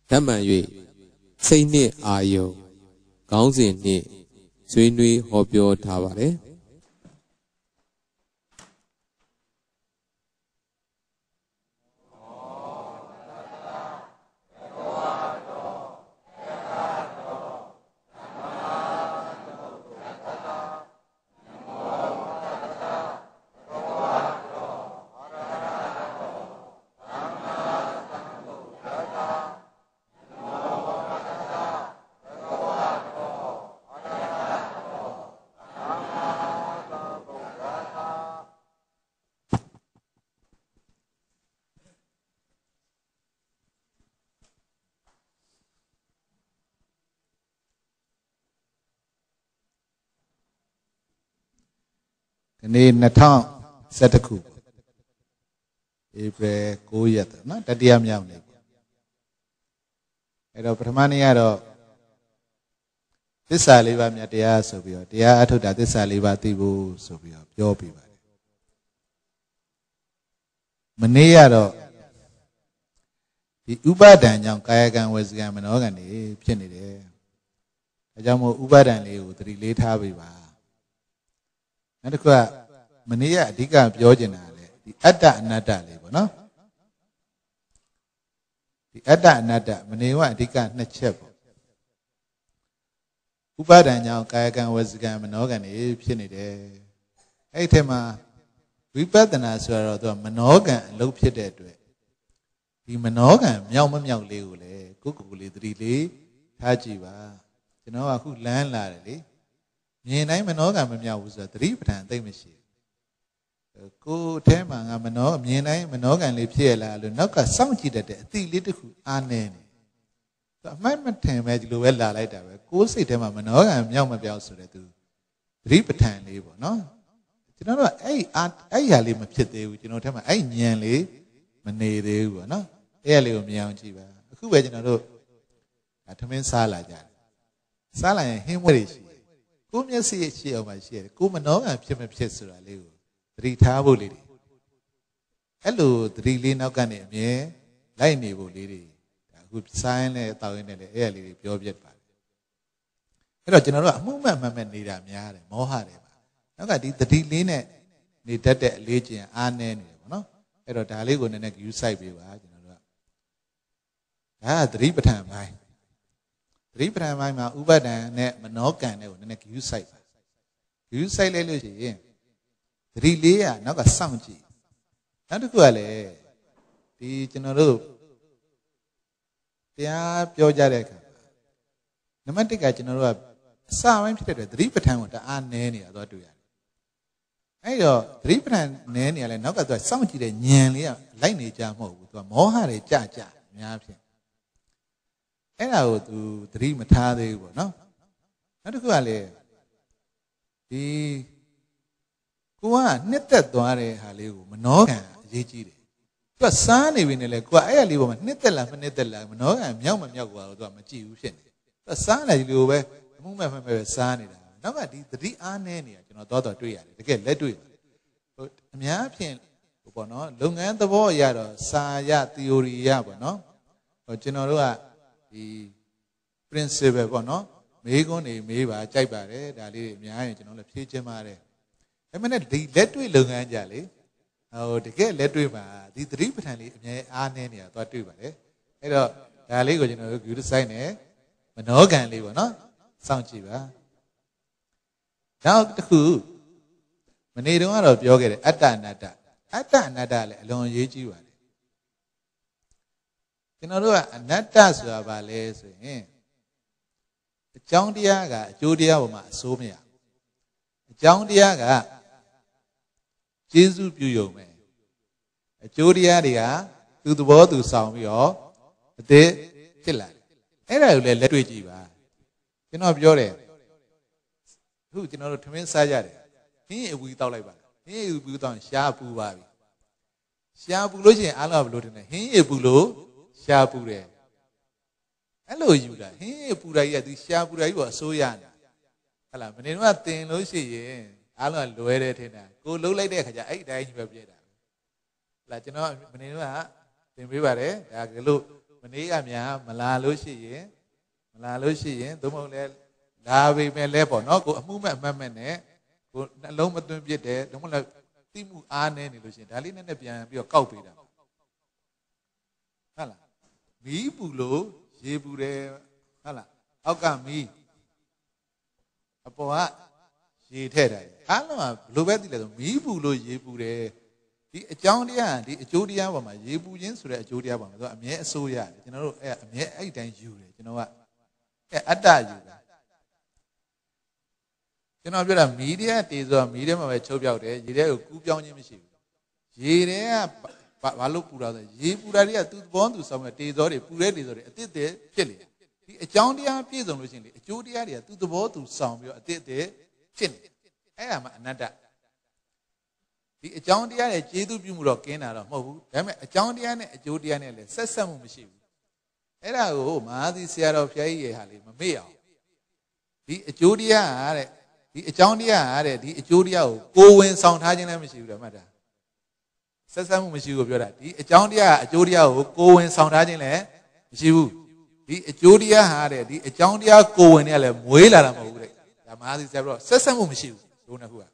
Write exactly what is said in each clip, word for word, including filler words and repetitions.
ဓမ္မ၍စိတ်နှင့်အာယုံခေါင်းစဉ်နှင့်ဆွေးနွေးဟောပြောထားပါတယ်နေ့နှစ်ထောင်ဆယ်တစ်ခုဧပြီကိုးရက်နော်တတိယမြောက်နေ့အဲ့တော့ပထမနေ့ကတော့သစ္စာလေးပါးမြတ်တရားဆိုပြီးတော့တရားအထုတ်တာသစ္စာလေးပါးသိဖို့ဆိုပြီးတော့ပြောပြပါတယ်မနေ့ကတော့ဒီဥပါဒံကြောင့်ကာယကံဝစီကံမနောကံတွေဖြစ်နေတယ်ဒါကြောင့်မို့ဥပါဒံလေးကိုသတိလေးထားပေးပါနောက်တစ်ခုကမနေ့ကအဓိကပြောချင်တာလေဒီအတ္တအနတ္တလေးပေါ့နော်ဒီအတ္တအနတ္တမနေ့ကအဓိကနှစ်ချက်ပေါ့ဥပါဒံကြောင့်ကာယကံဝစီကံမနောကံတွေဖြစ်နေတယ်အဲ့ဒီထဲမှာဝိပဿနာဆိုတော့သူကမနောကံအလုပ်ဖြစ်တဲ့အတွက်ဒီမနောကံမြောက်မမြောက်လေးကိုလေကိုယ့်ကိုယ်လေးသတိလေးထားကြည့်ပါကျွန်တော်ကအခုလမ်းလာတယ်လေမြင်တိုင်းမနောကံမမြောက်ဘူးဆိုတော့သတိပဋ္ဌာန်သိမ့်မရှိဘူးကိုယ်ထဲမှာငါမနောမြင်တိုင်းမနောကံလေးဖြစ်ရလားလို့နောက်ကစောင့်ကြည့်တတ်တဲ့အသည့်လေးတစ်ခုအားနေနေအမှတ်မထင်ပဲဒီလိုပဲလာလိုက်တာပဲကိုယ်စိတ်ထဲမှာမနောကံမြောက်မပြောက်ဆိုတဲ့သူသတိပဋ္ဌာန်လေးပေါ့နော်ကျွန်တော်တို့အဲ့အဲ့ဟာလေးမဖြစ်သေးဘူးကျွန်တော်ထဲမှာအဲ့ဉာဏ်လေးမနေသေးဘူးပေါ့နော်အဲ့ရလေးကိုမြင်အောင်ကြည့်ပါအခုပဲကျွန်တော်တို့ထမင်းစားလာကြတယ်စားလာရင်ဟင်းမွေးတွေရှိတယ်ကိုမျက်စိရှိအောင်မှရှိရတယ်ကိုမနောကံဖြစ်မဖြစ်ဆိုတာလေးကိုသတိထားဖို့လေးတွေအဲ့လိုသတိလေးနောက်ကနေအမြဲလိုက်နေဖို့လေးတွေဒါအခုစားရင်လည်းတောက်ရင်လည်းအဲ့ရလေးတွေပြောပြပါတယ်အဲ့တော့ကျွန်တော်တို့အမှုမှတ်မှတ်မဲ့နေတာများတယ်မောဟတယ်ပါနောက်ကဒီသတိလေးနဲ့နေတတ်တဲ့အလေးကျင့်အားနည်းနေတယ်ပေါ့နော်အဲ့တော့ဒါလေးကိုနည်းနည်း view site ပေးပါကျွန်တော်တို့ကဒါကသတိပဋ္ဌာန်ပိုင်းသတိပဋ္ဌာန်ပိုင်းမှာဥပါဒံနဲ့မနောကံနဲ့ကိုနည်းနည်း view site ပါ view site လိုက်လို့ရှိရင်သတိလေးကနောက်ကစောင့်ကြည့်နောက်တစ်ခုကလည်းဒီကျွန်တော်တို့တရားပြောကြတဲ့အခါနံပါတ်တစ်ကကျွန်တော်တို့ကအစပိုင်းဖြစ်တဲ့အတွက်သတိပဋ္ဌာန်ကိုတအားနည်းနေတာတော့တွေ့ရတယ်အဲ့တော့သတိပဋ္ဌာန်နည်းနေရလဲနောက်ကသူကစောင့်ကြည့်တဲ့ဉာဏ်လေးကလိုက်နေကြမဟုတ်ဘူးသူကမောဟတွေကြကြအများဖြင့်အဲ့ဒါကိုသူသတိမထားသေးဘူးပေါ့နော်နောက်တစ်ခုကလည်းဒီကိုကနှစ်သက်သွားတဲ့ဟာလေးကိုမနောကံအရေးကြီးတယ်သူကစားနေပြီနဲ့လေကိုကအဲ့ရလေးပေါ်မှာနှစ်သက်လားမနှစ်သက်လားမနောကံမြောက်မမြောက်ကွာတော့သူကမကြည့်ဘူးဖြစ်နေသူကစားနေဒီလိုပဲအမှုမဲ့မဲ့ပဲစားနေတာနောက်ကဒီသတိအားနည်းနေတာကျွန်တော်တော့တော့တွေ့ရတယ်တကယ်လက်တွေ့ဟိုအများဖြင့်ဟိုပေါ့နော်လုပ်ငန်းသဘောအရတော့စာရ theory ရပေါ့နော်ဟိုကျွန်တော်တို့ကဒီ principle ပေါ့နော်မေးခွန်းတွေမေးပါကြိုက်ပါတယ်ဒါလေးတွေအများကြီးကျွန်တော်လည်းဖြေချင်ပါတယ်ဒါပေမဲ့ဒီလက်တွေ့လုပ်ငန်းကြလေဟိုတကယ်လက်တွေ့မှာဒီသတိပဋ္ဌာန်လေးအများအားနည်းနေတာသွားတွေ့ပါတယ်အဲ့တော့ဒါလေးကိုကျွန်တော်တို့ view design နဲ့မနောကံလေးပေါ့နော်စောင့်ကြည့်ပါနောက်တစ်ခုမနေ့တုန်းကတော့ပြောခဲ့တယ်အတ္တအနတ္တအတ္တအနတ္တလည်းအလွန်အရေးကြီးပါတယ်ကျွန်တော်တို့ကအနတ္တဆိုတာဘာလဲဆိုရင်အကြောင်းတရားကအကျိုးတရားပေါ်မှာအစိုးမရအကြောင်းတရားကကျေးဇူးပြုရုံပဲအကျိုးတရားတွေကသူသဘောသူဆောင်ပြီးတော့အသေးဖြစ်လာတယ်အဲ့ဒါကိုလည်းလက်တွေ့ကြည့်ပါကျွန်တော်ပြောတယ်အခုကျွန်တော်တို့ထမင်းစားကြတယ်ဟင်းအပူတောက်လိုက်ပါဟင်းအပူတောက်ရှားပူပါပြီရှားပူလို့ရှိရင်အားလုံးဘယ်လိုထင်လဲဟင်းအပူလို့ရှားပူတယ်အဲ့လိုယူတာဟင်းအပူဓာကြီးကသူရှားပူဓာကြီးကိုအစိုးရနေဟလာမနေတော့တင်လို့ရှိရင်အားလုံးလွဲတယ်ထင်တာကိုလှုပ်လိုက်တဲ့အခါကျအဲ့ဒီတိုင်းကြီးပဲပြည့်တာဟလာကျွန်တော်မနေတော့တင်ပေးပါတယ်ဒါကလို့ဟမနေ့ကများမလာလို့ရှိရင်မလာလို့ရှိရင်သို့မဟုတ်လဲလာပေမဲ့လဲပေါ့နော်ကိုအမှုမဲ့အမှတ်မဲ့နဲ့ကိုနှလုံးမသွင်းပြစ်တယ်သို့မဟုတ်လဲတိမှုအားနေနေလို့ရှိရင်ဒါလေးနဲ့နဲ့ပြန်ပြီးတော့ကောက်ပေးတာဟုတ်လားမီးပူလို့ရေပူတယ်ဟုတ်လားအောက်ကမီးအပေါ်ကရေထည့်တယ်အားလုံးကဘယ်လိုပဲသိလဲဆိုမီးပူလို့ရေပူတယ်ဒီအကြောင်းတရားဒီအကျိုးတရားပေါ်မှာရေပူခြင်းဆိုတဲ့အကျိုးတရားပေါ်မှာသူကအမြဲအစိုးရတယ်ကျွန်တော်တို့အဲ့အမြဲအဲ့တိုင်းယူတယ်ကျွန်တော်ကအဲ့အတ္တယူတာကျွန်တော်ပြောတာမီးတဲ့တေဆိုမီးတဲ့မှာပဲချုပ်ပြောက်တယ်ရေတဲ့ကိုကူးပြောင်းခြင်းမရှိဘူးရေတဲ့ကဘာလို့ပူတာလဲရေပူတာတွေကသူ့သဘောသူဆောင်တဲ့တေစောတွေပူတဲ့တေစောတွေအတစ်တစ်ဖြစ်လေဒီအကြောင်းတရားပြည့်စုံလို့ရှိရင်လေအကျိုးတရားတွေကသူ့သဘောသူဆောင်ပြီးတော့အတစ်တစ်ဖြစ်နေအဲ့ဒါမှအနတ္တဒီအကြောင်းတရားနဲ့ကျေးဇူးပြုမှုတော့ကင်းတာတော့မဟုတ်ဘူးဒါပေမဲ့အကြောင်းတရားနဲ့အကျိုးတရားနဲ့လည်းဆက်ဆက်မှုမရှိဘူးအဲ့ဒါကိုမဟာသီဆရာတော်ဘုရားကြီးရဲ့ဟာလေးမမေ့အောင်ဒီအကျိုးတရားတဲ့ဒီအကြောင်းတရားတဲ့ဒီအကျိုးတရားကိုကိုယ်ဝင်ဆောင်ထားခြင်းလည်းမရှိဘူးတဲ့မှတ်တာဆက်ဆက်မှုမရှိဘူးပြောတာဒီအကြောင်းတရားအကျိုးတရားကိုကိုယ်ဝင်ဆောင်ထားခြင်းလည်းမရှိဘူးဒီအကျိုးတရားဟာတဲ့ဒီအကြောင်းတရားကိုယ်ဝင်နဲ့လည်းမွေးလာတာမဟုတ်ဘူးတဲ့ဒါမဟာသီဆရာတော်ဆက်ဆက်မှုမရှိဘူးဒုနှစ်ခုက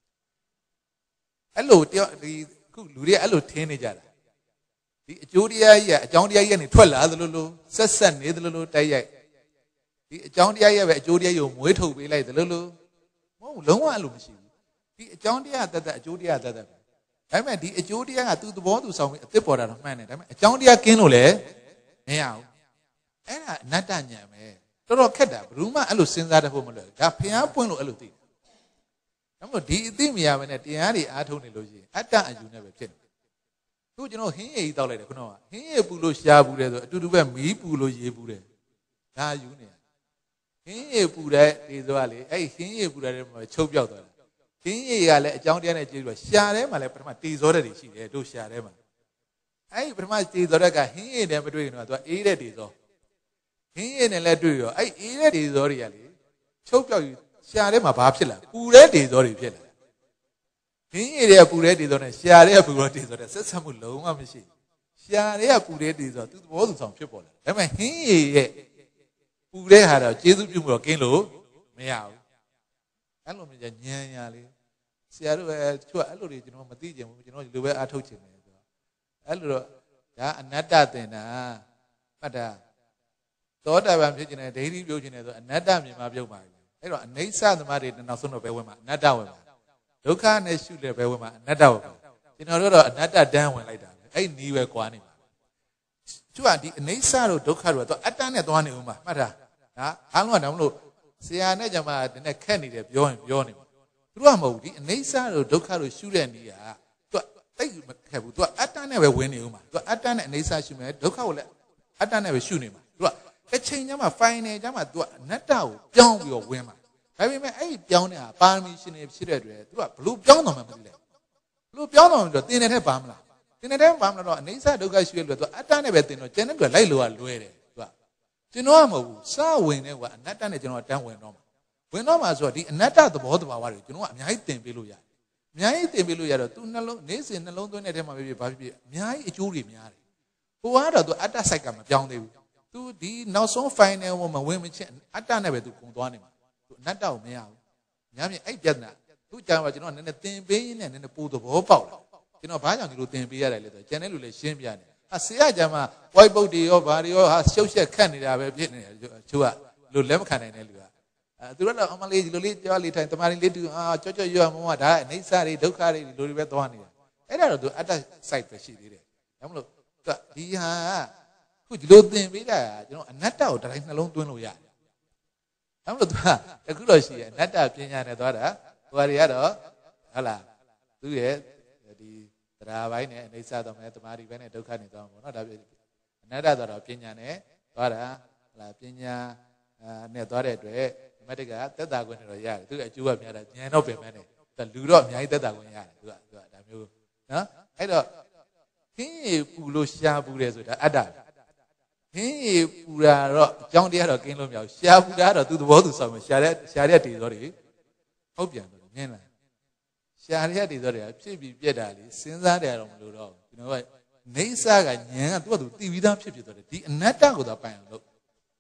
အဲ့လိုတယောက်ဒီခုလူတွေအဲ့လိုထင်းနေကြတာဒီအကျိုးတရားကြီးကအကြောင်းတရားကြီးကနေထွက်လာသလိုလိုဆက်ဆက်နေသလိုလိုတိုက်ရိုက်ဒီအကြောင်းတရားကြီးပဲအကျိုးတရားကြီးကိုမွေးထုတ်ပေးလိုက်သလိုလိုမဟုတ်လုံးဝအဲ့လိုမရှိဘူးဒီအကြောင်းတရားတတ်တတ်အကျိုးတရားတတ်တတ်ပဲဒါပေမဲ့ဒီအကျိုးတရားကသူ့သဘောသူဆောင်ပြီးအသစ်ပေါ်တာတော့မှန်တယ်ဒါပေမဲ့အကြောင်းတရားကင်းလို့လည်းမရဘူးအဲ့ဒါအနတ္တဉာဏ်ပဲတော်တော်ခက်တာဘယ်သူမှအဲ့လိုစဉ်းစားတတ်ဖို့မလွယ်ဘူးဒါဖျားပွင့်လို့အဲ့လိုသိဒါမို့ဒီအသိမရဘဲနဲ့တရားတွေအားထုတ်နေလို့ရှိရင်အတ္တအယူနဲ့ပဲဖြစ်နေခုကျွန်တော်ဟင်းရည်ကြီးတောက်လိုက်တယ်ခုနကဟင်းရည်ပူလို့ရှားပူတယ်ဆိုအတူတူပဲမီးပူလို့ရေပူတယ်ဒါယူနေဟင်းရည်ပူတဲ့ဒီဆိုကလေအဲ့ဟင်းရည်ပူတဲ့မှာချုပ်ပြောက်သွားတယ်ဟင်းရည်ကလည်းအကြောင်းတရားနဲ့ကြည့်ပြီးတော့ရှားထဲမှာလည်းပထမတေဇောတဲ့တွေရှိတယ်တို့ရှားထဲမှာအဲ့ပထမတေဇောတဲ့ကဟင်းရည်နဲ့မတွေ့ရင်တော့သူကအေးတဲ့တေဇောဟင်းရည်နဲ့လည်းတွေ့ရောအဲ့အေးတဲ့တေဇောတွေကလေချုပ်ပြောက်ယူရှားထဲမှာဘာဖြစ်လာပူတဲ့တေဇောတွေဖြစ်လာဟင်းရည်တွေကပူတဲ့တေဇောနဲ့ရှားတွေကပူတဲ့တေဇောနဲ့ဆက်ဆက်မှုလုံးဝမရှိရှားတွေကပူတဲ့တေဇောသူသဘောသူဆောင်ဖြစ်ပေါ်လာဒါပေမဲ့ဟင်းရည်ရဲ့ပူတဲ့ဟာတော့ကျေးဇူးပြုမှုတော့ကင်းလို့မရဘူးအဲ့လိုမျိုးညံရလေဆရာတို့ပဲသူကအဲ့လိုတွေကျွန်တော်မသိကြဘူးကျွန်တော်ဒီလိုပဲအားထုတ်ချင်တယ်ဆိုတော့အဲ့လိုတော့ဒါအနတ္တသင်တာမှတ်တာသောတာပန်ဖြစ်ခြင်းနဲ့ဒိဋ္ဌိပြုတ်ခြင်းနဲ့ဆိုအနတ္တမြင်မှပြုတ်ပါပြီအဲ့တော့အနိစ္စသမားတွေနောက်ဆုံးတော့ဘယ်ဝင်မှာအနတ္တဝင်မှာဒုက္ခနဲ့ရှုတယ်ဘယ်ဝင်မှာအနတ္တဝင်မှာကျွန်တော်တို့တော့အနတ္တတန်းဝင်လိုက်တာပဲအဲ့နီးပဲကွာနေမှာသူကဒီအနိစ္စတို့ဒုက္ခတို့ကတော့အတ္တနဲ့သွားနေဦးမှာမှတ်တာဟာအားလုံးကဒါမလို့ဆရာနဲ့ကျွန်မတနေ့ခက်နေတယ်ပြောရင်ပြောနေမှာသူကမဟုတ်ဘူးဒီအနိစ္စတို့ဒုက္ခတို့ရှုတဲ့နေရာသူကတိတ်မခက်ဘူးသူကအတ္တနဲ့ပဲဝင်နေဦးမှာသူကအတ္တနဲ့အနိစ္စရှုမယ်ဒုက္ခကိုလည်းအတ္တနဲ့ပဲရှုနေမှာသူကတစ်ချိန်ကျမှ final ကျမှ तू အနတ္တကိုပြောင်းပြီးတော့ဝင်မှာဒါပေမဲ့အဲ့ဒီပြောင်းတဲ့ဟာပါရမီရှင်တွေဖြစ်တဲ့အတွက် तू ကဘလို့ပြောင်းတော့မှမသိလဲဘလို့ပြောင်းတော့မှဆိုတော့တင်တဲ့ထက်ပါမလားတင်တဲ့ထက်ပါမလားတော့အနိစ္စဒုက္ခရှိရလို့ तू အတ္တနဲ့ပဲတင်တော့ကျန်တဲ့တွေလိုက်လို့ကလွဲတယ် तू ကကျွန်တော်ကမဟုတ်ဘူးစဝင်တဲ့ကွာအနတ္တနဲ့ကျွန်တော်တန်းဝင်တော့မှာဝင်တော့မှာဆိုတော့ဒီအနတ္တသဘောတဘာဝတွေကျွန်တော်ကအများကြီးတင်ပေးလို့ရတယ်အများကြီးတင်ပေးလို့ရတော့ तू နှလုံးနေစဉ်နှလုံးသွင်းတဲ့ထဲမှာပဲဖြစ်ဘာဖြစ်ဖြစ်အများကြီးအကျိုးတွေများတယ်ဟိုကတော့ तू အတ္တစိုက်ကမပြောင်းသေးဘူးသူဒီနောက်ဆုံး final မှာမဝင်မချင်းအတ္တနဲ့ပဲသူခုံသွားနေမှာသူအနတ္တကိုမရဘူး။များမြင်အဲ့ပြဿနာသူကြောင်ကကျွန်တော်နည်းနည်းသင်ပေးရင်းနဲ့နည်းနည်းပိုသဘောပေါက်လာကျွန်တော်ဘာကြောင့်ဒီလိုသင်ပေးရတယ်လဲဆိုတော့ကျန်တဲ့လူလည်းရှင်းပြနေ။ဟာဆရာကြောင်မှာဝိုက်ပုတ်တွေရောဘာတွေရောဟာရှုပ်ရှက်ခတ်နေတာပဲဖြစ်နေတယ်ချို့ကလို့လက်မခံနိုင်တဲ့လူကအဲသူတို့တော့အမလေးဒီလိုလေးကြောလေးထိုင်တမာရီလေးတူအာကြော့ကြော့ရွမမဒါအိဋ္ဌာတွေဒုက္ခတွေဒီလိုတွေပဲသွားနေတာအဲ့ဒါတော့သူအတ္တ site ပဲရှိသေးတယ်ဒါမလို့ဒီဟာခုဒီလိုသင်ပေးတာကျွန်တော်အနတ္တကိုတိုင်းနှလုံးသွင်းလို့ရတယ်။ဒါမှမဟုတ်သူကအခုတော့ရှိရဲ့အနတ္တပညာနဲ့သွားတာဟိုဟာတွေကတော့ဟုတ်လားသူရဲ့ဒီတရားပိုင်းနဲ့အိဋ္ဌာတော်မဲ့တမာရီပိုင်းနဲ့ဒုက္ခနဲ့သွားမှာပေါ့နော်ဒါပြအနတ္တဆိုတော့ပညာနဲ့သွားတာဟုတ်လားပညာနဲ့သွားတဲ့အတွက်ဒီမတ်တကသက်တာခွင့်တော့ရတယ်သူအကျိုးကများတာဉာဏ်တော့ပြင်မဲ့တယ်လူတော့အများကြီးသက်တာခွင့်ရတယ်သူကသူကဒါမျိုးနော်အဲ့တော့ခင်းရပူလို့ရှားပူတယ်ဆိုတာအတ္တဟင်းရပူတာတော့အကြောင်းတရားတော့ကင်းလို့မရဘူးရှားပူတာတော့သူသဘောသူဆောင်မယ်ရှားတဲ့ရှားတဲ့တေဇောတွေဟုတ်ပြန်တယ်မြင်လားရှားတဲ့တေဇောတွေကဖြစ်ပြီးပြက်တာလေစဉ်းစားတယ်တော့မလို့တော့ကျွန်တော်ကနေစာကဉာဏ်ကသူကသူတည်ပြီးသားဖြစ်ဖြစ်သွားတယ်ဒီအနတ္တကိုသာပိုင်အောင်လုပ်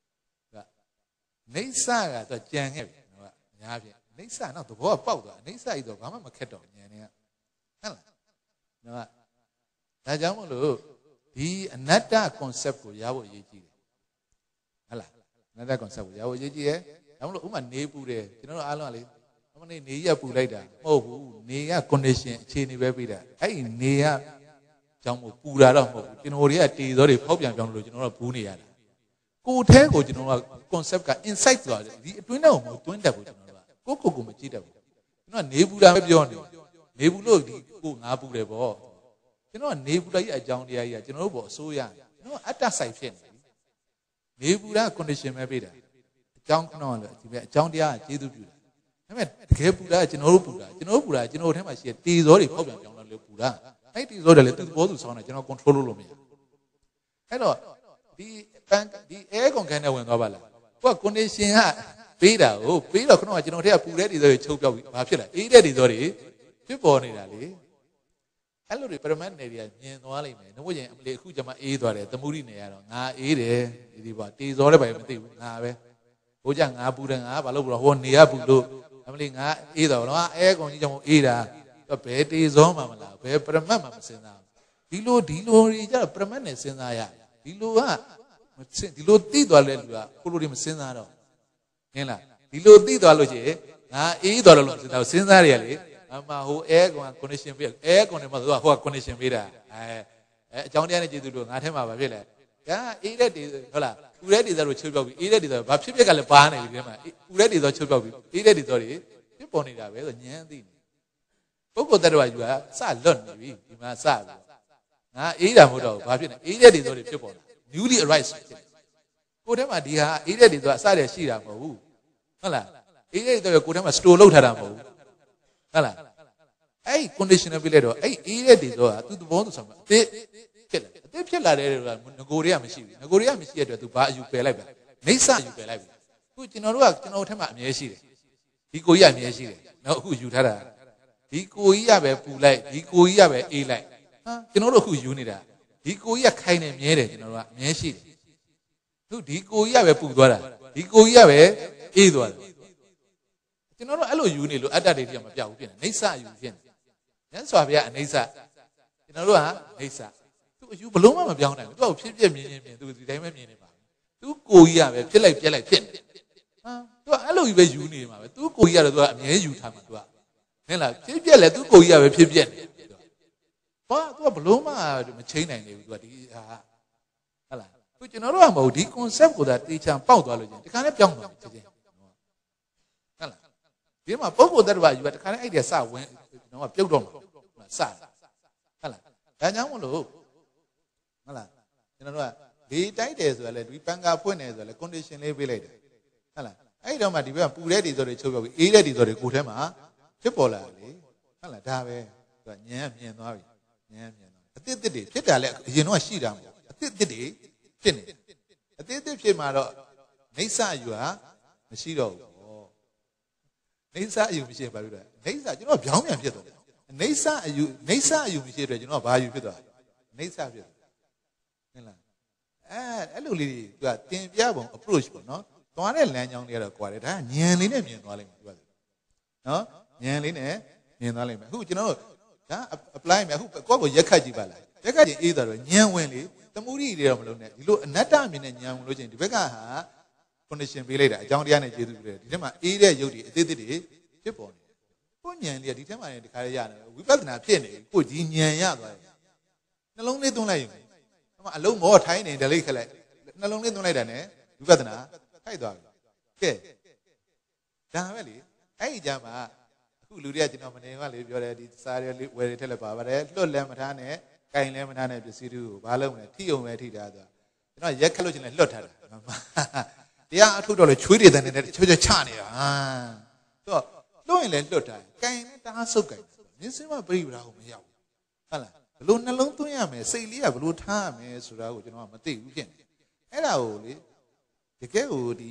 နေစာကသူကြံခဲ့ပြီနော်အများဖြင့်နေစာတော့သဘောကပေါက်သွားနေစာကြီးတော့ဘာမှမခက်တော့ဉာဏ်တွေကဟုတ်လားနော်ဒါကြောင့်မို့လို့ဒီအနတ္တ concept ကိုရဖို့အရေးကြီးတယ်ဟုတ်လားအနတ္တ concept ကိုရဖို့အရေးကြီးတယ်ဒါမှမဟုတ်ဥမာနေပူတယ်ကျွန်တော်တို့အားလုံးကလေအမနေနေရပူလိုက်တာမဟုတ်ဘူးနေက condition အခြေအနေပဲပြီးတာအဲ့ဒီနေကကြောင့်မို့ပူတာတော့မဟုတ်ဘူးကျွန်တော်တွေကတေသောတွေဖောက်ပြန်ပြောင်းလို့ကျွန်တော်တို့ဘူးနေရတာကိုယ်แท้ကိုကျွန်တော်က concept က insight ဆိုတာဒီအတွင်းထဲကိုမတွင်းတတ်ဘူးကျွန်တော်တို့ကကိုယ့်ကိုယ်ကိုမကြည့်တတ်ဘူးကျွန်တော်ကနေပူတာပဲပြောနေနေပူလို့ဒီကိုငါပူတယ်ပေါ့ကျွန်တော်ကနေပူလိုက်ရဲ့အကြောင်းတရားကြီးကကျွန်တော်တို့ဘောအစိုးရကျွန်တော်အတ္တဆိုင်ဖြစ်နေနေပူတာ condition ပဲပေးတာအကြောင်းခဏလို့ဒီပဲအကြောင်းတရားကကျေးဇူးပြုတာဒါပေမဲ့တကယ်ပူတာကကျွန်တော်တို့ပူတာကျွန်တော်တို့ပူတာကျွန်တော်တို့ထဲမှာရှိတဲ့တေဇောတွေဖောက်ပြန်ပြောင်းလို့ပူတာအဲ့တေဇောတွေလည်းသူ့သဘောသူဆောင်းတယ်ကျွန်တော် control လုပ်လို့မရအဲ့တော့ဒီပန်ဒီ air con ခန်းနဲ့ဝင်သွားပါလားကိုက condition ကပေးတာကိုပေးတော့ခဏကကျွန်တော်ထဲကပူတဲ့တေဇောတွေချုပ်ပြောက်ပြီးဘာဖြစ်လဲအေးတဲ့တေဇောတွေဖြစ်ပေါ်နေတာလေအဲ့လိုတွေပရမတ်နယ်တွေကမြင်သွားလိမ့်မယ်နှုတ်ရင်အမလေးအခုကျမှအေးသွားတယ်သမုဒိနယ်ကတော့ငါအေးတယ်ဒီဒီပေါ့တေဇောလည်းပဲမသိဘူးငါပဲဟိုကြငါပူတယ်ငါဘာလို့ပူတော့ဟိုနေရပူလို့အမလေးငါအေးတော့နော်အဲကောင်ကြီးကြောင့်အေးတာဘယ်တေဇောမှမလားဘယ်ပရမတ်မှမစဉ်းစားဒီလိုဒီလိုတွေကြတော့ပရမတ်နဲ့စဉ်းစားရဒီလိုကဒီလိုသိသွားလဲလူကကိုလိုတွေမစဉ်းစားတော့ဟင်းလားဒီလိုသိသွားလို့ရှိရင်ငါအေးသွားလို့စဉ်းစားစဉ်းစားရလေအမဟိုအဲကောင် connection ပေးအဲကောင်နဲ့မှသူကဟိုက connection ပေးတာအဲအဲအကြောင်းတရားနဲ့ကျေးဇူးတို့ငါထဲမှာဘာဖြစ်လဲဒါအေးတဲ့တေဟုတ်လားပူတဲ့တေဇောတို့ချုပ်ပြောက်ပြီးအေးတဲ့တေဇောဘာဖြစ်ဖြစ်ကလည်းပါနေပြီဒီမှာပူတဲ့တေဇောချုပ်ပြောက်ပြီးအေးတဲ့တေဇောတွေဖြစ်ပေါ်နေတာပဲဆိုညံသိနေပုဂ္ဂိုလ်တ attva ယူကစလွတ်နေပြီဒီမှာစပြီငါအေးတာမဟုတ်တော့ဘူးဘာဖြစ်နေအေးတဲ့တေဇောတွေဖြစ်ပေါ်လာ newly arise ဖြစ်ကိုယ်ထဲမှာဒီဟာအေးတဲ့တေဇောအစတည်းရှိတာမဟုတ်ဘူးဟုတ်လားအေးတဲ့တေဇောကိုယ်ထဲမှာ store လုပ်ထားတာမဟုတ်ဘူးဟုတ်လားအဲ့ conditional ပြလိုက်တော့အဲ့အေးတဲ့တေဇောကသူသဘောသူဆောင်မှာအစ်ဖြစ်လာအစ်ဖြစ်လာတဲ့တွေကငကိုတွေကမရှိဘူးငကိုတွေကမရှိတဲ့အတွက်သူဘာအယူပယ်လိုက်ပဲနေဆအယူပယ်လိုက်ပြီအခုကျွန်တော်တို့ကကျွန်တော်ထဲမှာအမြဲရှိတယ်ဒီကိုကြီးကအမြဲရှိတယ်နောက်အခုယူထားတာဒီကိုကြီးကပဲပူလိုက်ဒီကိုကြီးကပဲအေးလိုက်ဟာကျွန်တော်တို့အခုယူနေတာဒီကိုကြီးကခိုင်းနေမြဲတယ်ကျွန်တော်တို့ကအမြဲရှိတယ်သူဒီကိုကြီးကပဲပူသွားတာဒီကိုကြီးကပဲအေးသွားတယ်ကျွန်တော်တို့အဲ့လိုယူနေလို့အတ္တတွေတိမပြောက်ဘူးဖြစ်နေနေဆအယူဖြစ်နေညစွာဗျာအနေဆကျွန်တော်တို့ကနေဆသူအယူဘလုံးမမပြောင်းနိုင်ဘူးသူကဖြစ်ဖြစ်မြင်မြင်မြင်သူဒီတိုင်းပဲမြင်နေပါသူကိုကြီးကပဲဖြစ်လိုက်ပြက်လိုက်ဖြစ်နေဟာသူကအဲ့လိုကြီးပဲယူနေမှာပဲသူကိုကြီးကတော့သူကအမြဲယူထားမှာသူကဟင်လားဖြစ်ပြက်လဲသူကိုကြီးကပဲဖြစ်ပြက်နေဘာသူကဘလုံးမမချင်းနိုင်နေဘူးသူကဒီဟာဟုတ်လားသူကျွန်တော်တို့ကမဟုတ်ဒီ concept ကိုသာတေချာပေါက်သွားလို့ချင်းဒီခါနဲ့ပြောင်းသွားပြီချင်းဟုတ်လားဒီမှာပုဂ္ဂိုလ်တ attva ယူကဒီခါနဲ့အဲ့ဒီစဝင်တော့ပြုတ်တော့မှာစဟုတ်လားဒါကြောင့်မလို့ဟုတ်လားကျွန်တော်တို့ကလေတိုက်တယ်ဆိုတာလေဒီပန်ကာဖွင့်တယ်ဆိုတာလေ condition လေးပေးလိုက်တယ်ဟုတ်လားအဲ့တော့မှဒီဘက်ကပူတဲ့ဒီဆိုတွေချုပ်ပြောက်ပြီးအေးတဲ့ဒီဆိုတွေကိုယ်ထဲမှာဖြစ်ပေါ်လာတယ်လေဟုတ်လားဒါပဲသူကညံမြင်သွားပြီညံမြင်သွားအသစ်သစ်တွေဖြစ်တာလေအရင်တော့ရှိတာမဟုတ်အသစ်သစ်တွေဖြစ်နေအသစ်သစ်ဖြစ်မှာတော့နေဆအယူဟာမရှိတော့ဘူးပေါ့နေဆအယူမရှိဘာလို့လဲနေဆကျွန်တော်ပြောင်းပြန်ဖြစ်သွားတယ်နေဆအယူနေဆအယူမရှိတဲ့ကျွန်တော်ကဘာယူဖြစ်သွားနေဆဖြစ်ဟင်လားအဲအဲ့လိုလေးတွေသူကတင်ပြပုံ approach ပေါ့နော်သွားတဲ့လမ်းကြောင်းတွေကတော့ကွာတယ်ဒါကညံလေးနဲ့မြင်သွားလိမ့်မယ်သူကနော်ညံလေးနဲ့မြင်သွားလိမ့်မယ်အခုကျွန်တော်တို့ဒါ apply မယ်အခုကိုယ့်ကိုရက်ခတ်ကြည့်ပါလားရက်ခတ်ကြည့်အေးသွားတော့ညံဝင်လေသမုဒိတွေတော့မလုံးနဲ့ဒီလိုအနတ္တမြင်နဲ့ညံဝင်လို့ချင်းဒီဘက်ကဟာ condition ပေးလိုက်တာအကြောင်းတရားနဲ့ကျေးဇူးပြုတယ်ဒီထဲမှာအေးတဲ့ရုပ်တွေအသေးသေးတွေဖြစ်ပေါ်နေတယ်ကိုညံလေးကဒီထဲမှာဒီခါရရတယ်ဝိပဿနာဖြစ်နေကိုဒီညံရသွားတယ်နှလုံးလေးသွင်းလိုက်ရင်အမအလုံးမောထိုင်းနေတယ်လိခက်လိုက်နှလုံးလေးသွင်းလိုက်တာ ਨੇ ဝိပဿနာထိုက်သွားပြီကဲဒါပဲလေအဲ့ဒီကြမှာအခုလူတွေကကျွန်တော်မနေကလေပြောတယ်ဒီစားရလေးဝယ်ရထက်လည်းပါပါတယ်လွတ်လဲမထားနဲ့ကင်လဲမထားနဲ့ပစ္စည်းတွေကိုဘာလုပ်မလဲထိအောင်ပဲထိတာဆိုကျွန်တော်ရက်ခက်လို့ချင်းလည်းလွတ်ထားတာတရားအထုတော့လေချွေးတွေတန်းနေတဲ့ချွေးချချနေတာဟာသူကလွတ်ရင်လည်းလွတ်တာကင်နဲ့တားဆုပ်ကင်မြင်းစင်းမပြိပရာကိုမရောက်ဟုတ်လားဘလို့နှလုံးသွင်းရမယ်စိတ်လေးကဘလို့ထားရမယ်ဆိုတာကိုကျွန်တော်ကမသိဘူးဖြစ်နေအဲ့ဒါကိုလေတကယ်ကိုဒီ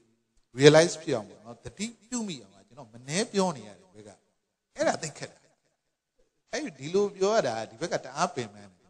realize ဖြစ်အောင်ပေါ့နော်တတိပြုမိအောင်ကျွန်တော်မနှဲပြောနေရတယ်ဘက်ကအဲ့ဒါသိခက်တာအဲ့ဒီလိုပြောရတာဒီဘက်ကတအားပင်ပန်းတယ်ကျွန်တော်က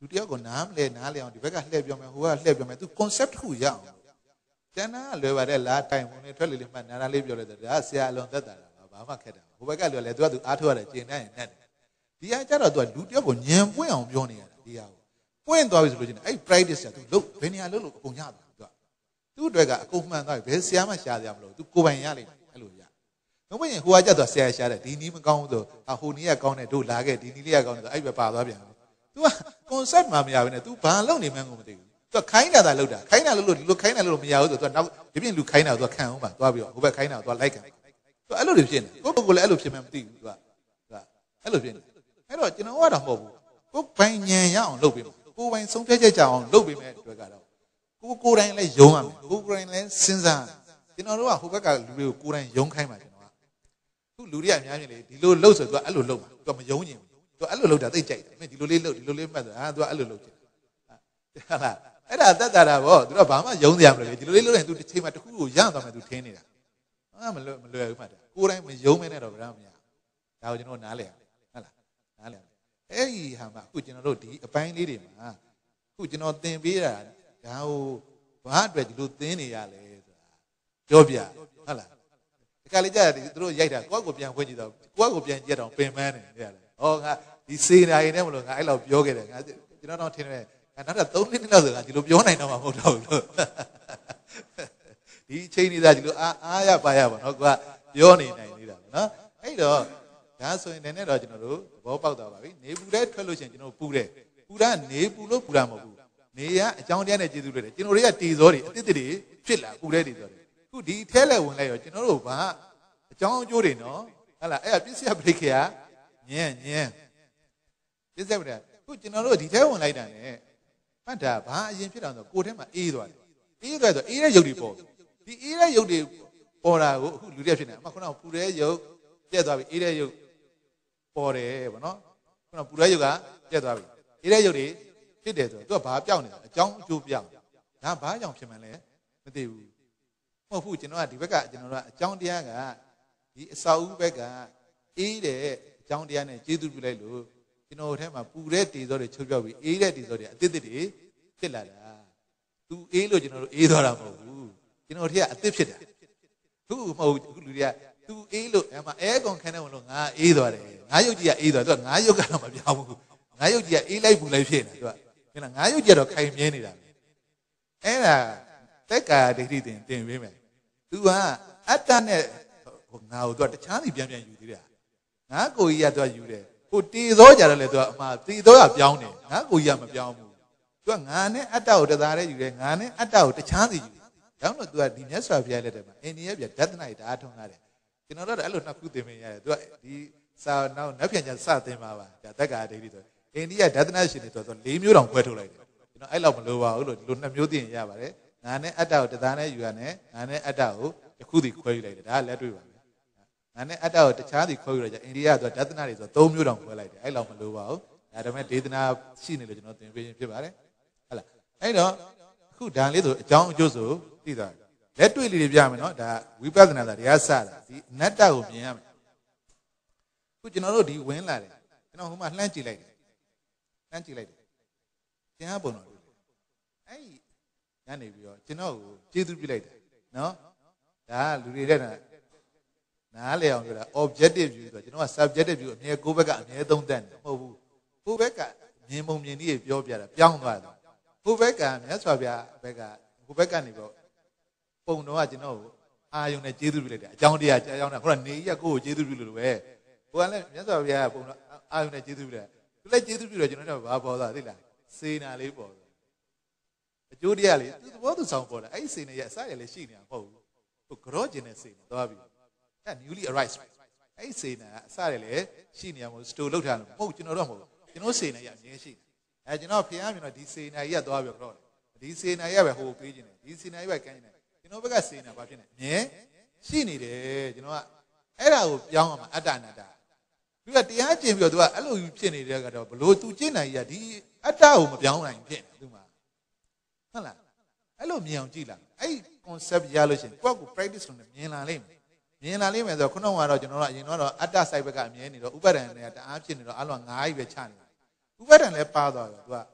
လူတယောက်ကိုနားမလဲနားလဲအောင်ဒီဘက်ကလှည့်ပြောမယ်ဟိုကလှည့်ပြောမယ် तू concept တစ်ခုရအောင်ကျန်တာလွယ်ပါတယ်လားတိုင်ဝင်နေထွက်လေလေမှနားနားလေးပြောလိုက်တယ်ဒါဆရာအလွန်သက်သာတာဘာမှခက်တာဟိုဘက်ကလွယ်လေ तू က तू အားထုတ်ရတယ်ကျင်တတ်ရင်နဲ့ဒီအကြတော့ तू လူတယောက်ကိုညံပွင့်အောင်ပြောနေရတာဒီဟာကိုပွင့်သွားပြီဆိုလို့ချင်းအဲ့ practice က तू လုပ်ဘယ်နေရာလုပ်လို့အကုန်ရသွား तू သူ့အတွက်ကအကုန်မှန်သွားပြီဘယ်ဆရာမှရှာကြမလို့ तू ကိုပိုင်ရလိမ့်မယ်အဲ့လိုရမဟုတ်ရင်ဟိုကကြတော့ဆရာရှာတယ်ဒီနီးမကောင်းဘူးဆိုအဟိုနီးကကောင်းတယ်တို့လာခဲ့ဒီနီးလေးကကောင်းတယ်ဆိုအဲ့ပဲပါသွားပြန်တယ် तू က concept မှမရဘူးနဲ့ तू ဘာလုပ်နေမှန်းကိုမသိဘူး तू ခိုင်းတာသာလုပ်တာခိုင်းတာလုပ်လို့ဒီလိုခိုင်းတာလုပ်လို့မရဘူးဆို तू နောက်ဒီပြင်လူခိုင်းတာ तू ခံအောင်ပါသွားပြီးတော့ဟိုဘက်ခိုင်းတာ तू လိုက်ခံ तू အဲ့လိုတွေဖြစ်နေကိုယ့်ကိုယ်လည်းအဲ့လိုဖြစ်မှန်းမသိဘူး तू က तू အဲ့လိုဖြစ်နေအဲ့တော့ကျွန်တော်ကတော့မဟုတ်ဘူးကိုယ်ပိုင်ညံရအောင်လုပ်ပေးမှာကိုယ်ပိုင်ဆုံးဖြတ်ချက်ကြအောင်လုပ်ပေးမယ်အတွက်ကတော့ကိုကိုယ်တိုင်လည်းယုံရမယ်ကိုကိုယ်တိုင်လည်းစဉ်းစားကျွန်တော်တို့ကဟိုဘက်ကလူတွေကိုကိုယ်တိုင်ယုံခိုင်းပါကျွန်တော်ကသူလူတွေကအများကြီးလေဒီလိုလှုပ်ဆို तू အဲ့လိုလှုပ်မှာ तू မယုံရင် तू အဲ့လိုလှုပ်တာသိကြိုက်တယ်မင်းဒီလိုလေးလှုပ်ဒီလိုလေးမှတ်ဆိုဟာ तू အဲ့လိုလှုပ်ချင်ဟုတ်လားအဲ့ဒါသက်သာတာဗော तू တော့ဘာမှယုံစရာမလိုလေဒီလိုလေးလှုပ်ရင် तू တစ်ချိန်မှတစ်ခုကိုရသွားမယ် तू ထင်းနေတာဟာမလွယ်မလွယ်ဘူးမှတ်တယ်ကိုယ်တိုင်မယုံမဲနဲ့တော့ဘယ်တော့မရဒါကိုကျွန်တော်နားလဲဟုတ်လားနားလဲအဲ့ဒီဟာမှာအခုကျွန်တော်တို့ဒီအပိုင်းလေးတွေမှာအခုကျွန်တော်သင်ပေးတာဒါဟိုဘာအတွက်ဒီလိုသင်နေရလဲဆိုတာပြောပြဟုတ်လားဒီကလေးကြတယ်သူတို့ရိုက်တာကိုယ့်ကိုပြန်ခွင့်ကြည့်တော့ကိုယ့်ကိုပြန်ကြည့်တော့ပင်ပန်းနေရတယ်ဟောငါဒီစေနာရင်နဲ့မလို့ငါအဲ့လောက်ပြောခဲ့တယ်ငါကျွန်တော်တော့ထင်တယ်ငါနောက်တော့သုံးနှစ်လောက်ဆိုငါဒီလိုပြောနိုင်တော့မှာမဟုတ်တော့ဘူးလို့ဒီအချိန်နေတာဒီလိုအားအားရပါရပါတော့ကိုကပြောနေနိုင်နေတာပေါ့နော်အဲ့တော့ဒါဆိုရင်လည်းတော့ကျွန်တော်တို့သဘောပေါက်သွားပါပြီနေပူတဲ့ထွက်လို့ရှိရင်ကျွန်တော်ပူတယ်ပူတာနေပူလို့ပူတာမဟုတ်ဘူးနေရအကြောင်းတရားနဲ့ကျေးဇူးတွေကျွန်တော်တွေကတီစောတွေအတိတ်တွေဖြစ်လာပူတဲ့တီစောတွေခုဒီထဲလဲဝင်လိုက်ရောကျွန်တော်တို့ဘာအကြောင်းအကျိုးတွေနော်ဟုတ်လားအဲ့ဒါပြည့်စက်ပရိခေယညံ့ညံ့ပြည့်စက်ပရိခုကျွန်တော်တို့ဒီထဲဝင်လိုက်တာ ਨੇ မှတ်တာဘာအရင်ဖြစ်တာဆိုကိုယ်ထဲမှာအေးသွားတယ်အေးသွားဆိုအေးတဲ့ရုပ်တွေပေါ်ဒီအေးတဲ့ရုပ်တွေပေါ်တာကိုအခုလူတွေဖြစ်နေအမှခုနကပူတဲ့ရုပ်ပြက်သွားပြီအေးတဲ့ရုပ်ပေါ်တယ်ဗောနော်ခုနကပူတဲ့ရုပ်ကပြက်သွားပြီအေးတဲ့ရုပ်တွေဖြစ်တယ်ဆိုတော့သူကဘာပြောင်းနေတာအကြောင်းအကျိုးပြောင်းဒါဘာကြောင့်ဖြစ်မှန်းလဲမသိဘူးမဟုတ်ဘူးကျွန်တော်ကဒီဘက်ကကျွန်တော်တို့ကအကြောင်းတရားကဒီအစာဦးဘက်ကအေးတဲ့အကြောင်းတရားနဲ့ကျေးဇူးပြုလိုက်လို့ကျွန်တော်ထဲမှာပူတဲ့တေဇောတွေချုပ်ပြောက်ပြီးအေးတဲ့တေဇောတွေအသစ်သစ်တွေဖြစ်လာတာသူအေးလို့ကျွန်တော်တို့အေးသွားတာမဟုတ်ဘူးကျွန်တော်တို့ကအသစ်ဖြစ်တာသူမဟုတ်ဘူးအခုလူတွေကသူအေးလို့အဲ့မှာအဲကွန်ခန်းထဲဝင်လို့ငါအေးသွားတယ်ငါရုပ်ကြီးကအေးသွားသူကငါရုပ်ကတော့မပြောင်းဘူးငါရုပ်ကြီးကအေးလိုက်ပူလိုက်ဖြစ်နေတာသူကဟဲ့လားငါရုပ်ကြီးကတော့ခိုင်မြဲနေတာအဲ့ဒါတက်ကာဒိဋ္ဌိတင်တင်ပေးမယ်သူကအတ္တနဲ့ငါ့ကိုသူကတခြားစီပြန်ပြန်ယူသေးတယ်ငါကိုကြီးကသူကယူတယ်ဟိုတီသောကြတယ်လေသူကအမှားတီသောကပြောင်းတယ်ငါကိုကြီးကမပြောင်းဘူးသူကငါနဲ့အတ္တကိုတသားတည်းယူတယ်ငါနဲ့အတ္တကိုတခြားစီယူတယ်ဒါကြောင့်လို့သူကဒီမြတ်စွာဘုရားလက်ထက်မှာအိန္ဒိယပြည်ဒသနာ့ဓာတ်ထုံးရတယ်ကျွန်တော်တို့အဲ့လိုနှစ်ခုသင်ပေးရတယ်သူကဒီစာနောက်နောက်ပြန်ကျစသင်ပါပါဒါတက္ကရာဒိဋ္ဌိဆိုအိန္ဒိယဒသနာ့ရှင်တွေဆိုတော့၄မျိုးတောင်ခွဲထုတ်လိုက်တယ်ကျွန်တော်အဲ့လောက်မလိုပါဘူးလို့ဒီလိုနှစ်မျိုးသိရင်ရပါတယ်ငါနဲ့အတ္တကိုတသားနဲ့ယူရတယ်ငါနဲ့အတ္တကိုတစ်ခုစီခွဲယူလိုက်တယ်ဒါကလက်တွေ့ပါပဲငါနဲ့အတ္တကိုတခြားစီခွဲယူလိုက်ကြအိန္ဒိယဆိုဒသနာတွေဆိုသုံးမျိုးတောင်ခွဲလိုက်တယ်အဲ့လောက်မလိုပါဘူးဒါပေမဲ့ဒေသနာရှိနေလို့ကျွန်တော်သင်ပေးခြင်းဖြစ်ပါတယ်ဟုတ်လားအဲ့တော့အခုဒါလေးဆိုအကြောင်းအကျိုးဆိုသိသွားတယ်လက်တွေ့လေးတွေပြမယ်နော်ဒါဝိပဿနာသာတရားစတာဒီအနတ္တကိုမြင်ရမယ်အခုကျွန်တော်တို့ဒီဝင်လာတယ်ကျွန်တော်ဟိုမှာလှမ်းကြည့်လိုက်တယ်လှမ်းကြည့်လိုက်တယ်တရားပုံတော်အဲ့ဒီညနေပြီးတော့ကျွန်တော်ကိုကျေးဇူးပြုလိုက်တယ်နော်ဒါလူတွေတဲ့နားလေအောင်ပြောတာ objective view ဆိုတော့ကျွန်တော်က subjective view အမြဲကိုယ့်ဘက်ကအမြဲသုံးသပ်တယ်မဟုတ်ဘူးကိုယ့်ဘက်ကမြင်ပုံမြင်နည်းပြောပြတာပြောင်းသွားတယ်ကိုယ့်ဘက်ကမြတ်စွာဘုရားဘက်ကကိုယ့်ဘက်ကနေတော့ပုံတော်ကကျွန်တော်ကိုအာယုံနဲ့ကျေးဇူးပြုလိုက်တယ်အကြောင်းတရားအကြောင်းတရားဟိုကနေကြီးကကိုယ့်ကိုကျေးဇူးပြုလို့ပဲကိုကလည်းမြတ်စွာဘုရားကပုံတော်အာယုံနဲ့ကျေးဇူးပြုတယ်သူလည်းကျေးဇူးပြုတယ်ကျွန်တော်တို့ဘာပေါ်သွားသိလားစေနာလေးပေါ်သွားအကျိုးတရားလေးသူသဘောသူဆောင်ပေါ်တာအဲ့ဒီစေနာရဲ့အစရလည်းရှိနေတာမဟုတ်ဘူးဟိုကြောကျင်တဲ့စေနာသွားပြီအဲ့ newly arise အဲ့ဒီစေနာအစရလည်းရှိနေမှာမဟုတ် store လောက်ထားလို့မဟုတ်ကျွန်တော်တို့မဟုတ်ကျွန်တော်စေနာရဲ့အမြဲရှိတယ်အဲကျွန်တော်ဖျားမြင်တော့ဒီစေနာကြီးကသွားပြီးတော့ဒီစေနာကြီးကပဲဟိုပေးခြင်းတယ်ဒီစေနာကြီးပဲကမ်းခြင်းတယ်ကျွန်တော်ဘက်ကစေနာဘာဖြစ်နေအမြဲရှိနေတယ်ကျွန်တော်ကအဲ့ဒါကိုပြောင်းအောင်အတ္တနာတာသူကတရားကျင့်ပြီးတော့သူကအဲ့လိုဖြစ်နေတဲ့ကတော့ဘလို့သူကျင့်နိုင်ကြီးကဒီအတ္တကိုမပြောင်းနိုင်ဖြစ်နေသူမှာဟုတ်လားအဲ့လိုမြင်အောင်ကြည့်လာအဲ့ concept ရလို့ရှိရင်ကိုယ့်ကို practice လုပ်နေမြင်လာလိမ့်မယ်မြင်လာလိမ့်မယ်ဆိုတော့ခုနကတော့ကျွန်တော်တို့အရင်တော့အတ္တ site ဘက်ကအမြဲနေတော့ဥပါဒဏ်တွေကတအားဖြစ်နေတော့အလုံးငါးကြီးပဲချနေတာဥပါဒဏ်လည်းပါသွားတယ်သူက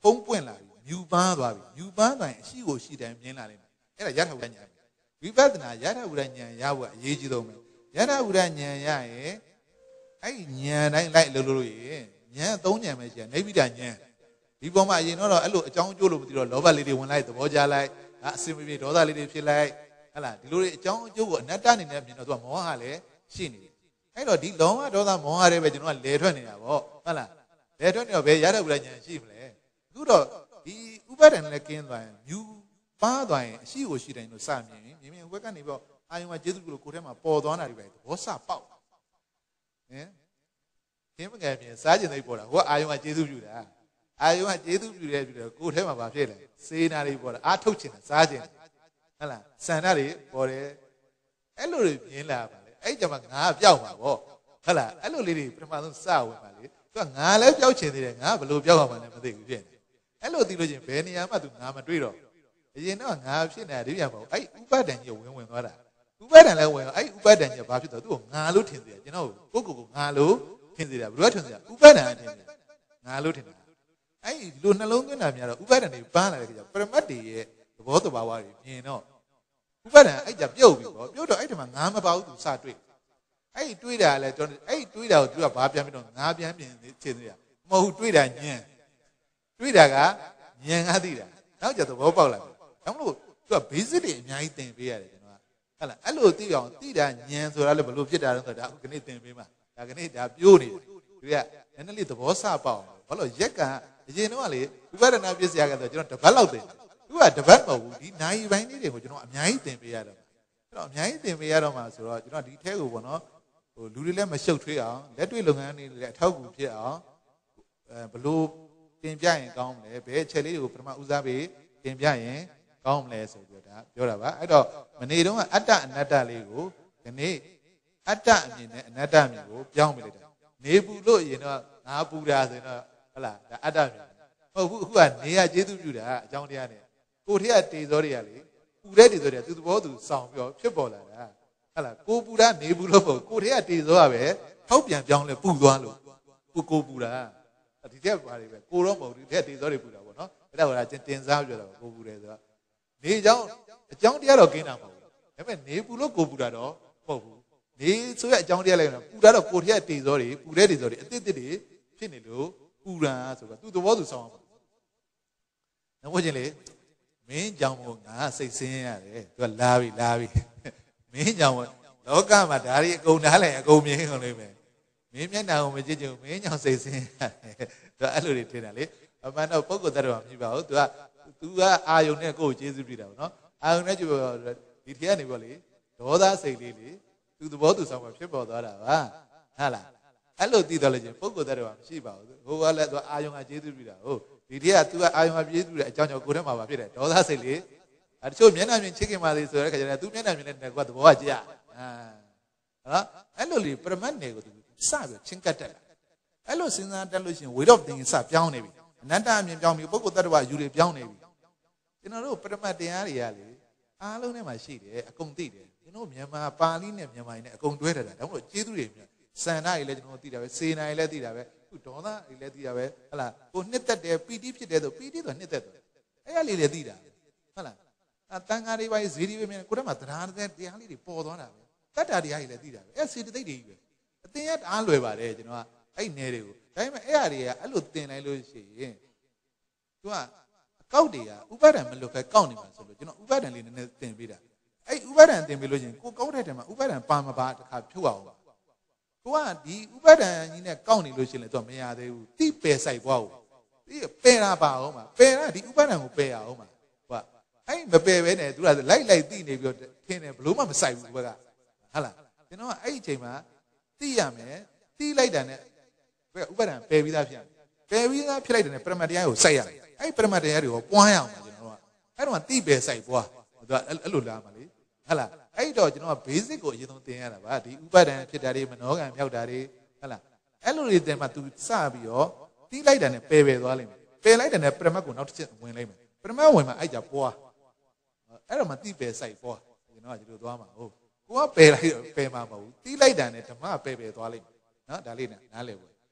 ဖုံးပွင့်လာပြီမြူပန်းသွားပြီမြူပန်းသွားရင်အရှိကိုရှိတယ်မြင်လာလိမ့်မယ်အဲ့ဒါယထာဝရဉာဏ်ဝိပဿနာယထာဝရဉာဏ်ရဖို့အရေးကြီးဆုံးပဲယထာဝရဉာဏ်ရရင်အဲ့ဉာဏ်တိုင်းလိုက်လို့လို့ရင်ဉာဏ်သုံးဉာဏ်ပဲရှိတယ်နိဗ္ဗိဒဉာဏ်ဒီပေါ်မှာအရင်တော့အဲ့လိုအကြောင်းအကျိုးလို့မသိတော့လောဘလေးတွေဝင်လိုက်သဘောကျလိုက်အစင်မပြေဒေါသလေးတွေဖြစ်လိုက်ဟလာဒီလိုတွေအကြောင်းအကျိုးကိုအနတ္တအနေနဲ့မြင်တော့သူကမောဟလည်းရှိနေတယ်အဲ့တော့ဒီလောဘဒေါသမောဟတွေပဲကျွန်တော်ကလဲထွက်နေတာပေါ့ဟုတ်လားလဲထွက်နေတော့ဘယ်ရတဲ့ဝိညာဉ်ရှိမလဲအခုတော့ဒီဥပါဒဏ်လည်းကင်းသွားရင်မြူပါသွားရင်အရှိကိုရှိတယ်လို့စမြင်မြင်မြင်ဝက်ကနေပြီးတော့အာယုံကကျေးဇူးလို့ကိုယ်ထဲမှာပေါ်သွားတာတွေပဲသဘောစပေါက်ဟင်ခင်းမငယ်ပြင်စားကျင်သိပေါ်တာဟိုကအာယုံကကျေးဇူးပြုတာအာယုံကကျေးဇူးပြုတယ်ပြုတယ်ကိုယ်ထဲမှာဘာဖြစ်လဲစေနာတွေပေါ်တာအားထုတ်ချင်တာစားချင်တယ်ဟုတ်လားဆန္ဒတွေပေါ်တယ်အဲ့လိုတွေမြင်လာပါလေအဲ့ကြမှာငါပျောက်မှာပေါ့ဟုတ်လားအဲ့လိုလေးတွေပထမဆုံးစဝင်ပါလေသူကငါလည်းပျောက်ချင်သေးတယ်ငါဘယ်လိုပျောက်အောင်မှလည်းမသိဘူးဖြစ်နေအဲ့လိုသိလို့ချင်းဘယ်နေရာမှသူငါမတွေ့တော့အရင်တော့ငါဖြစ်နေတာဒီပြန်ပေါ့အဲ့ဥပါဒဏ်ကြီးဝင်ဝင်သွားတာဥပါဒဏ်လည်းဝင်အဲ့ဥပါဒဏ်ကြီးဘာဖြစ်တော့သူ့ကိုငါလို့ထင်သေးတယ်ကျွန်တော်ကိုကိုကိုငါလို့ထင်သေးတယ်ဘယ်လိုထင်သေးလဲဥပါဒဏ်ထင်တယ်ငါလို့ထင်တာအဲ့ဒီလိုနှလုံးသွင်းတာများတော့ဥပါဒဏ်တွေပန်းလာတဲ့ကြပရမတ်တွေရဲ့သဘောတဘာဝတွေမြင်တော့ဥပါဒဏ်အဲ့ကြပြုတ်ပြီပေါ့ပြုတ်တော့အဲ့ဒီမှာငါမပါဘူးသူစတွေ့အဲ့ဒီတွေးတာလည်းကျွန်တော်အဲ့ဒီတွေးတာကိုသူကဘာပြန်ပြီးတော့ငါပြန်ပြင်ထင်သေးတာမဟုတ်တွေးတာညံတွေးတာကညံငါသိတာနောက်ကျသဘောပေါက်လာတယ်ဒါမှမဟုတ်သူက basic တွေအများကြီးသင်ပေးရတယ်ကျွန်တော်ကဟုတ်လားအဲ့လိုသိအောင်သိတာညံဆိုတာလည်းဘယ်လိုဖြစ်တာလဲဆိုတော့ဒါအခုခဏသင်ပေးမှာဒါခဏဒါပြိုးနေတယ်သူကနည်းနည်းလေးသဘောစပေါက်ဘာလို့ရက်ကအရင်တော့ကလေဥပဒနာပြည့်စရာကဆိုကျွန်တော်တပတ်လောက်သင်သူကတပတ်မဟုတ်ဘူးဒီနိုင်ပိုင်းလေးတွေကိုကျွန်တော်အများကြီးသင်ပေးရတော့အဲ့တော့အများကြီးသင်ပေးရတော့မှာဆိုတော့ကျွန်တော်ဒီထဲကိုပေါ့နော်ဟိုလူတွေလည်းမရှုပ်ထွေးအောင်လက်တွေ့လုပ်ငန်းတွေလည်းအထောက်အကူဖြစ်အောင်အဲဘလို့တင်ပြရင်ကောင်းမလဲဘယ်အချက်လေးတွေကိုပထမဦးစားပေးတင်ပြရင်ကောင်းမလဲဆိုပြီးတော့ဒါပြောတာပါအဲ့တော့မနေ့တုန်းကအတ္တအနတ္တလေးကိုဒီနေ့အတ္တအမြင်နဲ့အနတ္တအမြင်ကိုပြောင်းပြလိုက်တာနေပူလို့ရင်တော့ငါပူတာဆိုရင်တော့ဟုတ်လားဒါအတ္တမြင်ဟုတ်ဘူးအခုကနေရကျေးဇူးပြုတာအကြောင်းတရားနဲ့ကိုထက်ကတေဇောတွေကလေပူတဲ့တေဇောတွေကသူသဘောသူစောင့်ပြောဖြစ်ပေါ်လာတာဟုတ်လားကိုပူတာနေပူလို့ပေါ့ကိုထက်ကတေဇောကပဲထောက်ပြန်ပြောင်းလဲပူသွားလို့ကိုကိုပူတာဒီတက်ပါလေပဲကိုတော့မဟုတ်ဘူးဒီတက်တေဇောတွေပူတာပေါ့နော်အဲ့ဒါကတင်စားပြောတာကိုပူတယ်ဆိုတော့နေเจ้าအကြောင်းတရားတော့ကင်းတာမဟုတ်ဘူးဒါပေမဲ့နေပူလို့ကိုပူတာတော့မဟုတ်ဘူးနေဆိုရအကြောင်းတရားလည်းပူတာတော့ကိုထက်တေဇောတွေပူတဲ့တေဇောတွေအစ်စ်တွေဖြစ်နေလို့ပူတာဆိုတော့သူ့သဘောသူဆောင်အောင်နောက်ဖို့ချင်းလေမင်းကြောင့်မို့ငါစိတ်ဆင်းရတယ်သူကလာပြီလာပြီမင်းကြောင့်လောကမှာဓာရီအကုန်နားလဲအကုန်မြင်ကုန်လိမ့်မယ်မင်းမျက်နှာကိုမကြည့်ကြဘူးမင်းကြောင့်စိတ်ဆင်းရတယ်သူကအဲ့လိုတွေထင်တာလေအမှန်တော့ပုဂ္ဂိုလ်တ attva မဖြစ်ပါဘူးသူကသူကအာယုံနဲ့ကိုယ်ကိုကျေးဇူးပြုတာပေါ့နော်အာယုံနဲ့ကြည့်ပါဒီထက်ကနေပေါ့လေဒေါသစိတ်လေးလေသူသဘောသူဆောင်မှဖြစ်ပေါ်သွားတာပါဟုတ်လားအဲ့လိုသိတော့လေချင်းပုဂ္ဂိုလ်တ attva မရှိပါဘူးဟိုကလည်းသူအာယုံကကျေးဇူးပြုတာဟုတ်ဒီထက်ကသူကအာယုံကကျေးဇူးပြုတဲ့အကြောင်းကြောင့်ကိုယ်ထဲမှာဖြစ်တယ်ဒေါသစိတ်လေးအဲတချို့မျက်နှာမြင်ချစ်ခင်ပါသေးဆိုတဲ့ခါကျတော့သူမျက်နှာမြင်တဲ့ကွာသဘောကကြအာနော်အဲ့လိုလေပရမတ်နယ်ကိုသူစပြီးချင်းကတ်တက်လာအဲ့လိုစဉ်းစားတက်လို့ရှိရင် way of thinking စပြောင်းနေပြီအနတ္တအမြင်ပြောင်းပြီပုဂ္ဂိုလ်တ attva ယူတွေပြောင်းနေပြီကျွန်တော်တို့ပရမတ်တရားတွေကလေအားလုံးထဲမှာရှိတယ်အကုန်သိတယ်ကျွန်တော်မြန်မာပါဠိနဲ့မြန်မာရင်းနဲ့အကုန်တွဲထားတာဒါမှမဟုတ်ကျေးဇူးတွေမြတ်စန္ဒတွေလည်းကျွန်တော်သိတာပဲစေနာတွေလည်းသိတာပဲခုဒေါသတွေလည်းသိတာပဲဟုတ်လားကိုနှစ်သက်တယ်ပီတိဖြစ်တယ်ဆိုပီတိဆိုနှစ်သက်တယ်အဲ့ရလေးလည်းသိတာဟုတ်လားအတန်ဃာတွေပါဇေဒီပဲမြင်ကိုယ်ထဲမှာတရားတဲ့တရားလေးတွေပေါ်သွားတာပဲတတ္တတရားတွေလည်းသိတာပဲအဲ့စေတသိက်တွေကြီးပဲအသင်ရအားလွယ်ပါတယ်ကျွန်တော်ကအဲ့နယ်တွေကိုဒါပေမဲ့အဲ့အရာတွေကအဲ့လိုသင်လိုက်လို့ရှိရင်သူကအကောက်တွေကဥပါဒံမလွတ်ပဲကောက်နေမှာဆိုလို့ကျွန်တော်ဥပါဒံလေးနည်းနည်းသင်ပေးတာအဲ့ဥပါဒံသင်ပေးလို့ရှိရင်ကိုကောက်တဲ့ထဲမှာဥပါဒံပါမပါတခါဖြုတ်အောင်ကိုကဒီဥပါဒံကြီးနဲ့ကောက်နေလို့ရှိရင်လည်းသူကမရသေးဘူးတိပယ်ဆိုင်သွားဘူးဒီပယ်တာပါအောင်ပါပယ်တာဒီဥပါဒံကိုပယ်ရအောင်ပါဟိုကအဲ့မပယ်ပဲနဲ့သူကလိုက်လိုက်တိနေပြီးတော့ထင်းတယ်ဘလို့မှမဆိုင်ဘူးဘက်ကဟုတ်လားကျွန်တော်ကအဲ့ဒီအချိန်မှာတိရမယ်တိလိုက်တာနဲ့ဥပါဒံပယ်ပြီးသားဖြစ်ပယ်ပြီးသားဖြစ်လိုက်တဲ့ပရမတ်တရားကိုစိုက်ရတယ်အဲ့ပရမတ်တရားတွေကိုပွားရအောင်ပါကျွန်တော်တို့ကအဲ့တော့တိပယ်ဆိုင်ပွားသူကအဲ့လိုလာမှာလေဟုတ်လားအဲ့တော့ကျွန်တော်က basic ကိုအရင်ဆုံးသင်ရတာပါဒီဥပါဒံဖြစ်တာတွေမနောကံမြောက်တာတွေဟုတ်လားအဲ့လိုတွေသင်မှ तू စပြီးတော့တိလိုက်တာနဲ့ပယ်ပယ်သွားလိမ့်မယ်ပယ်လိုက်တဲ့နဲ့ပရမတ်ကိုနောက်တစ်ချက်ဝင်လိုက်မယ်ပရမတ်ဝင်မှအဲ့ကြပွားအဲ့တော့မှတိပယ်ဆိုင်ပွားကျွန်တော်ကဒီလိုသွားမှာဟုတ်ကိုကပယ်လိုက်ပယ်မှာမဟုတ်ဘူးတိလိုက်တာနဲ့ဓမ္မပယ်ပယ်သွားလိမ့်မယ်နော်ဒါလေးနားလည်ဖို့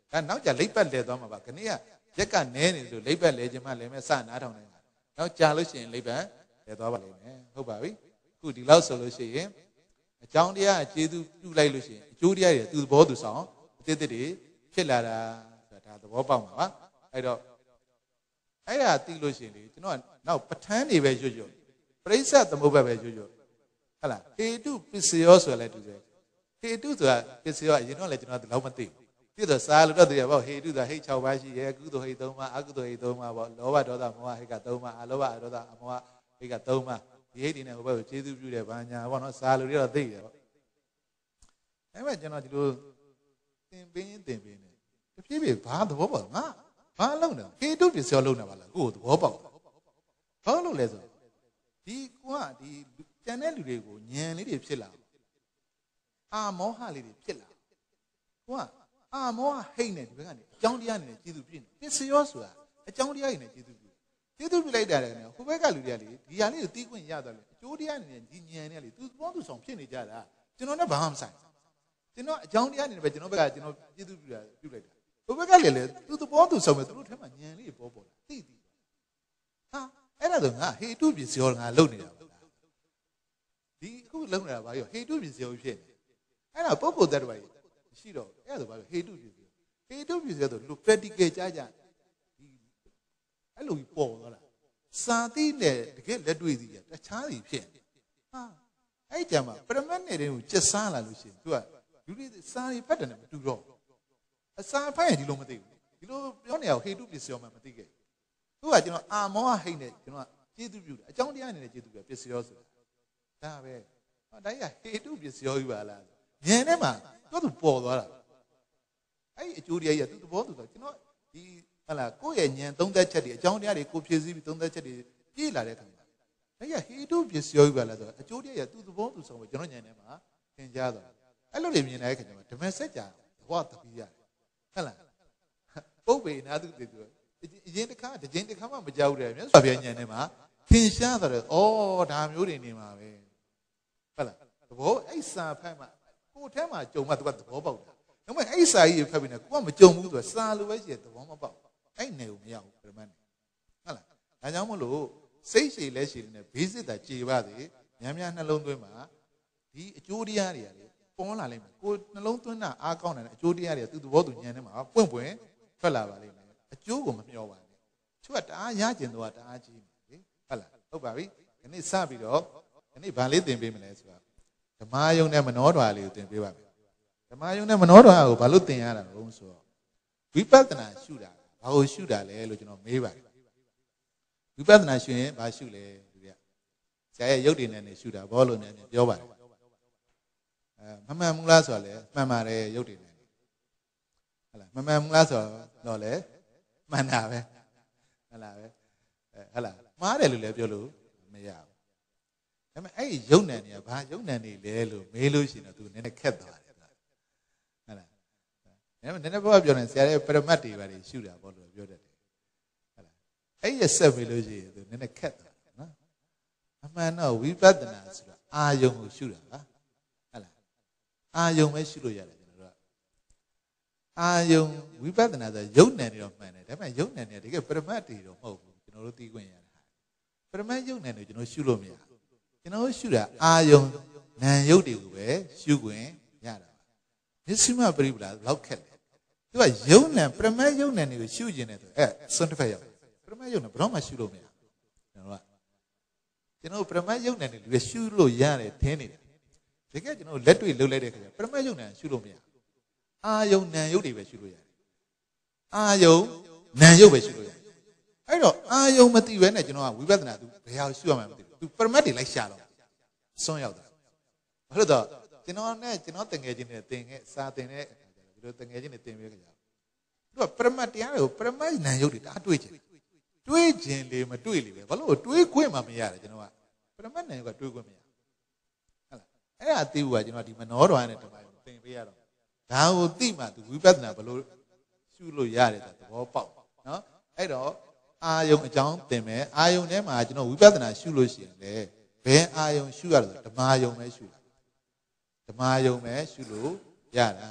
ဒါနောက်ကြလိပ်ပတ်လဲသွားမှာပါခဏရရက်ကနဲနေလို့လိပ်ပတ်လဲခြင်းမှလည်းမဲ့စနားထောင်နေတာနောက်ကြာလို့ရှိရင်လိပ်ပတ်လဲသွားပါလိမ့်မယ်ဟုတ်ပါပြီအခုဒီလောက်ဆိုလို့ရှိရင်အကြောင်းတရားကျေးဇူးပြုလိုက်လို့ရှိရင်အကျိုးတရားတွေသူသဘောသူဆောင်အတိတ်တွေဖြစ်လာတာဆိုတာဒါသဘောပေါက်မှာပါအဲ့တော့အဲ့ဒါသိလို့ရှိရင်လေကျွန်တော်ကနောက်ပဋ္ဌာန်းတွေပဲရွတ်ရွတ်ပရိစ္ဆေသမုပ္ပါပဲရွတ်ရွတ်ဟုတ်လားဟေတုပစ္စယောဆိုလည်းတူတယ်ဟေတုဆိုတာပစ္စယောအရင်တော့လည်းကျွန်တော်ဒီလောက်မသိဘူးပြည့်တော့စားလို့တော့တည်းပေါ့ဟေတုဆိုတာဟိတ်၆ပါးရှိရဲ့ကုသိုလ်ဟိတ်၃ပါးအကုသိုလ်ဟိတ်၃ပါးပေါ့လောဘဒေါသမောဟဟိတ်က၃ပါးအလောဘအဒေါသအမောဟဟိတ်က၃ပါးဒီဟိတ်တွေနဲ့ဟိုဘက်ကိုကျေးဇူးပြုတယ်ဘာညာပေါ့နော်စားလို့တော့သိတယ်ပေါ့အဲ့မဲ့ကျွန်တော်ဒီလိုသင်ပင်းသင်ပင်းနေတဖြည်းဖြည်းဘာသဘောပေါက်ငါဘာလုံးလဲဟေတုပစ္စယောလုံးတာပါလားကိုယ်သဘောပေါက်ဘာလို့လဲဆိုဒီကွာဒီကျန်တဲ့လူတွေကိုညံလေးတွေဖြစ်လာအာမောဟလေးတွေဖြစ်လာကွာအာမောဟဟိတ်နေဒီဘက်ကနေအကြောင်းတရားနဲ့ကျေးဇူးပြုနေပစ္စယောဆိုတာအကြောင်းတရားတွေနဲ့ကျေးဇူးပြုကျေးဇူးပြုလိုက်တာလည်းဟိုဘက်ကလူတွေကလေဒီဟာလေးကိုတီးခွင့်ရသွားတယ်အကျိုးတရားနဲ့ဒီညံနဲ့လေသူသဘောသူဆောင်ဖြစ်နေကြတာကျွန်တော်နဲ့ဘာမှမဆိုင်ကျွန်တော်အကြောင်းတရားနဲ့ပဲကျွန်တော်ဘက်ကကျွန်တော်ကျေးဇူးပြုတာပြုလိုက်တာဟိုဘက်ကလေလေသူသဘောသူဆောင်မယ်သူတို့ထဲမှာညံလေးပေါ်ပေါ်လာသိသိဟာအဲ့ဒါဆိုငါဟေတုပစ္စယောငါလုံနေတာဒီအခုလုံနေတာဘာရောဟေတုပစ္စယောဖြစ်နေအဲ့ဒါပုဂ္ဂိုလ်တ attva ကြီးရှိတော့အဲ့ဒါဆိုဘာလဲဟေတုပစ္စယောဟေတုပစ္စယောဆိုလူ practical ကြားကြဒီအဲ့လိုပေါ်သွားတာစာသိနဲ့တကယ်လက်တွေ့စီတခြားစီဖြစ်ဟာအဲ့ကြမှာပရမတ်နယ်တွေကိုကျက်စားလာလို့ရှိရင်သူကလူတွေစာရီဖတ်တယ်နဲ့မတူတော့အစာဖတ်ရင်ဒီလိုမသိဘူးဒီလိုပြောနေအောင်ဟေတုပစ္စယောမှမသိခဲ့သူကကျွန်တော်အာမောဟဟိတ်နဲ့ကျွန်တော်ကျေးဇူးပြုတယ်အကြောင်းတရားအနေနဲ့ကျေးဇူးပြုပစ္စယောဆိုတာဒါပဲဟောဒါကြီးကဟေတုပစ္စယောကြီးပါလားဉာဏ်ထဲမှာသူ့သူပေါ်သွားတာအဲ့ဒီအကျိုးတရားကြီးကသူ့သဘောသူဆိုကျွန်တော်ဒီဟလာကိုယ့်ရဲ့ဉာဏ်သုံးသက်ချက်တွေအကြောင်းတရားတွေကိုဖြည့်ဆည်းပြီးသုံးသက်ချက်တွေပြည့်လာတဲ့အခါမှာဒါကြီးကဟေတုပစ္စယောကြီးပါလားဆိုအကျိုးတရားကြီးကသူ့သဘောသူဆိုပြီးကျွန်တော်ဉာဏ်ထဲမှာသင်ကြားသွားအဲ့လိုတွေမြင်တဲ့အခါကျမှဓမ္မစကြာသဘောတပီးရတယ်ဟုတ်လားပုပ္ပေနာသူတည်သူအရင်တစ်ခါတစ်ချိန်တစ်ခါမှမကြောက်တယ်မြတ်စွာဘုရားဉာဏ်ထဲမှာသင်ရှားတယ်ဩဒါမျိုးတွေနေမှာပဲဟုတ်လားသဘောအဲ့စာဖတ်မှကိုယ်ထဲမှာကြုံမှသူကသဘောပေါက်တာဒါပေမဲ့အဲ့စာကြီးဖတ်ပြီးနေကိုကမကြုံဘူးဆိုစာလိုပဲရှိတယ်သဘောမပေါက်အဲ့နယ်ကိုမရဘူးပြမတ်နေဟုတ်လားဒါကြောင့်မလို့စိတ်ရှည်လဲရှည်နေဘေးစစ်တာကြေပါစေများများနှလုံးသွင်းမှာဒီအကျိုးတရားတွေကလေပေါ်လာလိမ့်မယ်ကိုနှလုံးသွင်းတာအားကောင်းတယ်အကျိုးတရားတွေကသူ့သဘောသူဉာဏ်ထဲမှာပွင့်ပွင့်ထွက်လာပါလိမ့်မယ်အကျိုးကိုမမျှော်ပါနဲ့သူကတအားရကျင်တော့တအားကြီးတယ်လေဟုတ်လားဟုတ်ပါပြီဒီနေ့စပြီးတော့ဒီနေ့ဗာလေးသင်ပေးမလဲဆိုတာဓမ္မယုံနဲ့မနောဓာလေးကိုသင်ပေးပါမယ်ဓမ္မယုံနဲ့မနောဓာကိုဘာလို့သင်ရတာလဲဆိုတော့ဝိပဿနာရှုတာဘာကိုရှုတာလဲလို့ကျွန်တော်မေးပါတယ်ဝိပဿနာရှုရင်ဘာရှုလဲလူတွေကဆရာရဲ့ရုပ်တည်နေရှုတာဘောလို့နေပြောပါတယ်အဲမမှန်ဘူးလားဆိုတော့လေမှန်ပါတယ်ရုပ်တည်နေဟုတ်လားမမှန်ဘူးလားဆိုတော့လေမှန်တာပဲဟုတ်လားပဲအဲဟုတ်လားမှားတယ်လို့လည်းပြောလို့မရဘူးဒါပေမဲ့အဲ့ဒီယုံနံတွေကဘာယုံနံတွေလဲလို့မေးလို့ရှိရင်တော့သူနည်းနည်းခက်သွားတယ်ဟုတ်လားဒါပေမဲ့နည်းနည်းဘောပြောနေဆရာရဲ့ပရမတ်တွေပါတွေရှုတာဘောလို့ပြောတတ်တယ်ဟုတ်လားအဲ့ဒီဆက်မေးလို့ရှိရင်သူနည်းနည်းခက်သွားတယ်နော်အမှန်တော့ဝိပဿနာဆိုတာအာယုံကိုရှုတာပါဟုတ်လားအာယုံပဲရှုလို့ရတယ်ကျွန်တော်တို့ကအာယုံဝိပဿနာဆိုယုံနံတွေတော့မှန်တယ်ဒါပေမဲ့ယုံနံတွေတကယ်ပရမတ်တွေတော့မဟုတ်ဘူးကျွန်တော်တို့သိခွင့်ရတယ်ပရမတ်ယုံနံတွေကျွန်တော်ရှုလို့မရဘူးကျွန်တော်ရှုတာအာယုံနာယုတ်တွေကိုပဲရှုခွင့်ရတာပါမျက်စိမှပြိပလာလောက်ခက်တယ်သူကယုံနံပရမတ်ယုံနံတွေကိုရှုကျင်တယ်ဆိုအဲစွန့်တစ်ဖက်ရောက်ပရမတ်ယုံနံဘယ်တော့မှရှုလို့မရကျွန်တော်ကကျွန်တော်ပရမတ်ယုံနံတွေလူတွေရှုလို့ရတယ်ထင်းနေတယ်တကယ်ကျွန်တော်လက်တွေ့လှုပ်လိုက်တဲ့ခါကျပရမတ်ယုံနံရှုလို့မရအာယုံနာယုတ်တွေပဲရှုလို့ရတယ်အာယုံနာယုတ်ပဲရှုလို့ရတယ်အဲ့တော့အာယုံမသိဘဲနဲ့ကျွန်တော်ကဝိပဿနာသူဘယ်ဟာရှုရမှာမသိသူပရမတ်တွေလိုက်ရှာတော့စွန့်ရောက်တာဘာလို့တော့ကျွန်တော်နဲ့ကျွန်တော်တငယ်ချင်းတွေတင်ခဲ့စာတင်တဲ့အခါကျတော့ဒီလိုတငယ်ချင်းတွေတင်ပေးကြတယ်သူကပရမတ်တရားတွေကိုပရမတ်နံရုပ်တွေဒါတွေးချင်တွေးချင်လေမတွေးလေပဲဘာလို့တွေးခွင့်မှမရတယ်ကျွန်တော်ကပရမတ်နံရုပ်ကတွေးခွင့်မရဟုတ်လားအဲ့ဒါသိဖို့ကကျွန်တော်ဒီမနောတော်နဲ့တမိုင်းကိုတင်ပေးရတော့ဒါကိုသိမှသူဝိပဿနာဘလို့ရှုလို့ရတယ်ဆိုသဘောပေါက်နော်အဲ့တော့အာယုံအကြောင်းသင်မယ်အာယုံထဲမှာကျွန်တော်ဝိပဿနာရှုလို့ရှိရင်လေဘယ်အာယုံရှုရလဲဓမ္မယုံပဲရှုတာဓမ္မယုံပဲရှုလို့ရတာ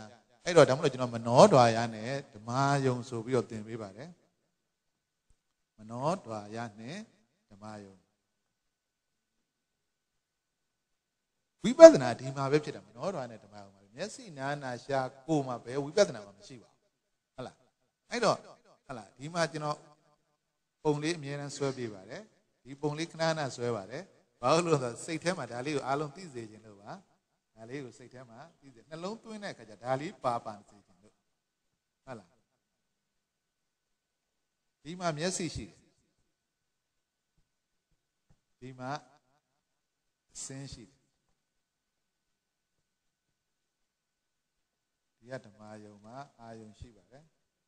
အဲ့တော့ဒါမှမဟုတ်ကျွန်တော်မနောဒွါရနဲ့ဓမ္မယုံဆိုပြီးတော့သင်ပေးပါတယ်မနောဒွါရနဲ့ဓမ္မယုံဝိပဿနာဒီမှာပဲဖြစ်တာမနောဒွါနဲ့ဓမ္မယုံပါမျက်စိနာနာရှာကိုယ်မှာပဲဝိပဿနာမှာမရှိပါဘူးဟုတ်လားအဲ့တော့ဟုတ်လားဒီမှာကျွန်တော်ပုံလေးအမြဲတမ်းဆွဲပြပါတယ်ဒီပုံလေးခဏခဏဆွဲပါတယ်ဘာလို့လဲဆိုတော့စိတ်ထဲမှာဒါလေးကိုအားလုံးသိစေခြင်းလို့ပါဒါလေးကိုစိတ်ထဲမှာသိစေနှလုံးသွင်းတဲ့အခါကျဒါလေးပါပါစေခြင်းလို့ဟုတ်လားဒီမှာမျက်စိရှိတယ်ဒီမှာစင်းရှိတယ်ဒီကဓမ္မယုံမှာအာယုံရှိပါတယ်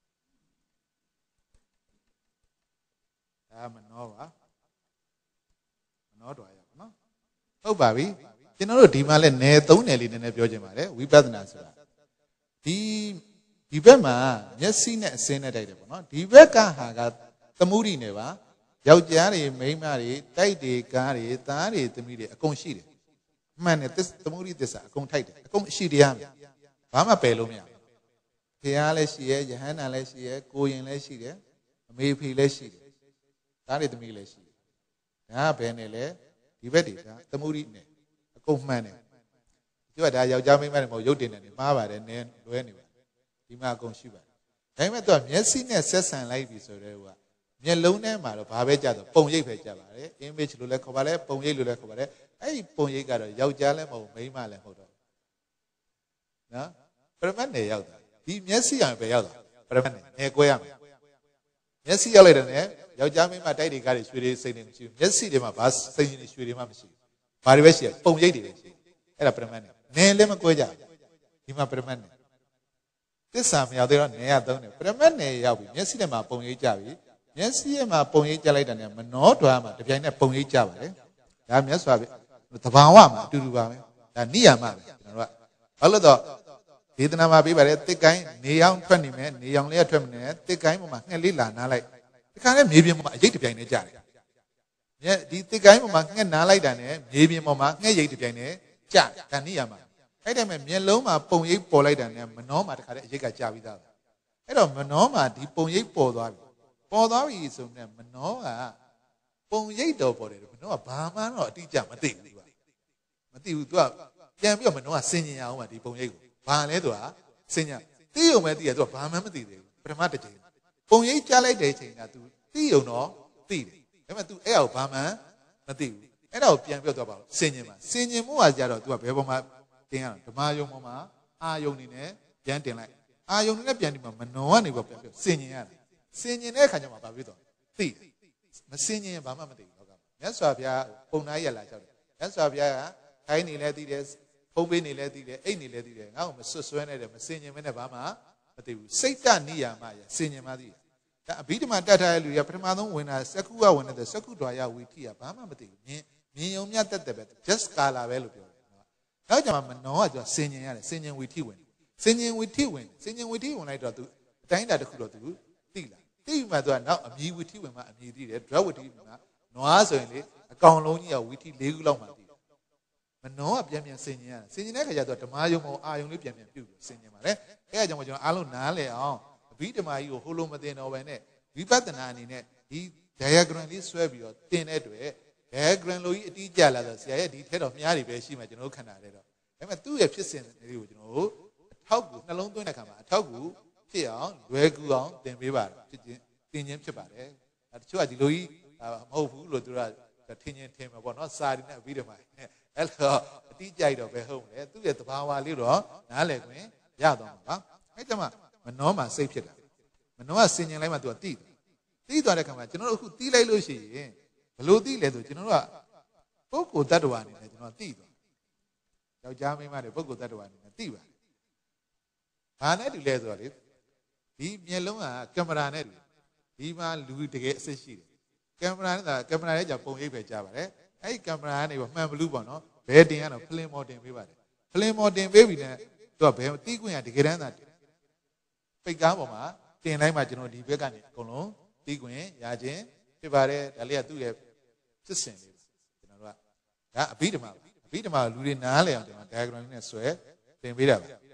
ဒါမနောပါမနောတော်ရပါနော်ဟုတ်ပါပြီကျွန်တော်တို့ဒီမှာလဲနယ်သုံးနယ်လေးနည်းနည်းပြောချင်ပါတယ်ဝိပဿနာဆိုတာဒီဒီဘက်မှာမျက်စိနဲ့အစင်းနဲ့တိုက်တယ်ပေါ့နော်ဒီဘက်ကဟာကသမုဒိနဲ့ပါယောက်ျားတွေမိန်းမတွေတိုက်တွေကားတွေသားတွေသမီးတွေအကုန်ရှိတယ်အမှန်နဲ့သမုဒိသစ္စာအကုန်ထိုက်တယ်အကုန်အရှိတရားမယ်ဘာမှပယ်လို့မရဘူးဖျားလည်းရှိရဲယဟန္တာလည်းရှိရဲကိုရင်လည်းရှိတယ်အမေဖေလည်းရှိတယ်သားတွေသမီးလည်းရှိတယ်ဒါကဘယ်နဲ့လဲဒီဘက်တွေကသမုဒိနဲ့အကုန်မှန်တယ်သူကဒါယောက်ျားမိန်းမတွေမဟုတ်ရုပ်တင်တယ်နေမှားပါတယ်နည်းလွဲနေပါတယ်ဒီမှာအကုန်ရှိပါတယ်ဒါပေမဲ့သူကမျက်စိနဲ့ဆက်ဆံလိုက်ပြီဆိုတော့ကမျက်လုံးထဲမှာတော့ဘာပဲကြတော့ပုံရိပ်ပဲကြပါတယ် image လို့လည်းခေါ်ပါလဲပုံရိပ်လို့လည်းခေါ်ပါတယ်အဲ့ဒီပုံရိပ်ကတော့ယောက်ျားလည်းမဟုတ်မိန်းမလည်းမဟုတ်တော့နော်ပရမတ်နယ်ရောက်တာဒီမျက်စိအောင်ပဲရောက်တာပရမတ်နယ်နယ်ကွဲရမယ်မျက်စိရောက်လိုက်တဲ့ယောက်ျားမိန်းမတိုက်တွေကားတွေရွှေတွေစိတ်တွေမရှိဘူးမျက်စိတွေမှာဘာစိတ်တွေရွှေတွေမှမရှိဘူးဘာတွေပဲရှိရပုံရိပ်တွေပဲရှိအဲ့ဒါပရမတ်နယ်နယ်လည်းမကွဲကြဘူးဒီမှာပရမတ်နယ်သစ္စာမရောက်သေးတော့နယ်ရသုံးတယ်ပရမတ်နယ်ရောက်ပြီမျက်စိထဲမှာပုံရိပ်ကြပြီမျက်စိရဲ့မှာပုံရိပ်ကြလိုက်တာနဲ့မနောဒွါမှာတပြိုင်နက်ပုံရိပ်ကြပါတယ်ဒါမျက်စွာပဲသဘာဝမှာအတူတူပါပဲဒါနိယာမပဲကျွန်တော်တို့ကဘာလို့တော့ဒေသနာမှာပြပါတယ်တစ်ကိုင်းနေအောင်ထွက်နေမယ်နေအောင်လေးထွက်မနေတစ်ကိုင်းပေါ်မှာငှက်လေးလာနားလိုက်ဒီခါနဲ့မြေပြင်ပေါ်မှာအရိပ်တစ်ပြိုင်နဲ့ကြတယ်မြက်ဒီတစ်ကိုင်းပေါ်မှာငှက်နားလိုက်တာနဲ့မြေပြင်ပေါ်မှာငှက်ရိပ်တစ်ပြိုင်နဲ့ကြဒါနိယာမအဲ့တိုင်းမှာမျက်လုံးမှာပုံရိပ်ပေါ်လိုက်တာနဲ့မနောမှာတခါတည်းအရိပ်ကကြပြီးသားပဲအဲ့တော့မနောမှာဒီပုံရိပ်ပေါ်သွားပြီပေါ်သွားပြီဆိုရင်မနောကပုံရိပ်တော်ပေါ်တယ်မနောကဘာမှတော့အတိအကျမသိဘူးသူကမသိဘူးသူကပြန်ပြီးတော့မနောကစင်ញင်အောင်ပါဒီပုံရိပ်ကိုဘာလဲသူကစင်ញသိုံပဲသိရသူကဘာမှမသိသေးဘူးပထမတစ်ချိန်ပုံရိပ်ကြားလိုက်တဲ့အချိန်ကသူသိုံတော့သိတယ်ဒါပေမဲ့ तू အဲ့အောင်ဘာမှမသိဘူးအဲ့ဒါကိုပြန်ပြောတော့ပါစင်ញင်မှာစင်ញင်မှုကကြတော့ तू ကဘယ်ပေါ်မှာတင်ရတော့ဓမ္မယုံပေါ်မှာအာယုံနေနဲ့ပြန်တင်လိုက်အာယုံနေနဲ့ပြန်တင်မှာမနောကနေပေါ့ပြန်ပြောစင်ញင်ရတယ်စင်ញင်တဲ့အခါကျမှဘာဖြစ်တော့သိတယ်မစင်ញင်ရင်ဘာမှမသိဘူးလောကမှာမြတ်စွာဘုရားပုံနာရလာကြောက်တယ်မြတ်စွာဘုရားကခိုင်းနေလဲသိတယ်ဖုံးပေးနေလဲသိတယ်အိတ်နေလဲသိတယ်ငါ့ကိုမဆွဆွဲနဲ့တယ်မစင်ញင်မနဲ့ဘာမှမသိဘူးစိတ်တနိယာမရစင်ញင်မှသိတယ်ဒါအဘိဓမ္မာတတ်ထားတဲ့လူတွေကပထမဆုံးဝင်တာစက္ခုကဝင်တဲ့စက္ခုဒွါယဝီထိကဘာမှမသိဘူးမြင်မြင်ုံမြတ်တက်တယ်ပဲ just color ပဲလို့ပြောတယ်နောက်ကြမှာမနောကကျစင်ញင်ရတယ်စင်ញင်ဝီထိဝင်စင်ញင်ဝီထိဝင်စင်ញင်ဝီထိဝင်လိုက်တော့ तू အတိုင်းတာတစ်ခုတော့ तू သိလာသိမှ तू ကနောက်အမြည်ဝီထိဝင်မှအမြည်သိတယ် drug ဝီထိဝင်မှနွားဆိုရင်လေအကောင်လုံးကြီးကဝီထိ၄ခုလောက်မှသိတယ်မနောကပြန်ပြန်စင်ញင်ရတယ်စင်ញင်တဲ့ခါကျတော့ဓမ္မယုံပေါ်အာယုံလေးပြန်ပြန်ပြုတ်ပြီးစင်ញင်ပါလေအဲအကြောင်းကိုကျွန်တော်အားလုံးနားလည်အောင်အဘိဓမ္မာကြီးကိုဟိုလိုမသိတော့ဘဲနဲ့ဝိပဿနာအနေနဲ့ဒီ diagram လေးဆွဲပြီးတော့တင်တဲ့အတွက် diagram လိုကြီးအတိအကျလာဆိုဆရာရဲ့ဒီထဲတော့မြားတွေပဲရှိမှကျွန်တော်တို့ခန္ဓာတွေတော့ဒါပေမဲ့သူ့ရဲ့ဖြစ်စဉ်လေးကိုကျွန်တော်တို့အထောက်ကူနှလုံးသွင်းတဲ့အခါမှာအထောက်ကူဖြစ်အောင်လွယ်ကူအောင်သင်ပေးပါတယ်ဖြစ်ခြင်းသင်ခြင်းဖြစ်ပါတယ်အဲတချို့ကဒီလိုကြီးမဟုတ်ဘူးလို့သူကထင်ချင်းထင်မှာပေါ့နော်စာရီနဲ့အပြီးတော့မှအဲ့တော့အတိအကျတော့ပဲဟုတ်တယ်သူ့ရဲ့သဘာဝလေးတော့နားလည်ခွင့်ရတော့မှာပါအဲ့ကျမှမနှောမှာစိတ်ဖြစ်တာမနှောကစင်ញင်လိုက်မှသူကတိတယ်တိသွားတဲ့ခါမှာကျွန်တော်တို့အခုတီးလိုက်လို့ရှိရင်ဘလို့တိလဲဆိုကျွန်တော်တို့ကပုဂ္ဂိုလ်တ attva အနေနဲ့ကျွန်တော်တိသွားယောက်ျားမိန်းမတွေပုဂ္ဂိုလ်တ attva အနေနဲ့တိပါတယ်ဘာနဲ့တူလဲဆိုတော့လေဒီမျက်လုံးကကင်မရာနဲ့တူဒီမှာလူတကယ်အစစ်ရှိတယ်ကင်မရာနဲ့ကကင်မရာရဲ့ကြောင့်ပုံရိပ်ပဲကြားပါတယ်အဲ့ဒီကင်မရာကနေမှန်ဘလူးပေါ့နော်ဘယ်တင်ရတော့ဖလင်မော်တင်ပေးပါတယ်ဖလင်မော်တင်ပေးပြီနဲ့သူကဘယ်တီးခွင့်ရတကယ်တမ်းသာပိတ်ကားပေါ်မှာတင်လိုက်မှကျွန်တော်ဒီဘက်ကနေအကုန်လုံးတီးခွင့်ရခြင်းဖြစ်ပါတယ်ဒါလေးကသူ့ရဲ့စစ်စင်လေးကျွန်တော်တို့ကဒါအဘိဓမ္မာအဘိဓမ္မာလူတွေနားလည်အောင်ကျွန်တော် diagram နဲ့ဆွဲတင်ပေးတာပါ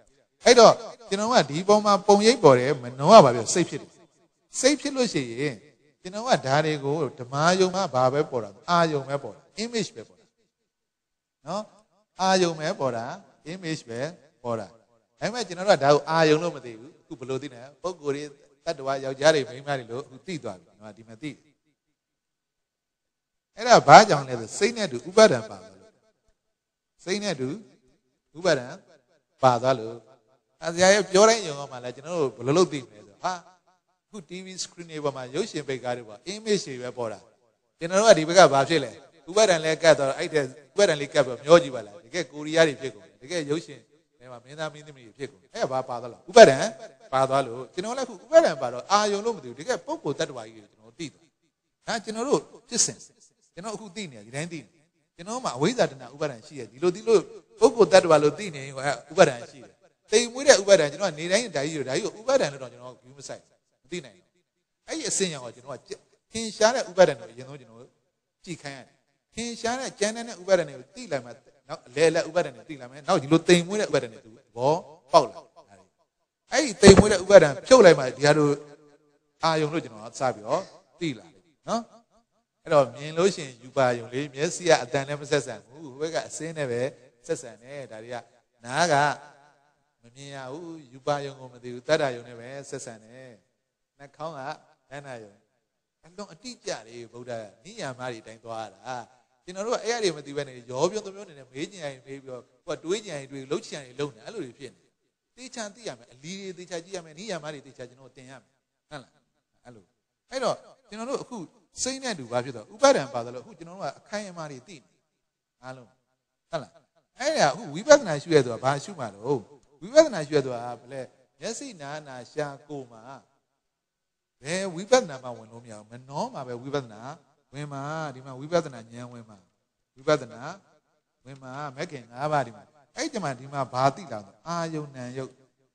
အဲ့တော့ကျွန်တော်ကဒီပုံမှာပုံရိပ်ပေါ်တယ်မနှောကပါပြောစိတ်ဖြစ်တယ်စိတ်ဖြစ်လို့ရှိရင်ကျွန်တော်ကဓာတ်တွေကိုဓမ္မယုံမှာဘာပဲပေါ်တာအာယုံပဲပေါ်တာ image ပဲပေါ်တာနော်အာယုံပဲပေါ်တာ image ပဲပေါ်တာဒါပေမဲ့ကျွန်တော်တို့ကဒါကိုအာယုံလို့မသိဘူးအခုဘယ်လိုသိလဲပုဂ္ဂိုလ်တွေတတ္တဝါယောက်ျားတွေမိန်းမတွေလို့အခုသိသွားပြီနော်ဒီမှာသိအဲ့ဒါဘာကြောင့်လဲဆိုစိတ်နဲ့တူဥပါဒံပါလို့စိတ်နဲ့တူဥပါဒံပါသွားလို့အဲဆရာရဲ့ပြောတိုင်းယုံအောင်မှလည်းကျွန်တော်တို့ဘယ်လိုလုပ်သိမလဲဆိုဟာအခု တီဗီ screen တွေပေါ်မှာရုပ်ရှင်ပိတ်ကားတွေပေါ် image တွေပဲပေါ်တာကျွန်တော်တို့ကဒီဘက်ကဘာဖြစ်လဲဥပါဒံလည်းကတ်တော့အဲ့တဲ့ဥပါဒံလေးကတ်ပြီးမျောကြည့်ပါလားတကယ်ကိုရီးယားတွေဖြစ်ကုန်တကယ်ရုပ်ရှင်ထဲမှာမင်းသားမင်းသမီးတွေဖြစ်ကုန်အဲ့ဒါဘာပါသွားလားဥပါဒံပါသွားလို့ကျွန်တော်လည်းအခုဥပါဒံပါတော့အာယုံလို့မသိဘူးတကယ်ပုဂ္ဂိုလ်တ attva ကြီးကိုကျွန်တော်သိတယ်ဒါကျွန်တော်တို့ဖြစ်စဉ်ကျွန်တော်အခုသိနေတယ်ဒီတိုင်းသိနေကျွန်တော်မှအဝိဇ္ဇာတဏဥပါဒံရှိရဒီလိုဒီလိုပုဂ္ဂိုလ်တ attva လို့သိနေရင်ဥပါဒံရှိတယ်တိမ်မွေးတဲ့ဥပါဒံကျွန်တော်ကနေတိုင်းဓာကြီးကိုဓာကြီးကိုဥပါဒံလို့တော့ကျွန်တော်ဂူးမဆိုင်မသိနိုင်ဘူးအဲ့ဒီအစဉ်ရောကျွန်တော်ကထင်ရှားတဲ့ဥပါဒံကိုအရင်ဆုံးကျွန်တော်ကြည့်ခိုင်းရတယ်ထင်ရှားတဲ့ကျမ်းတဲ့ဥပါဒံတွေကိုသိလိုက်မှနောက်အလဲလဲဥပါဒံတွေသိလိုက်မှနောက်ဒီလိုတိမ်မွေးတဲ့ဥပါဒံတွေသူဘောပေါက်လာအဲ့ဒီတိမ်မွေးတဲ့ဥပါဒံဖြုတ်လိုက်မှဒီဟာလိုအာယုံလို့ကျွန်တော်စပြီးတော့သိလာတယ်နော်အဲ့တော့မြင်လို့ရှိရင်ယူပါယုံလေးမျက်စိကအတန်နဲ့မဆက်ဆံဘူးဟိုဘက်ကအစင်းနဲ့ပဲဆက်ဆံတယ်ဒါတွေကနားကမမြင်ရဘူးယူပါယုံကိုမသိဘူးတတ္တယုံနဲ့ပဲဆက်ဆံတယ်နှာခေါင်းကဒဏ္ဍယုံအလုံးအတိကျတယ်ဗုဒ္ဓနိယာမတွေအတိုင်းသွားတာကျွန်တော်တို့ကအဲ့အရာတွေမသိဘဲနဲ့ရောပြောသမျိုးနေနဲ့မေးကြင်ရင်မေးပြီးတော့ကိုကတွေးကြင်ရင်တွေးလှုပ်ချင်ရင်လှုပ်နေအဲ့လိုတွေဖြစ်နေတေချာသိရမယ်အလီတွေတေချာကြည့်ရမယ်နိယာမတွေတေချာကျွန်တော်တင်ရမယ်ဟုတ်လားအဲ့လိုအဲ့တော့ကျွန်တော်တို့အခုစိတ်နဲ့တူဘာဖြစ်တော့ဥပါဒံပါသလိုအခုကျွန်တော်တို့ကအခိုင်အမာတွေသိနေအားလုံးဟုတ်လားအဲ့ဒါအခုဝိပဿနာရှုရဆိုတာဘာရှုမှာတော့ဝိပဿနာရှုရဆိုတာဘယ်လဲမျက်စိနာနာရှာကိုယ်မှာဘယ်ဝိပဿနာမှဝင်လို့မရဘူးမနှောမှာပဲဝိပဿနာဝင်မှာဒီမှာဝိပဿနာဉာဏ်ဝင်မှာဝိပဿနာဝင်မှာမဂ်ခင်၅ပါးဒီမှာအဲ့ဒီမှာဒီမှာဘာသိလာတော့အာယုန်နံယုတ်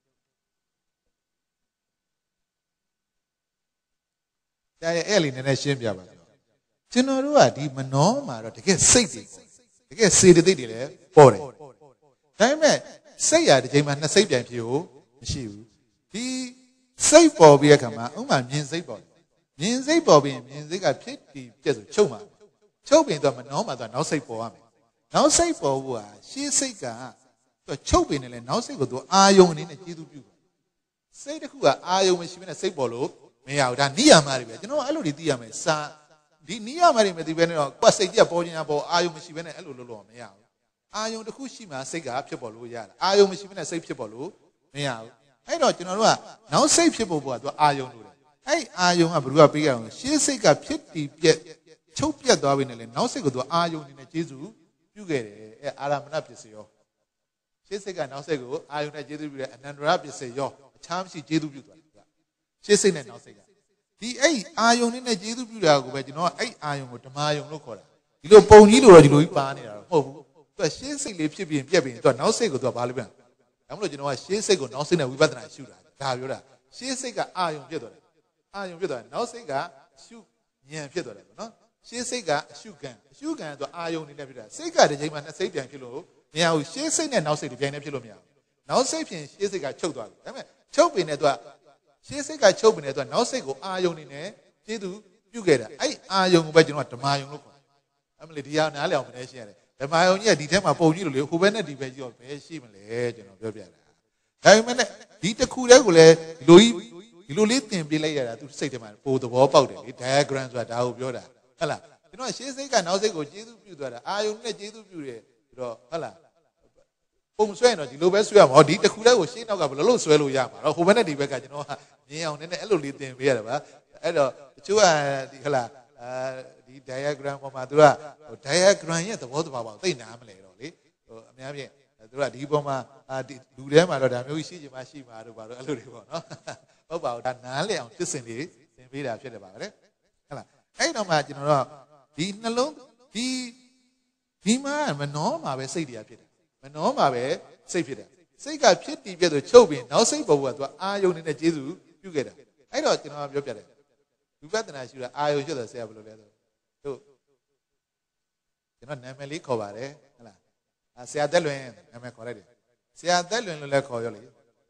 ဒါရဲ့အဲ့လေးနည်းနည်းရှင်းပြပါကျွန်တော်တို့ကဒီမနှောမှာတော့တကယ်စိတ်တွေတကယ်စေတသိက်တွေလည်းပေါ်တယ်ဒါပေမဲ့စိတ်ရတစ်ချိန်မှာနှစ်စိတ်ပြန်ဖြစ်ဖို့မရှိဘူးဒီစိတ်ပေါ်ပြီးတဲ့အခါမှာဥမာမြင်စိတ်ပေါ်မြင်စိတ်ပေါ်ပြီးမြင်စိတ်ကဖြစ်တည်ပြည့်ဆိုချုပ်မှာချုပ်ပြီးတော့မနှောမှာတော့နောက်စိတ်ပေါ်ရမယ်နောက်စိတ်ပေါ်ဖို့ဟာရှေးစိတ်ကသူချုပ်ပြီးနေလဲနောက်စိတ်ကိုသူအာယုံအနေနဲ့ကျေးဇူးပြုစိတ်တစ်ခုကအာယုံမရှိဘဲနဲ့စိတ်ပေါ်လို့မရဘူးဒါနိယာမတွေပဲကျွန်တော်အဲ့လိုတွေသိရမယ်စာဒီနိယာမတွေမသိဘဲနဲ့တော့ကိုယ်စိတ်ကြီးပေါ်ခြင်းပေါ်အာယုံမရှိဘဲနဲ့အဲ့လိုလုပ်လို့မရဘူးအာယုံတစ်ခုရှိမှစိတ်ကဖြစ်ပေါ်လို့ရတာအာယုံမရှိဘဲနဲ့စိတ်ဖြစ်ပေါ်လို့မရဘူးအဲ့တော့ကျွန်တော်တို့ကနောက်စိတ်ဖြစ်ပေါ်ဖို့ကသူအာယုံလို့တယ်အဲ့အာယုံကဘယ်သူကပေးရအောင်ရှေးစိတ်ကဖြစ်တည်ပြက်ချုပ်ပြက်သွားပြီနဲ့လေနောက်စိတ်ကသူအာယုံနေနဲ့ကျေးဇူးပြုခဲ့တယ်အဲ့အာရမဏပစ္စယောရှေးစိတ်ကနောက်စိတ်ကိုအာယုံနဲ့ကျေးဇူးပြုတယ်အနန္တရပစ္စယောအခြားမရှိကျေးဇူးပြုသွားတယ်ရှေးစိတ်နဲ့နောက်စိတ်ကဒီအဲ့အာယုံနဲ့ကျေးဇူးပြုတာကိုပဲကျွန်တော်ကအဲ့အာယုံကိုဓမ္မယုံလို့ခေါ်တာဒီလိုပုံကြီးလိုတော့ဒီလိုကြီးပါနေတာတော့မဟုတ်ဘူးသူကရှေးစိတ်လေးဖြစ်ပြီးပြက်ပြီးသူကနောက်စိတ်ကိုသူကဘာလို့ပြန်ဒါမှမဟုတ်ကျွန်တော်ကရှေးစိတ်ကိုနောက်စိတ်နဲ့ဝိပဿနာရှုတာဒါပြောတာရှေးစိတ်ကအာယုံဖြစ်သွားတယ်အာယုံဖြစ်သွားတယ်နောက်စိတ်ကရှုဉာဏ်ဖြစ်သွားတယ်ပေါ့နော်ရှေးစိတ်ကအရှုခံအရှုခံဆိုအာယုံနေနဲ့ဖြစ်တာစိတ်ကတစ်ချိန်မှနှစ်စိတ်ပြန်ဖြစ်လို့မရဘူးရှေးစိတ်နဲ့နောက်စိတ်တစ်ပြိုင်တည်းဖြစ်လို့မရဘူးနောက်စိတ်ဖြင့်ရှေးစိတ်ကချုပ်သွားတယ်ဒါပေမဲ့ချုပ်ပင်နဲ့သူကရှေးစိတ်ကချုပ်ပင်နဲ့သူကနောက်စိတ်ကိုအာယုံနေနဲ့ကျေးဇူးပြုခဲ့တာအဲ့အာယုံကိုပဲကျွန်တော်ကဓမ္မယုံလို့ခေါ်တယ်အမလီဒီဟာနားလည်အောင်မနေရှင်းရတယ်ဓမ္မယုံကြီးကဒီထဲမှာပုံကြီးလို့လေဟိုဘက်နဲ့ဒီဘက်ကြီးတော့ဘယ်ရှိမလဲကျွန်တော်ပြောပြတာဒါပေမဲ့ဒီတစ်ခုတည်းကိုလည်းဒီလိုကြီးဒီလိုလေးသင်ပြလိုက်ရတာသူစိတ်ထဲမှာပိုသဘောပေါက်တယ်လေ diagram ဆိုတာဒါကိုပြောတာဟုတ်လားကျွန်တော်ရှေးစိတ်ကနောက်စိတ်ကိုကျေးဇူးပြုသွားတာအာယုံနဲ့ကျေးဇူးပြုတယ်ပြီးတော့ဟုတ်လားပုံဆွဲရင်တော့ဒီလိုပဲဆွဲရမှာဟောဒီတစ်ခုတည်းကိုရှေးနောက်ကဘယ်လိုလုပ်ဆွဲလို့ရမှာတော့ဟိုဘက်နဲ့ဒီဘက်ကကျွန်တော်ကမြင်အောင်နည်းနည်းအဲ့လိုလေးသင်ပေးရတယ်ဗျာအဲ့တော့တချို့ကဒီဟုတ်လားအဲဒီ diagram ပေါ်မှာသူက diagram ရဲ့သဘောတဘာဝကိုသိနားမလဲတော့လေဟိုအများဖြင့်သူကဒီပေါ်မှာဒီလူထဲမှာတော့ဒါမျိုးရှိချင်မှရှိမှာတို့ဘာလို့အဲ့လိုတွေပေါ့နော်ဟုတ်ပါဘူးဒါနားလည်အောင်သိစင်လေးသင်ပေးတာဖြစ်တယ်ပါလေဟုတ်လားအဲ့တော့မှကျွန်တော်တို့ဒီနှလုံးဒီဒီမှာမနှောမှာပဲစိတ်တရားဖြစ်တယ်မနှောမှာပဲစိတ်ဖြစ်တယ်စိတ်ကဖြစ်တည်ပြည့်ဆိုချုပ်ပြီးနောက်စိတ်ပေါ်ကသူကအာယုန်နေတဲ့ကျေးဇူးပြုခဲ့တာအဲ့တော့ကျွန်တော်ပြောပြတယ်ဝိပဿနာရှုတာအာယုန်ရှုတယ်ဆရာဘယ်လိုလဲဆိုတို့ကျွန်တော်နာမည်လေးခေါ်ပါတယ်ဟုတ်လားဆရာသက်လွင်နာမည်ခေါ်လိုက်တယ်ဆရာသက်လွင်လို့လည်းခေါ်ရောလေ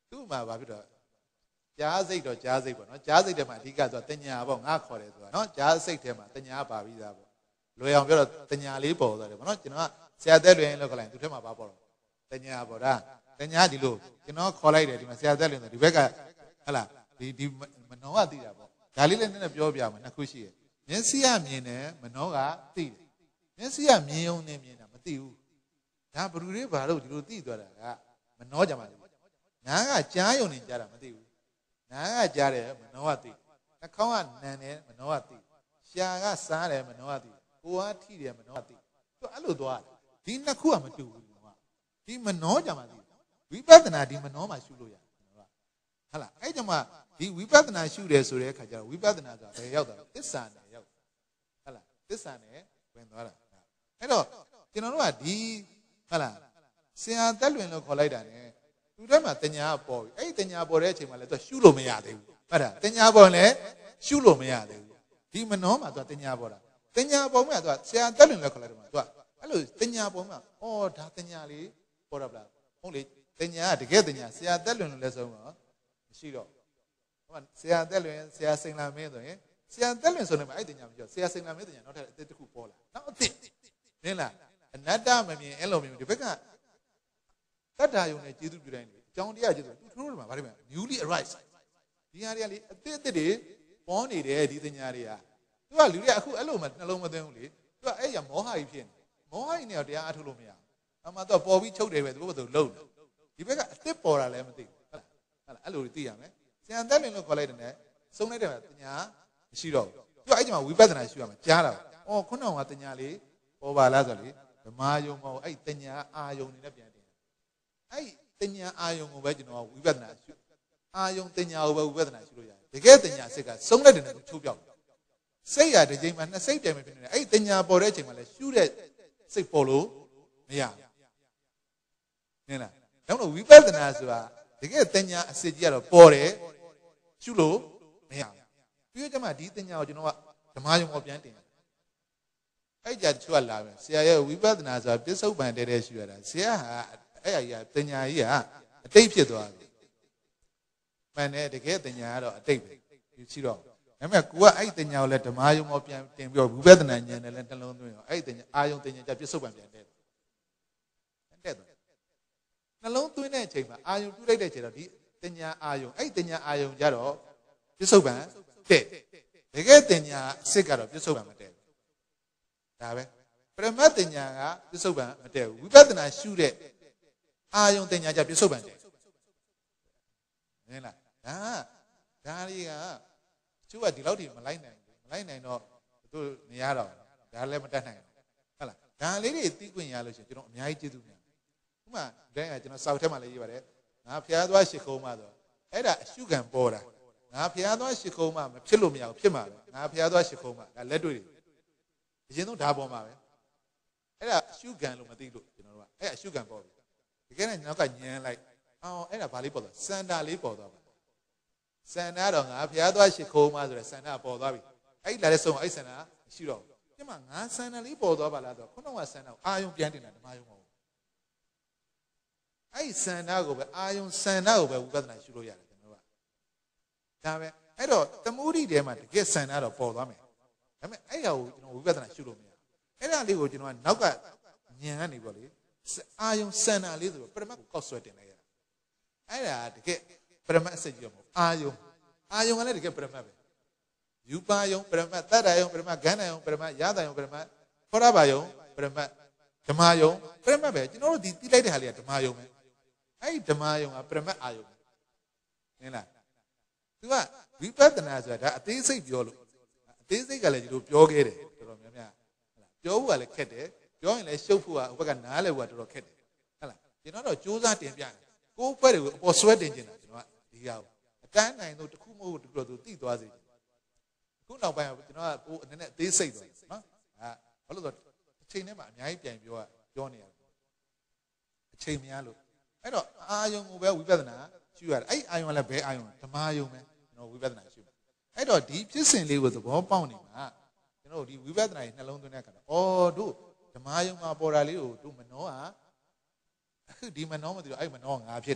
သူ့မှာဘာဖြစ်တော့ကြားစိတ်တော့ကြားစိတ်ပေါ့နော်ကြားစိတ်ထဲမှာအဓိကဆိုတညာပေါ့ငါခေါ်တယ်ဆိုတာနော်ကြားစိတ်ထဲမှာတညာပါပြီးသားပေါ့လွယ်အောင်ပြောတော့တညာလေးပေါ်သွားတယ်ပေါ့နော်ကျွန်တော်ကဆရာသက်လွင်လို့ခေါ်လိုက်သူထဲမှာပါပေါ်တော့တညာပေါ့ဒါတညာဒီလိုကျွန်တော်ခေါ်လိုက်တယ်ဒီမှာဆရာသက်လွင်ဆိုဒီဘက်ကဟလာဒီဒီမနောကသိတာပေါ့ဒါလေးလည်းနည်းနည်းပြောပြမယ်နှစ်ခုရှိရမျက်စိကမြင်တယ်မနောကသိတယ်မျက်စိကမြင်ုံနဲ့မြင်တာမသိဘူးဒါဘယ်သူတွေဘာလို့ဒီလိုသိသွားတာကမနောကြမှာလေနားကကြားယုံနေကြတာမသိဘူးနားကကြားတယ်မနောကသိနှာခေါင်းကနံတယ်မနောကသိရှာကစားတယ်မနောကသိကိုယ်ကထိတယ်မနောကသိသူအဲ့လိုသွားဒီနှစ်ခုကမတူဘူးဒီမနောကြမှာသိဝိပဿနာဒီမနောမှာရှုလို့ရတယ်ဟုတ်လားအဲ့ကြောင့်မှဒီဝိပဿနာရှုတယ်ဆိုတဲ့အခါကျတော့ဝိပဿနာဆိုတာဘယ်ရောက်တာလဲသစ္စာနဲ့ရောက်ဟုတ်လားသစ္စာနဲ့ဝင်သွားတာအဲ့တော့ကျွန်တော်တို့ကဒီဟုတ်လားဆရာတက်လွင်လို့ခေါ်လိုက်တာ ਨੇ သူထဲမှာတင်ညာပေါ်ပြီအဲ့ဒီတင်ညာပေါ်တဲ့အချိန်မှာလည်းသူရှုလို့မရသေးဘူးဟုတ်လားတင်ညာပေါ်လည်းရှုလို့မရသေးဘူးဒီမနောမှာသူတင်ညာပေါ်တာတင်ညာပေါ်မှာသူဆရာတက်လွင်လို့ခေါ်လိုက်တယ်မှာသူအဲ့လိုတင်ညာပေါ်မှာဩဒါတင်ညာလေးပေါ်တော့ဗလားဟုတ်လေတင်ညာကတကယ်တင်ညာဆရာတက်လွင်လို့လည်းဆုံးတော့မရှိတော့ဟိုဆရာတက်လွင်ဆရာစိန်လာမင်းဆိုရင်ဆရာတက်လွင်ဆိုနေမှာအဲ့တင်ညာမရှိတော့ဆရာစိန်လာမင်းတင်ညာနောက်ထပ်အသစ်တစ်ခုပေါ်လာနောက်အသစ်နင်းလားအနတ္တမမြင်အဲ့လိုမျိုးဒီဘက်ကတတ္တာယုံနဲ့ကျေးဇူးပြုတိုင်းလေအကြောင်းတရားကျေးဇူးသူတို့တွေမှာဗါတယ်မ newly arise ဒီဟာတွေကလေအသစ်အသစ်တွေပေါ်နေတယ်ဒီတင်ညာတွေကသူကလူတွေအခုအဲ့လိုမှနှလုံးမသွင်းဘူးလေသူကအဲ့ရမောဟကြီးဖြစ်နေမောဟကြီးနဲ့တရားအထုတ်လို့မရဘူးအမှတော့ပေါ်ပြီးချုပ်တယ်ပဲသူကသူလုံတယ်ဒီဘက်ကအသစ်ပေါ်တာလည်းမသိဘူးဟုတ်လားဟုတ်လားအဲ့လိုသိရမယ်ဆရာတက်လင်လို့ခေါ်လိုက်တယ်နဲ့စုံလိုက်တယ်ကညာမရှိတော့ဘူးသူကအဲ့ဒီမှာဝိပဿနာရှုရမှာကြားတာအော်ခုနကတညာလေးပေါ်ပါလားဆိုလေဓမ္မယုံမဟုတ်အဲ့တညာအာယုံနေနဲ့ပြန်တင်အဲ့တညာအာယုံကိုပဲကျွန်တော်ဝိပဿနာရှုအာယုံတညာကိုပဲဝိပဿနာရှုလို့ရတယ်တကယ်တညာစိတ်ကစုံလိုက်တယ်နဲ့ချုပ်ပြောက်စိတ်ရတဲ့ချိန်မှာနှစ်စိတ်တိုင်ပဲဖြစ်နေတယ်အဲ့တညာပေါ်တဲ့ချိန်မှာလဲရှုတဲ့စိတ်ပေါ်လို့မရဘူးနင်လားတော့ဝိပဿနာဆိုတာတကယ်တညာအစစ်ကြီးကတော့ပေါ်တယ်ရှုလို့မရဘူးပြီးတော့ကျမှဒီတညာကိုကျွန်တော်ကဓမ္မယုံကိုပြန်တင်အဲ့ကြတချို့ကလာပဲဆရာရဲ့ဝိပဿနာဆိုတာပစ္စုပန်တဲတဲရှုရတာဆရာဟာအဲ့အရာတညာကြီးကအတိတ်ဖြစ်သွားပြီမှန်တယ်တကယ်တညာကတော့အတိတ်ပဲရှိတော့ဒါပေမဲ့ကိုကအဲ့တညာကိုလည်းဓမ္မယုံကိုပြန်တင်ပြီးတော့ဝိပဿနာဉာဏ်နဲ့လည်းနှလုံးသွင်းရောအဲ့တညာအာယုံတညာကြပစ္စုပန်ပြန်တဲ့တဲ့တော့နှလုံးသွင်းတဲ့အချိန်မှာအာယုံပြုလိုက်တဲ့အချိန်တော့ဒီတညာအာယုံအဲ့တညာအာယုံကြတော့ပစ္စုပန်တဲ့တကယ်တညာအစစ်ကတော့ပစ္စုပန်မတဲ့ဒါပဲပရမတ်တင်ညာကပစ္စုပန်မတည့်ဘူးဝိပဿနာရှုတဲ့အာယုံတင်ညာကြပစ္စုပန်တည့်နင်းလားဒါဒါလေးကသူကဒီလောက်ထိမလိုက်နိုင်ဘူးမလိုက်နိုင်တော့သူနေရတော့ဒါလည်းမတတ်နိုင်ဘူးဟုတ်လားဒါလေးတွေသိခွင့်ရလို့ရှိရင်ကျွန်တော်အများကြီးကျေးဇူးများဥပမာဒါကကျွန်တော်စာအုပ်ထဲမှာလည်းရေးပါတယ်ငါဖျားသွားရှစ်ခုံးမှဆိုအဲ့ဒါအရှုခံပေါ်တာငါဖျားသွားရှစ်ခုံးမှမဖြစ်လို့မရဘူးဖြစ်မှာပဲငါဖျားသွားရှစ်ခုံးမှဒါလက်တွေ့အရင်ဆုံးဓာပေါ်မှာပဲအဲ့ဒါရှုခံလို့မသိလို့ကျွန်တော်တို့ကအဲ့အရှုခံပေါ်ပြီတကယ်နဲ့နောက်ကညံလိုက်အော်အဲ့ဒါဘာလေးပေါ်သွားစန္ဒာလေးပေါ်သွားပါစန္ဒာတော့ငါဖျားသွားရှစ်ခိုးမှဆိုရယ်စန္ဒာပေါ်သွားပြီအဲ့လာတဲ့ဆုံးအဲ့စန္ဒာရှိတော့ဒီမှာငါစန္ဒာလေးပေါ်သွားပါလားဆိုတော့ခုနကစန္ဒာကိုအာယုံပြန်တင်တာဓမ္မယုံမဟုတ်အဲ့စန္ဒာကိုပဲအာယုံစန္ဒာကိုပဲဝိပဿနာရှုလို့ရတယ်ကျွန်တော်တို့ကဒါပဲအဲ့တော့သမုဒိထဲမှာတကယ်စန္ဒာတော့ပေါ်သွားမယ်ဒါပေမဲ့အဲ့ဟာကိုကျွန်တော်ဝိပဿနာရှုလို့မရအဲ့ဒါလေးကိုကျွန်တော်ကနောက်ကညံကနေပေါ့လေအာယုံစန္ဒာလေးဆိုတော့ပရမတ်ကိုကောက်ဆွဲတင်လိုက်ရတာအဲ့ဒါတကယ်ပရမတ်အစစ်ကြီးမဟုတ်အာယုံအာယုံကလည်းတကယ်ပရမတ်ပဲယူပါယုံပရမတ်တတ္တယုံပရမတ်ဂန္ဓယုံပရမတ်ရတယုံပရမတ်ခောရဘာယုံပရမတ်ဓမ္မယုံပရမတ်ပဲကျွန်တော်တို့ဒီတိလိုက်တဲ့ဟာလေးကဓမ္မယုံပဲအဲ့ဒီဓမ္မယုံကပရမတ်အာယုံနင်းလားသူကဝိပဿနာဆိုတာဒါအသေးစိတ်ပြောလို့အသေးစိတ်ကလည်းဒီလိုပြောခဲ့တယ်တော်တော်များများပြောဖို့ကလည်းခက်တယ်ပြောရင်လည်းရှုပ်ဖို့ကဟိုဘက်ကနားလဲဖို့ကတော်တော်ခက်တယ်ဟုတ်လားကျွန်တော်တော့စူးစမ်းတင်ပြတယ်ကိုယ်ဘက်တွေကိုအပေါ်ဆွဲတင်နေတာကျွန်တော်ကဒီဟာကိုအတန်းနိုင်လို့တစ်ခုမဟုတ်တစ်ခုတော့သူတိသွားစေတယ်ခုနောက်ပိုင်းကကျွန်တော်ကဟိုအနေနဲ့အသေးစိတ်သွားနော်အဲဘာလို့ဆိုအချိန်ထဲမှာအများကြီးပြန်ပြောရပြောနေရတယ်အချိန်များလို့အဲ့တော့အာယုံကိုပဲဝိပဿနာရှုရတယ်အဲ့အာယုံကလည်းဘယ်အာယုံဓမ္မယုံပဲကျွန်တော်ဝိပဿနာရှုအဲ့တော့ဒီဖြစ်စဉ်လေးကိုသဘောပေါက်နေမှာကျွန်တော်ဒီဝိပဿနာရဲ့နှလုံးသွင်းတဲ့အခါတော့အော်တို့ဓမ္မယုံမှာပေါ်တာလေးကိုတို့မနှောဟာဒီမနှောမသိတော့အဲ့မနှောငါဖြစ်တယ်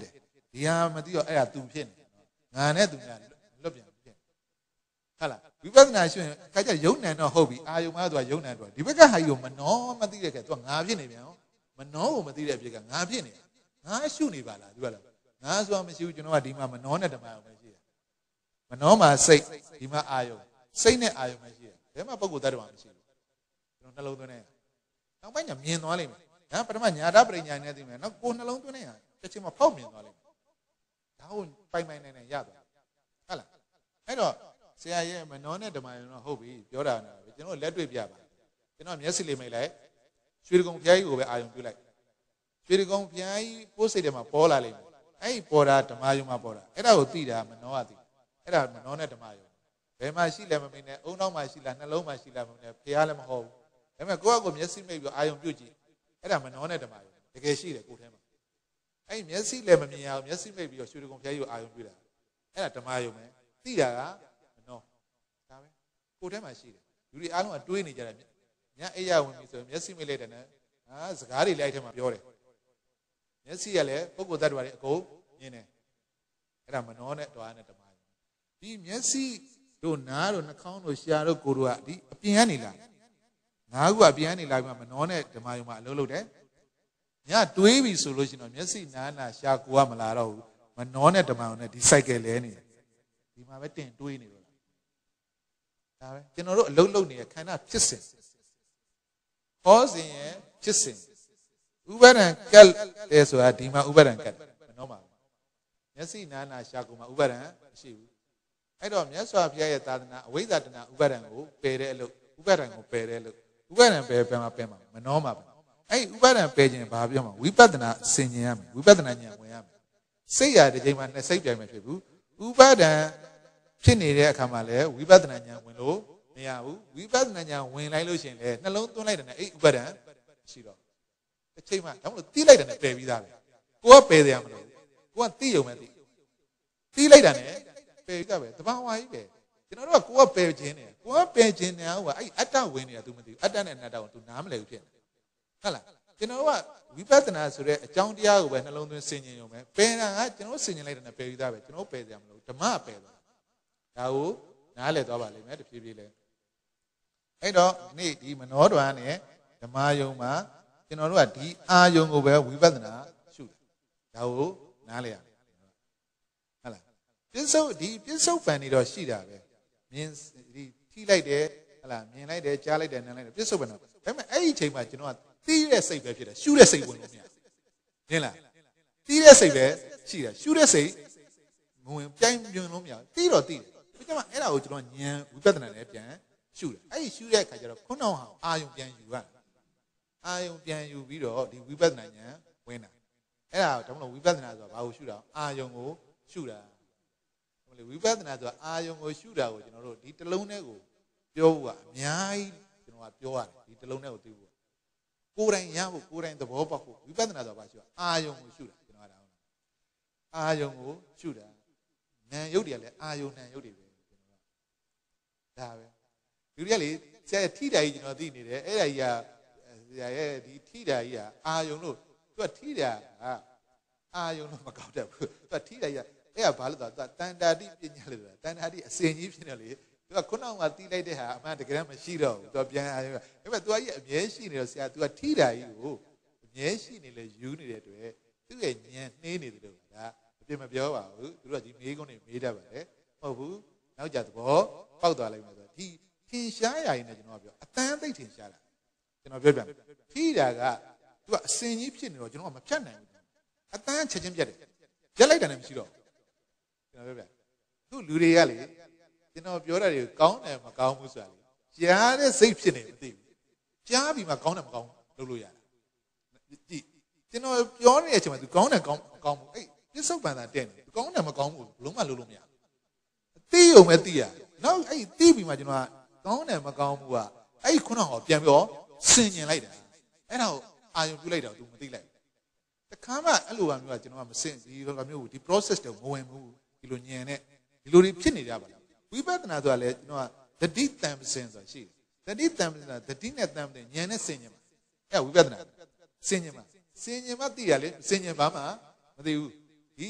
ဒီဟာမသိတော့အဲ့ဒါသူဖြစ်နေငါနဲ့သူများလွတ်ပြန်ဖြစ်ဟုတ်လားဝိပဿနာရှုရင်ခါကျယုံနံတော့ဟုတ်ပြီအာယုံမှာသူကယုံနံတော့ဒီဘက်ကဟာယူမနှောမသိတဲ့ကဲသူကငါဖြစ်နေပြန်မနှောကိုမသိတဲ့အဖြစ်ကငါဖြစ်နေငါရှုနေပါလားသူကလားငါဆိုတာမရှိဘူးကျွန်တော်ကဒီမှာမနှောနဲ့ဓမ္မအောင်ပဲရှိတယ်မနှောမှာစိတ်ဒီမှာအာယုံစိတ်နဲ့အာယုံပဲရှိတယ်ဘယ်မှာပုဂ္ဂိုလ်တ attva မရှိဘူးကျွန်တော်နှလုံးသွင်းနေနောက်ပိုင်းညမြင်သွားလိမ့်မယ်ဒါပထမညာတပရိညာနဲ့သိမယ်နောက်ကိုယ်နှလုံးသွင်းနေရတစ်ချိန်မှာဖောက်မြင်သွားလိမ့်မယ်ဒါကိုပိုင်ပိုင်နိုင်နိုင်ရသွားဟုတ်လားအဲ့တော့ဆရာရဲ့မနှောနဲ့ဓမ္မယုံတော့ဟုတ်ပြီပြောတာနော်ကျွန်တော်လက်တွေ့ပြပါကျွန်တော်မျက်စိလေးမိတ်လိုက်ရွှေကုံဖျားကြီးကိုပဲအာယုံပြုလိုက်ရွှေကုံဖျားကြီးပိုးစိတ်ထဲမှာပေါ်လာလိမ့်မယ်အဲ့ဒီပေါ်တာဓမ္မယုံမှာပေါ်တာအဲ့ဒါကိုသိတာမနှောကသိအဲ့ဒါမနှောနဲ့ဓမ္မယုံဘယ်မှာရှိလဲမမင်းနဲ့အုံနောက်မှာရှိလားနှလုံးမှာရှိလားမမင်းနဲ့ဖျားလည်းမဟုတ်ဘူးဒါပေမဲ့ကိုယ့်အကိုမျက်စိမိတ်ပြီးအာယုံပြုတ်ကြည့်အဲ့ဒါမနှောနဲ့ဓမ္မယုံတကယ်ရှိတယ်ကိုယ်ထဲမှာအဲ့ဒီမျက်စိလည်းမမြင်ရဘူးမျက်စိမိတ်ပြီးတော့ရွှေကုံဖျားကြီးကိုအာယုံပြုတာအဲ့ဒါဓမ္မယုံပဲသိတာကမနှောဒါပဲကိုယ်ထဲမှာရှိတယ်လူတွေအားလုံးကတွေးနေကြတယ်ညအိယာဝင်ပြီဆိုရင်မျက်စိမိတ်လိုက်တယ်နဲ့ဟာစကားတွေလိုက်ထဲမှာပြောတယ်မျက်စိကလည်းပုဂ္ဂိုလ်တ attva တွေအကုန်မြင်တယ်အဲ့ဒါမနှောနဲ့တွားနဲ့ဓမ္မယုံဒီမျက်စိတို့နားတို့နှာခေါင်းတို့ရှားတို့ကိုယ်တို့ကဒီအပြင်ကနေလာငါးခုကအပြင်ကနေလာပြီးမှမနှောနဲ့ဓမ္မယုံမှာအလုပ်လုပ်တယ်ညတွေးပြီဆိုလို့ရှိရင်တော့မျက်စိနားနာရှားကိုယ်ကမလာတော့ဘူးမနှောနဲ့ဓမ္မယုံနဲ့ဒီ cycle လဲနေတယ်ဒီမှာပဲတင်တွေးနေတော့ဒါပဲကျွန်တော်တို့အလုပ်လုပ်နေတဲ့ခန္ဓာဖြစ်စဉ်ဟောစဉ်ရဲ့ဖြစ်စဉ်ဥပါဒံကတ်တယ်ဆိုတာဒီမှာဥပါဒံကတ်မနှောပါဘူးမျက်စိနားနာရှားကိုယ်မှာဥပါဒံမရှိဘူးအဲ့တော့မြတ်စွာဘုရားရဲ့သာသနာအဝိဇ္ဇာတဏဥပါဒံကိုပယ်တဲ့အလုပ်ဥပါဒံကိုပယ်တဲ့အလုပ်ဥပါဒံပယ်ပယ်မှာပယ်မှာမနှောမှာပဲအဲ့ဥပါဒံပယ်ခြင်းဘာပြောမှာဝိပဿနာဆင်ခြင်ရမယ်ဝိပဿနာဉာဏ်ဝင်ရမယ်စိတ်ရတဲ့ချိန်မှာနှစ်စိတ်ပြိုင်မဖြစ်ဘူးဥပါဒံဖြစ်နေတဲ့အခါမှာလည်းဝိပဿနာဉာဏ်ဝင်လို့မရဘူးဝိပဿနာဉာဏ်ဝင်လိုက်လို့ရှိရင်လည်းနှလုံးသွင်းလိုက်တဲ့နဲ့အဲ့ဥပါဒံရှိတော့တစ်ချိန်မှာဒါမှမဟုတ်တီးလိုက်တဲ့နဲ့ပယ်ပြီးသားပဲကိုကပယ်တယ်မလို့ကိုကတီးရုံပဲတီးတီးလိုက်တာနဲ့ပယ်ကြပဲတဘာဝကြီးပဲကျွန်တော်တို့ကကိုကပယ်ခြင်းနေကိုကပယ်ခြင်းနေဟိုကအဲ့အတ္တဝင်နေတာ तू မသိဘူးအတ္တနဲ့အနတ္တကို तू နားမလည်ဘူးဖြစ်နေဟုတ်လားကျွန်တော်ကဝိပဿနာဆိုတဲ့အကြောင်းတရားကိုပဲနှလုံးသွင်းဆင်ခြင်ရုံပဲပယ်တာကကျွန်တော်ဆင်ခြင်လိုက်တဲ့နဲ့ပယ်ပြီးသားပဲကျွန်တော်ပယ်ကြမလို့ဓမ္မပယ်သွားဒါကိုနားလည်သွားပါလိမ့်မယ်တဖြည်းဖြည်းလဲအဲ့တော့နေ့ဒီမနောဒွါနဲ့ဓမ္မယုံမှာကျွန်တော်တို့ကဒီအာယုံကိုပဲဝိပဿနာရှုတာဒါကိုနားလည်ရမယ်ဟုတ်လားပြစ္ဆုတ်ဒီပြစ္ဆုတ်ပံနေတော့ရှိတာပဲမြင်ဒီထိလိုက်တယ်ဟလားမြင်လိုက်တယ်ကြားလိုက်တယ်နားလိုက်တယ်ပြစ္ဆုတ်ပံတော့ဒါပေမဲ့အဲ့ဒီအချိန်မှာကျွန်တော်ကတီးတဲ့စိတ်ပဲဖြစ်တယ်ရှုတဲ့စိတ်ဝင်လို့မရမြင်လားတီးတဲ့စိတ်ပဲရှိတယ်ရှုတဲ့စိတ်ဝင်ပြိုင်ပြွန်လို့မရတီးတော့တီးတယ်ဒါကြောင့်အဲ့ဒါကိုကျွန်တော်ဉာဏ်ဝိပဿနာနဲ့ပြန်ရှုတယ်အဲ့ဒီရှုတဲ့အခါကျတော့ခုနကအာယုံပြန်ယူရတယ်အာယုံပြန်ယူပြီးတော့ဒီဝိပဿနာဉာဏ်ဝင်တာအဲ့ဒါတော့ဝိပဿနာဆိုတာဘာကိုရှုတာအာယုံကိုရှုတာဝိပဿနာဆိုတာအာယုံကိုရှုတာကိုကျွန်တော်တို့ဒီတလုံးနဲ့ကိုပြောဖို့ကအများကြီးကျွန်တော်ကပြောရတယ်ဒီတလုံးနဲ့ကိုသိဖို့ကိုယ်တိုင်ရဖို့ကိုယ်တိုင်သဘောပေါက်ဖို့ဝိပဿနာဆိုတာဘာရှုတာအာယုံကိုရှုတာကျွန်တော်ကဒါအာယုံကိုရှုတာနာမ်ရုပ်တွေကလည်းအာယုံနာမ်ရုပ်တွေပဲကျွန်တော်ကဒါပဲလူတွေကလေဆရာထိတာကြီးကျွန်တော်သိနေတယ်အဲ့ဒါကြီးကဆရာရဲ့ဒီထိတာကြီးကအာယုံလို့သူကထိတာကအာယုံလို့မကောက်တတ်ဘူးသူကထိတာကြီးကအဲ့ဒါဘာလို့လဲသူကတန်တာတိပညာလို့ဆိုတာတန်တာတိအစဉ်ကြီးဖြစ်နေလေသူကခုနကတီးလိုက်တဲ့ဟာအမှန်တကယ်မရှိတော့ဘူးသူကပြန်အာယုံဒါပေမဲ့သူကကြီးအမြဲရှိနေတော့ဆရာသူကထိတာကြီးကိုအမြဲရှိနေလေယူနေတဲ့အတွက်သူ့ရဲ့ဉာဏ်နှေးနေတယ်လို့ဒါအပြစ်မပြောပါဘူးသူတို့ကဒီမေးခွန်းတွေမေးတတ်ပါတယ်မဟုတ်ဘူးနောက်ကြသဘောပေါက်သွားလိုက်မယ်ဆိုတော့ဒီထင်ရှားရရင်လည်းကျွန်တော်ကပြောအတန်းသိထင်ရှားတာကျွန်တော်ပြောပြန်ထိတာကသူကအစဉ်ကြီးဖြစ်နေတော့ကျွန်တော်ကမဖြတ်နိုင်ဘူးအတန်းချက်ချင်းပြတ်တယ်ပြတ်လိုက်တာလည်းမရှိတော့ကျွန်တော်ပြောပြသူလူတွေကလေကျွန်တော်ပြောတာတွေကောင်းတယ်မကောင်းဘူးဆိုတာလေကြားတဲ့စိတ်ဖြစ်နေမသိဘူးကြားပြီးမှကောင်းတယ်မကောင်းလုပ်လို့ရတာကြည့်ကျွန်တော်ပြောနေတဲ့အချိန်မှာသူကောင်းတယ်ကောင်းမကောင်းဘူးအဲ့ပြစ္ဆုတ်ပန်တာတဲ့နေကောင်းတယ်မကောင်းဘူးဘလုံးမလုပ်လို့မရသိုံပဲသိရနောက်အဲ့သိပြီးမှကျွန်တော်ကကောင်းတယ်မကောင်းဘူးကအဲ့ခုနကပြန်ပြီးတော့ဆင်ញင်လိုက်တာအဲ့ဒါကိုအာယုံပြုလိုက်တာသူမသိလိုက်တခါမှအဲ့လိုပါမျိုးကကျွန်တော်ကမစင်ဒီလိုမျိုးဒီ process တွေမဝင်ဘူးဒီလိုညံနဲ့ဒီလိုတွေဖြစ်နေကြပါလားဝိပဿနာဆိုတာလေကျွန်တော်ကတတိတံပစင်ဆိုတာရှိတယ်တတိတံပစင်တတိနဲ့တံပတဲ့ညံနဲ့ဆင်ញင်မှာအဲ့ဝိပဿနာဆင်ញင်မှာဆင်ញင်မှာသိရလေဆင်ញင်ပါမှမသိဘူးဒီ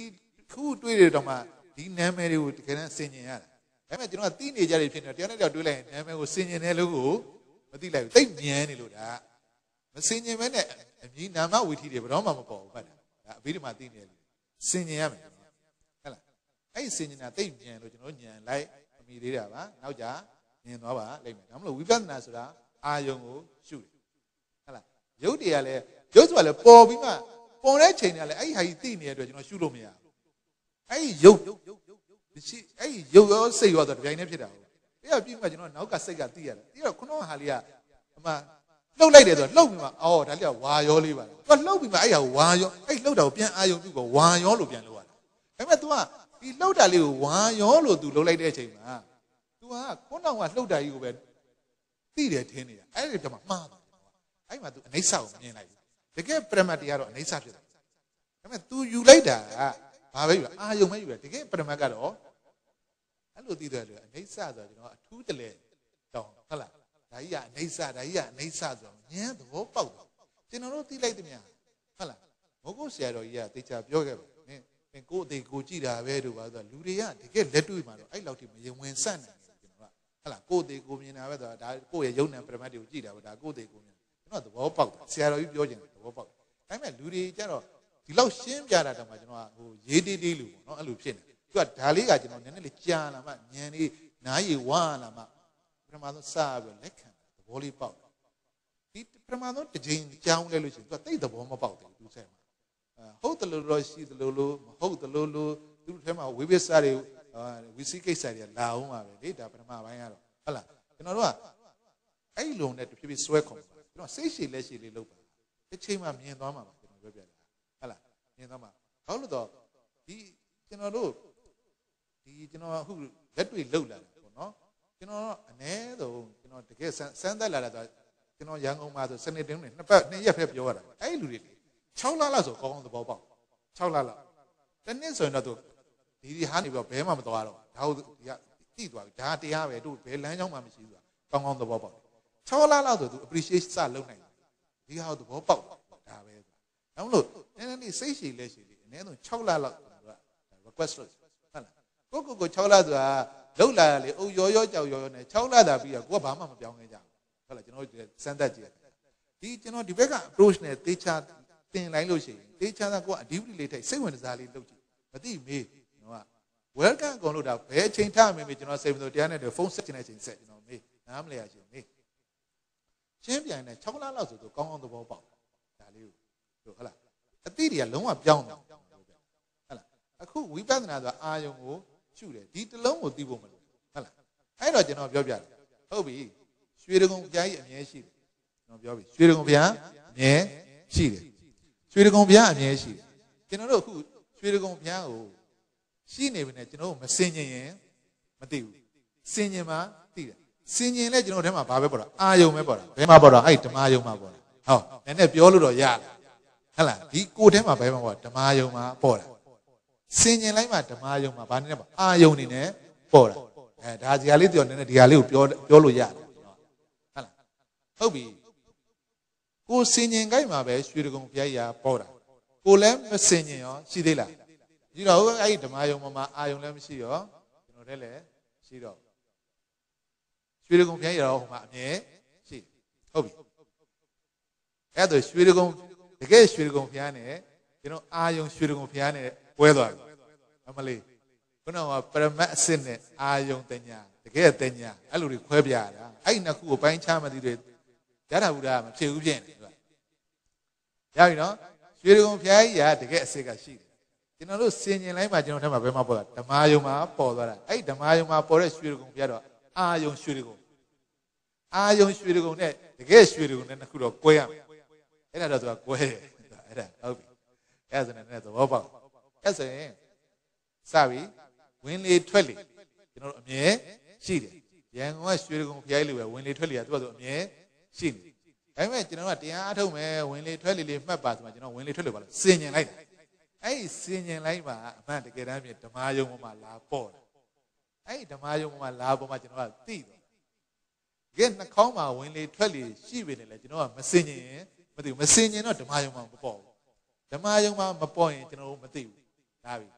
ခုတွေးရတော့မှဒီနာမည်တွေကိုတကယ်တမ်းဆင်ញင်ရတာဒါပေမဲ့ကျွန်တော်ကသိနေကြတယ်ဖြစ်နေတရားနဲ့တရားတွေးလိုက်ရင်နာမည်ကိုဆင်ញင်တယ်လို့ကိုမသိလိုက်ဘူးတိတ်မြန်းနေလို့ဒါမဆင်ញင်မဲနဲ့အမည်နာမဝီထီတွေဘယ်တော့မှမပေါ်ဘူးဖတ်တာဒါအဘိဓမ္မာသိနေတယ်ဆင်ញင်ရမယ်ဟုတ်လားအဲ့ဆင်ញင်တာတိတ်မြန်းလို့ကျွန်တော်ညံလိုက်အမည်သေးတာပါနောက်ကြမြင်သွားပါလိမ့်မယ်ဒါမှမဟုတ်ဝိပဿနာဆိုတာအာယုံကိုရှုတယ်ဟုတ်လားရုပ်တွေကလည်းရုပ်ဆိုတာလည်းပေါ်ပြီးမှပေါ်တဲ့ချိန်တွေကလည်းအဲ့ဟာကြီးသိနေတဲ့အတွက်ကျွန်တော်ရှုလို့မရဘူးအဲ့ဒီရုပ်ရှိအဲ့ဒီရုပ်ရောစိတ်ရောဆိုတပြိုင်တည်းဖြစ်တာဟုတ်အဲ့ပြီးမှကျွန်တော်နောက်ကစိတ်ကသိရတယ်ပြီးတော့ခုနကဟာလေးကအမှလှုပ်လိုက်တယ်ဆိုတော့လှုပ်ပြီးမှအော်ဒါလေးကဝါရောလေးပါသူကလှုပ်ပြီးမှအဲ့ဟာဝါရောအဲ့လှုပ်တာကိုပြန်အာယုံပြုကိုဝါရောလို့ပြန်လုပ်ရတာဒါပေမဲ့ तू ကဒီလှုပ်တာလေးကိုဝါရောလို့ तू လှုပ်လိုက်တဲ့အချိန်မှာ तू ကခုနကလှုပ်တာကြီးကိုပဲသိတယ်ထင်နေတာအဲ့ဒီတော့မှမှားတယ်အဲ့မှာ तू အနိစ္စကိုမြင်လိုက်တကယ်ပရမတ်တရားတော့အနိစ္စဖြစ်တယ်ဒါပေမဲ့ तू ယူလိုက်တာကဘာပဲယူအာယုံပဲယူတယ်တကယ်ပရမတ်ကတော့အဲ့လိုသိတယ်လို့အနိစ္စဆိုတော့ကျွန်တော်အထူးတလဲတောင်းဟုတ်လားဒါကြီးကအနိစ္စဒါကြီးကအနိစ္စဆိုတော့ဉာဏ်သဘောပေါက်တယ်ကျွန်တော်တို့သိလိုက်တယ်များဟုတ်လားမဟုတ်ကိုဆရာတော်ကြီးကသေချာပြောခဲ့ပါနင်းနင်းကိုယ်အသေးကိုကြည့်တာပဲတို့ပါဆိုတော့လူတွေကတကယ်လက်တွေ့မှာတော့အဲ့လောက်ထိမယုံဝင်ဆန့်နိုင်ဘူးကျွန်တော်ကဟုတ်လားကိုယ်အသေးကိုမြင်တာပဲဆိုတော့ဒါကိုယ့်ရဲ့ယုံနံပရမတ်တွေကိုကြည့်တာပဲဒါကိုယ့်အသေးကိုမြင်ကျွန်တော်သဘောပေါက်တယ်ဆရာတော်ကြီးပြောချင်တယ်သဘောပေါက်တယ်ဒါပေမဲ့လူတွေကြတော့ဒီလောက်ရှင်းပြတာတော့မှကျွန်တော်ကဟိုရေးတေးတေးလို့ပေါ့နော်အဲ့လိုဖြစ်နေသူကဒါလေးကကျွန်တော်နည်းနည်းလေးကြာလာမှဉာဏ်လေးနားရည်ဝါလာမှပထမဆုံးစပြီးလက်ခံသဘောလေးပေါက်ဒီပထမဆုံးတစ်ချိန်ကြောင်းလဲလို့ရှိရင်သူကတိတ်သဘောမပေါက်တယ်သူဆက်မှာဟုတ်တယ်လို့တော့ရှိတယ်လို့လို့မဟုတ်တယ်လို့လို့သူထဲမှာဝိပဿနာတွေဝိသိကိစ္စတွေလာအောင်ပါပဲလေဒါပထမပိုင်းကတော့ဟုတ်လားကျွန်တော်တို့ကအဲ့လုံနဲ့တဖြည်းဖြည်းဆွဲခုံပါကျွန်တော်စိတ်ရှည်လက်ရှည်လေးလုပ်ပါတစ်ချိန်မှမြင်သွားမှာပါကျွန်တော်ပြောပြတယ်ဟုတ်လားမြင်သွားမှာဘာလို့လဲတော့ဒီကျွန်တော်တို့ဒီကျွန်တော်အခုလက်တွေ့လှုပ်လာတယ်ပေါ့နော်ကျွန်တော်အ ਨੇ ဆုံးကျွန်တော်တကယ်စမ်းသပ်လာတာဆိုကျွန်တော်ရန်ကုန်မှာဆိုစနေတင်းနဲ့နှစ်ပတ်နှစ်ရက်ပဲပြောရတာအဲ့လူတွေ၆လလောက်ဆိုကောင်းကောင်းသဘောပေါက်၆လလောက်တနေ့ဆိုရင်တော့သူဒီဒီဟာနေပြီးဘဲမှမသွားတော့ဒါဟုတ်ဒီကတိသွားပြီဒါတရားပဲတို့ဘယ်လမ်းကြောင်းမှမရှိဘူးကောင်းကောင်းသဘောပေါက်၆လလောက်ဆိုသူ appreciate စလုပ်နိုင်တယ်ဒီဟာသဘောပေါက်ဒါပဲဒါမလို့နည်းနည်းလေးစိတ်ရှည်လက်ရှည်လေးအနည်းဆုံး၆လလောက်သူက request လုပ်ဟုတ်လားကိုကိုကို၆လဆိုတာလှုပ်လာလေအုပ်ရောရောကြောက်ရောရောနဲ့၆လတာပြီးတော့ကိုကဘာမှမပြောင်းခဲ့ကြဘူးဟုတ်လားကျွန်တော်တို့စမ်းသပ်ကြည့်ဒီကျွန်တော်ဒီဘက်က approach နဲ့တေချာတင်လိုက်လို့ရှိရင်တေချာကကိုကအဒီဝတိလေးထိုက်စိတ်ဝင်စားလေးလုပ်ကြည့်မသိမေးကျွန်တော်က welcome ကုန်လို့ဒါဘယ်အချိန်ထားမေးမေးကျွန်တော်စိတ်ဝင်စားတရားနဲ့ဖုန်းဆက်ချင်တဲ့အချိန်ဆက်ကျွန်တော်မေးနားမလဲရရှင်မေးရှင်းပြန်တယ်၆လလောက်ဆိုတော့ကောင်းကောင်းသဘောပေါက်ဒါလေးကိုဟုတ်လားအတိတွေကလုံးဝပြောင်းတယ်ဟုတ်လားအခုဝိပဿနာဆိုတာအာယုံကိုရှုတယ်ဒီတလုံးကိုသိဖို့မလိုဟုတ်လားအဲ့တော့ကျွန်တော်ပြောပြတယ်ဟုတ်ပြီရွှေတကုံဘုရားကြီးအမြဲရှိတယ်ကျွန်တော်ပြောပြီရွှေတကုံဘုရားအမြဲရှိတယ်ရွှေတကုံဘုရားအမြဲရှိတယ်ကျွန်တော်တို့အခုရွှေတကုံဘုရားကိုရှိနေပြီနဲ့ကျွန်တော်တို့မစင်ញင်ရင်မသိဘူးစင်ញင်မှသိတယ်စင်ញင်လဲကျွန်တော်တို့ထဲမှာဘာပဲပေါ်တာအာယုံပဲပေါ်တာဘယ်မှာပေါ်တာအဲ့ဓမ္မယုံမှာပေါ်တာဟုတ်နည်းနည်းပြောလို့တော့ရတယ်ဟုတ်လားဒီကိုယ်ထဲမှာဘယ်မှာပေါ်ဓမ္မယုံမှာပေါ်တာစင်ញင်လိုက်မှဓမ္မယုံမှာဘာနဲ့ပေါ်အာယုံနေနဲ့ပေါ်တာအဲဒါဒီဟာလေးပြောနေတယ်ဒီဟာလေးကိုပြောပြောလို့ရတယ်ဟုတ်လားဟုတ်ပြီကိုစင်ញင်ကိုက်မှာပဲရွှေတကုံဘုရားကြီးပေါ်တာကိုလည်းမစင်ញင်ရောရှိသေးလားဒီတော့အဲ့ဒီဓမ္မယုံမှာအာယုံလည်းမရှိရောကျွန်တော်လည်းရှိတော့ရွှေတကုံဘုရားကြီးရောဟိုမှာအမြဲရှိဟုတ်ပြီအဲ့ဒါရွှေတကုံတကယ်ရွှေတကုံဘုရားနဲ့ကျွန်တော်အာယုံရွှေတကုံဘုရားနဲ့ပွဲသွားပြီအမလေးခုနကပရမတ်အစစ်နဲ့အာယုံတညာတကယ်တညာအဲ့လိုတွေခွဲပြရတာအဲ့ဒီနှစ်ခုကိုပိုင်းခြားမသိတွေရတာဘုရားမဖြစ်ဘူးဖြစ်နေတယ်ရပြီနော်ရွှေတကုံဘုရားကြီးကတကယ်အစစ်ကရှိတယ်ကျွန်တော်တို့စင်ញင်လိုက်မှကျွန်တော်ထပ်မှာဘယ်မှာပေါ်တာဓမ္မယုံမှာပေါ်သွားတာအဲ့ဒီဓမ္မယုံမှာပေါ်တဲ့ရွှေတကုံဘုရားတော့အာယုံရွှေတကုံအာယုံရွှေတကုံနဲ့တကယ်ရွှေတကုံနဲ့နှစ်ခုတော့ကွဲရမယ်အဲ့ဒါတော့သူကကွဲတယ်အဲ့ဒါဟုတ်ပြီအဲ့ဒါဆိုရင်လည်းသဘောပေါက်အဲ့ဆိုရင်စပြီဝင်လေထွက်လေကျွန်တော်တို့အမြဲရှိတယ်ရန်ကုန်ကရွှေတကုံဘုရားကြီးလိုပဲဝင်လေထွက်လေကသူကသူအမြဲရှိနေဒါပေမဲ့ကျွန်တော်ကတရားအထုတ်မယ်ဝင်လေထွက်လေလေးမှတ်ပါဆိုမှကျွန်တော်ဝင်လေထွက်လေပါလို့စင်ញင်လိုက်တာအဲ့ဒီစင်ញင်လိုက်မှအမှန်တကယ်တမ်းပြင်ဓမ္မယုံပေါ်မှာလာပေါ်တယ်အဲ့ဒီဓမ္မယုံပေါ်မှာလာပေါ်မှာကျွန်တော်ကသိတယ်တကယ်နှာခေါင်းမှာဝင်လေထွက်လေရှိပြီလေကျွန်တော်ကမစင်ញင်မသိဘူးမစင်ញင်တော့ဓမ္မယုံမှာမပေါ်ဘူးဓမ္မယုံမှာမပေါ်ရင်ကျွန်တော်တို့မသိဘူးဒါပြီ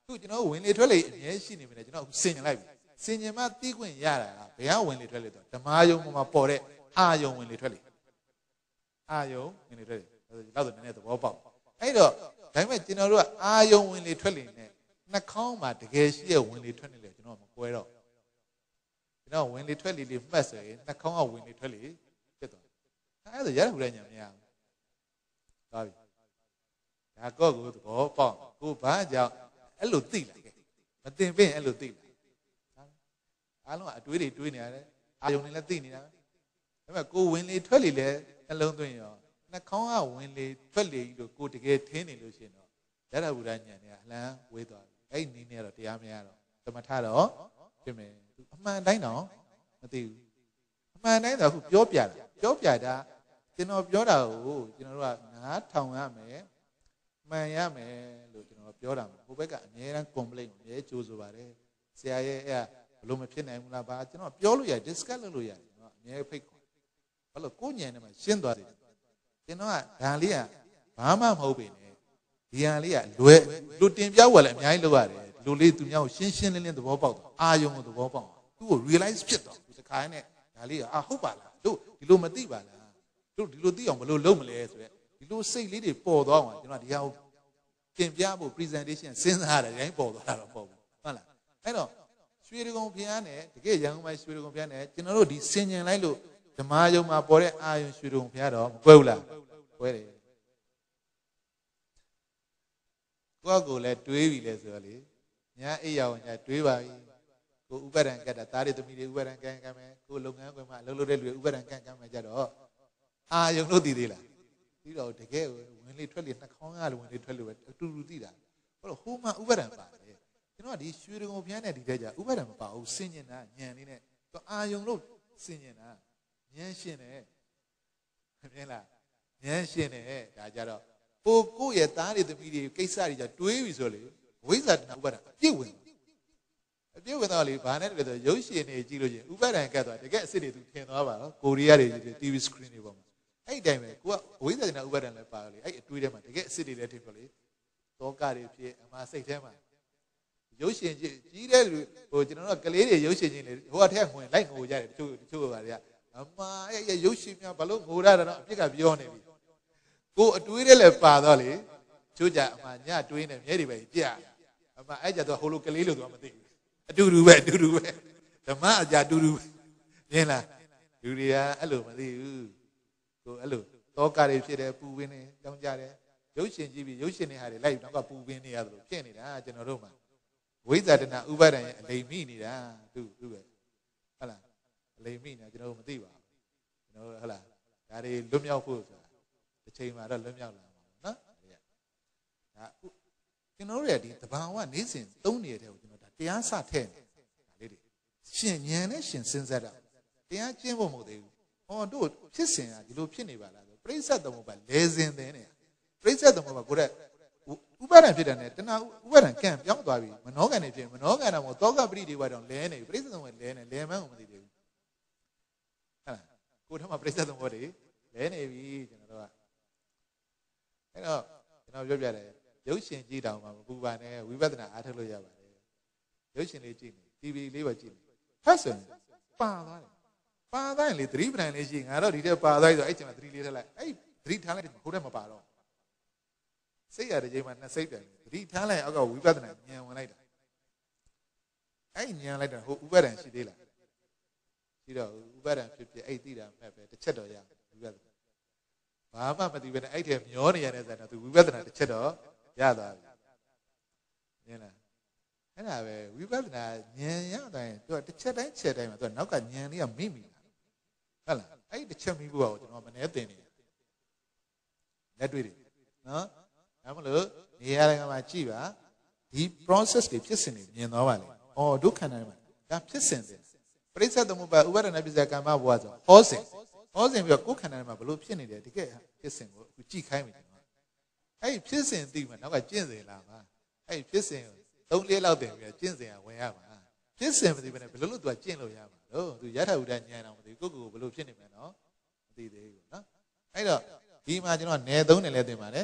ခုကျွန်တော်ဝင်လေထွက်လေအမြဲရှိနေပြီလေကျွန်တော်ဆင်ញင်လိုက်ပြီဆင်ញင်မှတီးခွင့်ရတာဘယ်ကဝင်လေထွက်လေတော့ဓမ္မယုံမှာပေါ်တဲ့အာယုံဝင်လေထွက်လေအာယုံဝင်လေထွက်လေလောက်ဆိုနည်းနည်းသဘောပေါက်အဲ့တော့ဒါပေမဲ့ကျွန်တော်တို့ကအာယုံဝင်လေထွက်လေနဲ့နှာခေါင်းမှာတကယ်ရှိတဲ့ဝင်လေထွက်နေလေကျွန်တော်မကွဲတော့ကျွန်တော်ဝင်လေထွက်လေလေးမှတ်ဆိုရင်နှာခေါင်းကဝင်လေထွက်လေဖြစ်သွားအဲ့ဒါရရဟူတဲ့ညာမရဘူးသွားပြီဒါကော့ကိုသဘောပေါက်ကိုဘာကြောင့်အဲ့လိုသိလာမတင်ပင်အဲ့လိုသိလာအားလုံးကအတွေးတွေတွေးနေရတယ်အာယုံတွေလည်းသိနေတာဒါပေမဲ့ကိုဝင်လေထွက်လေလည်းနှလုံးသွင်းရောနှာခေါင်းကဝင်လေထွက်လေလို့ကိုတကယ်ထင်းနေလို့ရှိရင်တော့ရတ္တဗုဒ္ဓဉာဏ်နဲ့အလံဝေးသွားပြီအဲ့ဒီနည်းနဲ့တော့တရားမရတော့သမထတော့ဖြစ်မယ်အမှန်တိုင်းတော့မသိဘူးအမှန်တိုင်းတော့အခုပြောပြတာပြောပြတာကျွန်တော်ပြောတာကိုကျွန်တော်တို့ကနားထောင်ရမယ်မှန်ရမယ်လို့ကျွန်တော်ပြောတာမဟုတ်ဘက်ကအများအား complaint ကိုအများကြိုးဆိုပါတယ်ဆရာရဲ့အဲ့ဘလို့မဖြစ်နိုင်ဘူးလားဘာကျွန်တော်ပြောလို့ရတယ် discuss လုပ်လို့ရတယ်ကျွန်တော်အများဖိတ်ခေါ်ဘာလို့ကိုညံနေမှာရှင်းသွားတယ်ကျွန်တော်ကဒါလေးကဘာမှမဟုတ်ပေနဲ့ဒီဟာလေးကလွယ်လူတင်ပြဝယ်လည်းအများကြီးလုပ်ရတယ်လူလေးသူများကိုရှင်းရှင်းလင်းလင်းသဘောပေါက်သွားအာယုံကိုသဘောပေါက်သူ့ကို realize ဖြစ်သွားဒီတစ်ခါနဲ့ဒါလေးကအာဟုတ်ပါလားတို့ဒီလိုမသိပါလားတို့ဒီလိုသိအောင်ဘယ်လိုလုပ်မလဲဆိုရက်ဒီလိုစိတ်လေးတွေပေါ်သွားအောင်ကျွန်တော်ဒီဟာကိုတင်ပြဖို့ presentation စဉ်းစားရတယ်ရိုင်းပေါ်သွားတာတော့ပေါ့ဘူးဟုတ်လားအဲ့တော့ရွှေဒဂုံဘုရားနဲ့တကယ်ရန်ကုန်မှာရွှေဒဂုံဘုရားနဲ့ကျွန်တော်တို့ဒီဆင်ញင်လိုက်လို့ဓမ္မယုံမှာပေါ်တဲ့အာယုံရွှေဒဂုံဘုရားတော့မကွဲဘူးလားကွဲတယ်ကိုယ့်ကိုယ်လည်းတွေးပြီလေဆိုတော့လေညာအိယာဝင်ညာတွေးပါပြီကိုဥပဒံကတ်တာသားတွေသမီးတွေဥပဒံကံကံမယ်ကိုလုပ်ငန်းခွင်မှာလှုပ်လှုပ်တဲ့လူတွေဥပဒံကံကံမယ်ကြတော့အာယုံလို့တည်သေးလားပြီးတော့တကယ်ဝင်လေထွက်လေနှာခေါင်းကလည်းဝင်လေထွက်လေပဲအတူတူသိတာဘာလို့ဟိုမှာဥပဒံပါတယ်ကျွန်တော်ကဒီရွှေဒဂုံဘုရားနဲ့ဒီတဲ့ကြဥပဒံမပါဘူးစင်ញင်တာညံလေးနဲ့သူအာယုံလို့စင်ញင်တာညံရှင်းတယ်မြင်လားညံရှင်းတယ်ဒါကြတော့ကိုကိုရဲ့သားတွေသမီးတွေကိစ္စတွေကြတွေးပြီဆိုလေဝိဇ္ဇာတဏဥပဒံအပြည့်ဝင်အပြည့်ဝင်တော့လေဘာနဲ့တကယ်ဆိုရုပ်ရှင်တွေကြည့်လို့ချင်းဥပဒံကတ်သွားတကယ်အစ်စ်တွေသူထင်သွားပါတော့ကိုရီးယားတွေ တီဗီ screen တွေပေါ်မှာအဲ့ဒီတိုင်းပဲကိုကဝိဇ္ဇာတဏဥပဒံလည်းပါလေအဲ့အတွေးထဲမှာတကယ်အစ်စ်တွေလည်းထင်ပြလေတောကတွေဖြစ်အမှားစိတ်ထဲမှာရုပ်ရှင်ကြည့်ကြီးတဲ့လူဟိုကျွန်တော်တို့ကလေးတွေရုပ်ရှင်ချင်းလေဟိုကထက်ဝင်လိုက်ငိုကြတယ်တချို့တချို့ပါတွေကအမှားအဲ့ရုပ်ရှင်များဘာလို့ငိုရတာတော့အပြစ်ကပြောနေပြီကိုအတွေးတဲ့လည်းပါတော့လေချို့ကြအမှားညတွေးနေမြဲတွေပဲကြည့်အမှားအဲ့ကြတော့ဟိုလိုကလေးလို့တော့မသိဘူးအတူတူပဲအတူတူပဲဓမ္မအကြအတူတူမြင်လားလူတွေကအဲ့လိုမသိဘူးကိုအဲ့လိုတောကတွေဖြစ်တယ်ပူပင်းနေကြောင်းကြတယ်ရုပ်ရှင်ကြည့်ပြီးရုပ်ရှင်တွေဟာတွေလိုက်နောက်ကပူပင်းနေရတယ်လို့ဖြစ်နေတာကျွန်တော်တို့မှာဝိဇ္ဇာတဏဥပါဒံရဲ့အလိမ်မိနေတာသူသူပဲဟုတ်လားအလိမ်မိနေတာကျွန်တော်တို့မသိပါဘူးကျွန်တော်တို့ဟုတ်လားဒါတွေလွတ်မြောက်ဖို့ဆိုတာတစ်ချိန်မှာတော့လွတ်မြောက်လာမှာပေါ့နော်ဒါကျွန်တော်တို့ရဲ့ဒီတဘာဝနေစဉ်သုံးနေတဲ့ကိုကျွန်တော်ဒါတရားစထည့်နေဒါလေးတွေရှင်ဉာဏ်နဲ့ရှင်စဉ်းစားတာတရားကျင့်ဖို့မဟုတ်သေးဘူးဟောတို့ဖြစ်စဉ်ကဒီလိုဖြစ်နေပါလားဆိုပြိဿတ်သမုပ္ပါလဲစဉ်တဲ့နေပြိဿတ်သမုပ္ပါကိုတဲ့ဥပါဒံဖြစ်တယ်နဲ့တဏှာဥပါဒံကံပြောင်းသွားပြီမနောကံနေဖြစ်မနောကံတော့မဟုတ်သောကပရိဒီဝါတော့လဲနေပြိဿတ်သမုပ္ပါလဲနေလဲမှန်းကိုမသိသေးဘူးဟုတ်လားကိုထမပြိဿတ်သမုပ္ပါတွေလဲနေပြီကျွန်တော်တို့ကအဲ့တော့ကျွန်တော်ပြောပြတယ်ရုပ်ရှင်ကြည့်တောင်မှမပူပါနဲ့ဝိပဿနာအားထုတ်လို့ရပါတယ်ရုပ်ရှင်လေးကြည့်နေ တီဗီ လေးပဲကြည့်နေဖတ်ဆိုရင်ပါသွားတယ်ပါသွားရင်လေသတိပဋ္ဌာန်လေးရှိငါတော့ဒီထဲပါသွားပြီဆိုအဲ့ချိန်မှာသတိလေးထက်လိုက်အဲ့သတိထားလိုက်ဟိုထဲမပါတော့စိတ်ရတဲ့ချိန်မှာနှစ်စိတ်ပြန်သတိထားလိုက်အောက်ကဝိပဿနာဉာဏ်ဝင်လိုက်တာအဲ့ဉာဏ်လိုက်တာဟိုဥပါဒံရှိသေးလားရှိတော့ဥပါဒံဖြစ်ဖြစ်အဲ့သိတာမှတ်ပဲတစ်ချက်တော့ရဝိပဿနာဘာမှမသိဘဲနဲ့အဲ့ထဲမျောနေရတဲ့ဇာတ်တော့သူဝိပဿနာတစ်ချက်တော့ရသွားပြီမြင်လားအဲ့ဒါပဲဝိပဿနာဉာဏ်ရတိုင်းသူကတစ်ချက်တိုင်းချက်တိုင်းမှာသူကနောက်ကဉာဏ်လေးကမိမိလာဟုတ်လားအဲ့ဒီတစ်ချက်မိဖို့ကိုကျွန်တော်မနှဲတင်နေလက်တွေ့တယ်နော်ဒါမလို့နေရာတိုင်းမှာကြည့်ပါဒီ process တွေဖြစ်စဉ်တွေမြင်သွားပါလေ။အော်ဒုက္ခနာမှာဒါဖြစ်စဉ်တယ်။ပရိစ္ဆေသမုပ္ပါဥပါဒနာပစ္စယကမ္မဘဝဆိုဟောစဉ်ဟောစဉ်ပြီးတော့ကိုယ်ခန္ဓာမှာဘလို့ဖြစ်နေတယ်တကယ်ဖြစ်စဉ်ကိုအခုကြည့်ခိုင်းပြီကျွန်တော်။အဲ့ဒီဖြစ်စဉ်သိမှနောက်ကကျင့်စဉ်လာမှာ။အဲ့ဒီဖြစ်စဉ်သုံးလေးလောက်တင်ပြီးတော့ကျင့်စဉ်ကဝင်ရမှာ။ဖြစ်စဉ်မသိဘဲနဲ့ဘယ်လိုလုပ်သူကကျင့်လို့ရမှာလို့သူယထာဥဒ္ဒဉာဏ်အောင်မသိကိုယ့်ကိုယ်ကိုဘလို့ဖြစ်နေမယ်နော်မသိသေးဘူးနော်။အဲ့တော့ဒီမှာကျွန်တော်နယ်သုံးနယ်လဲတင်ပါတယ်ဒီ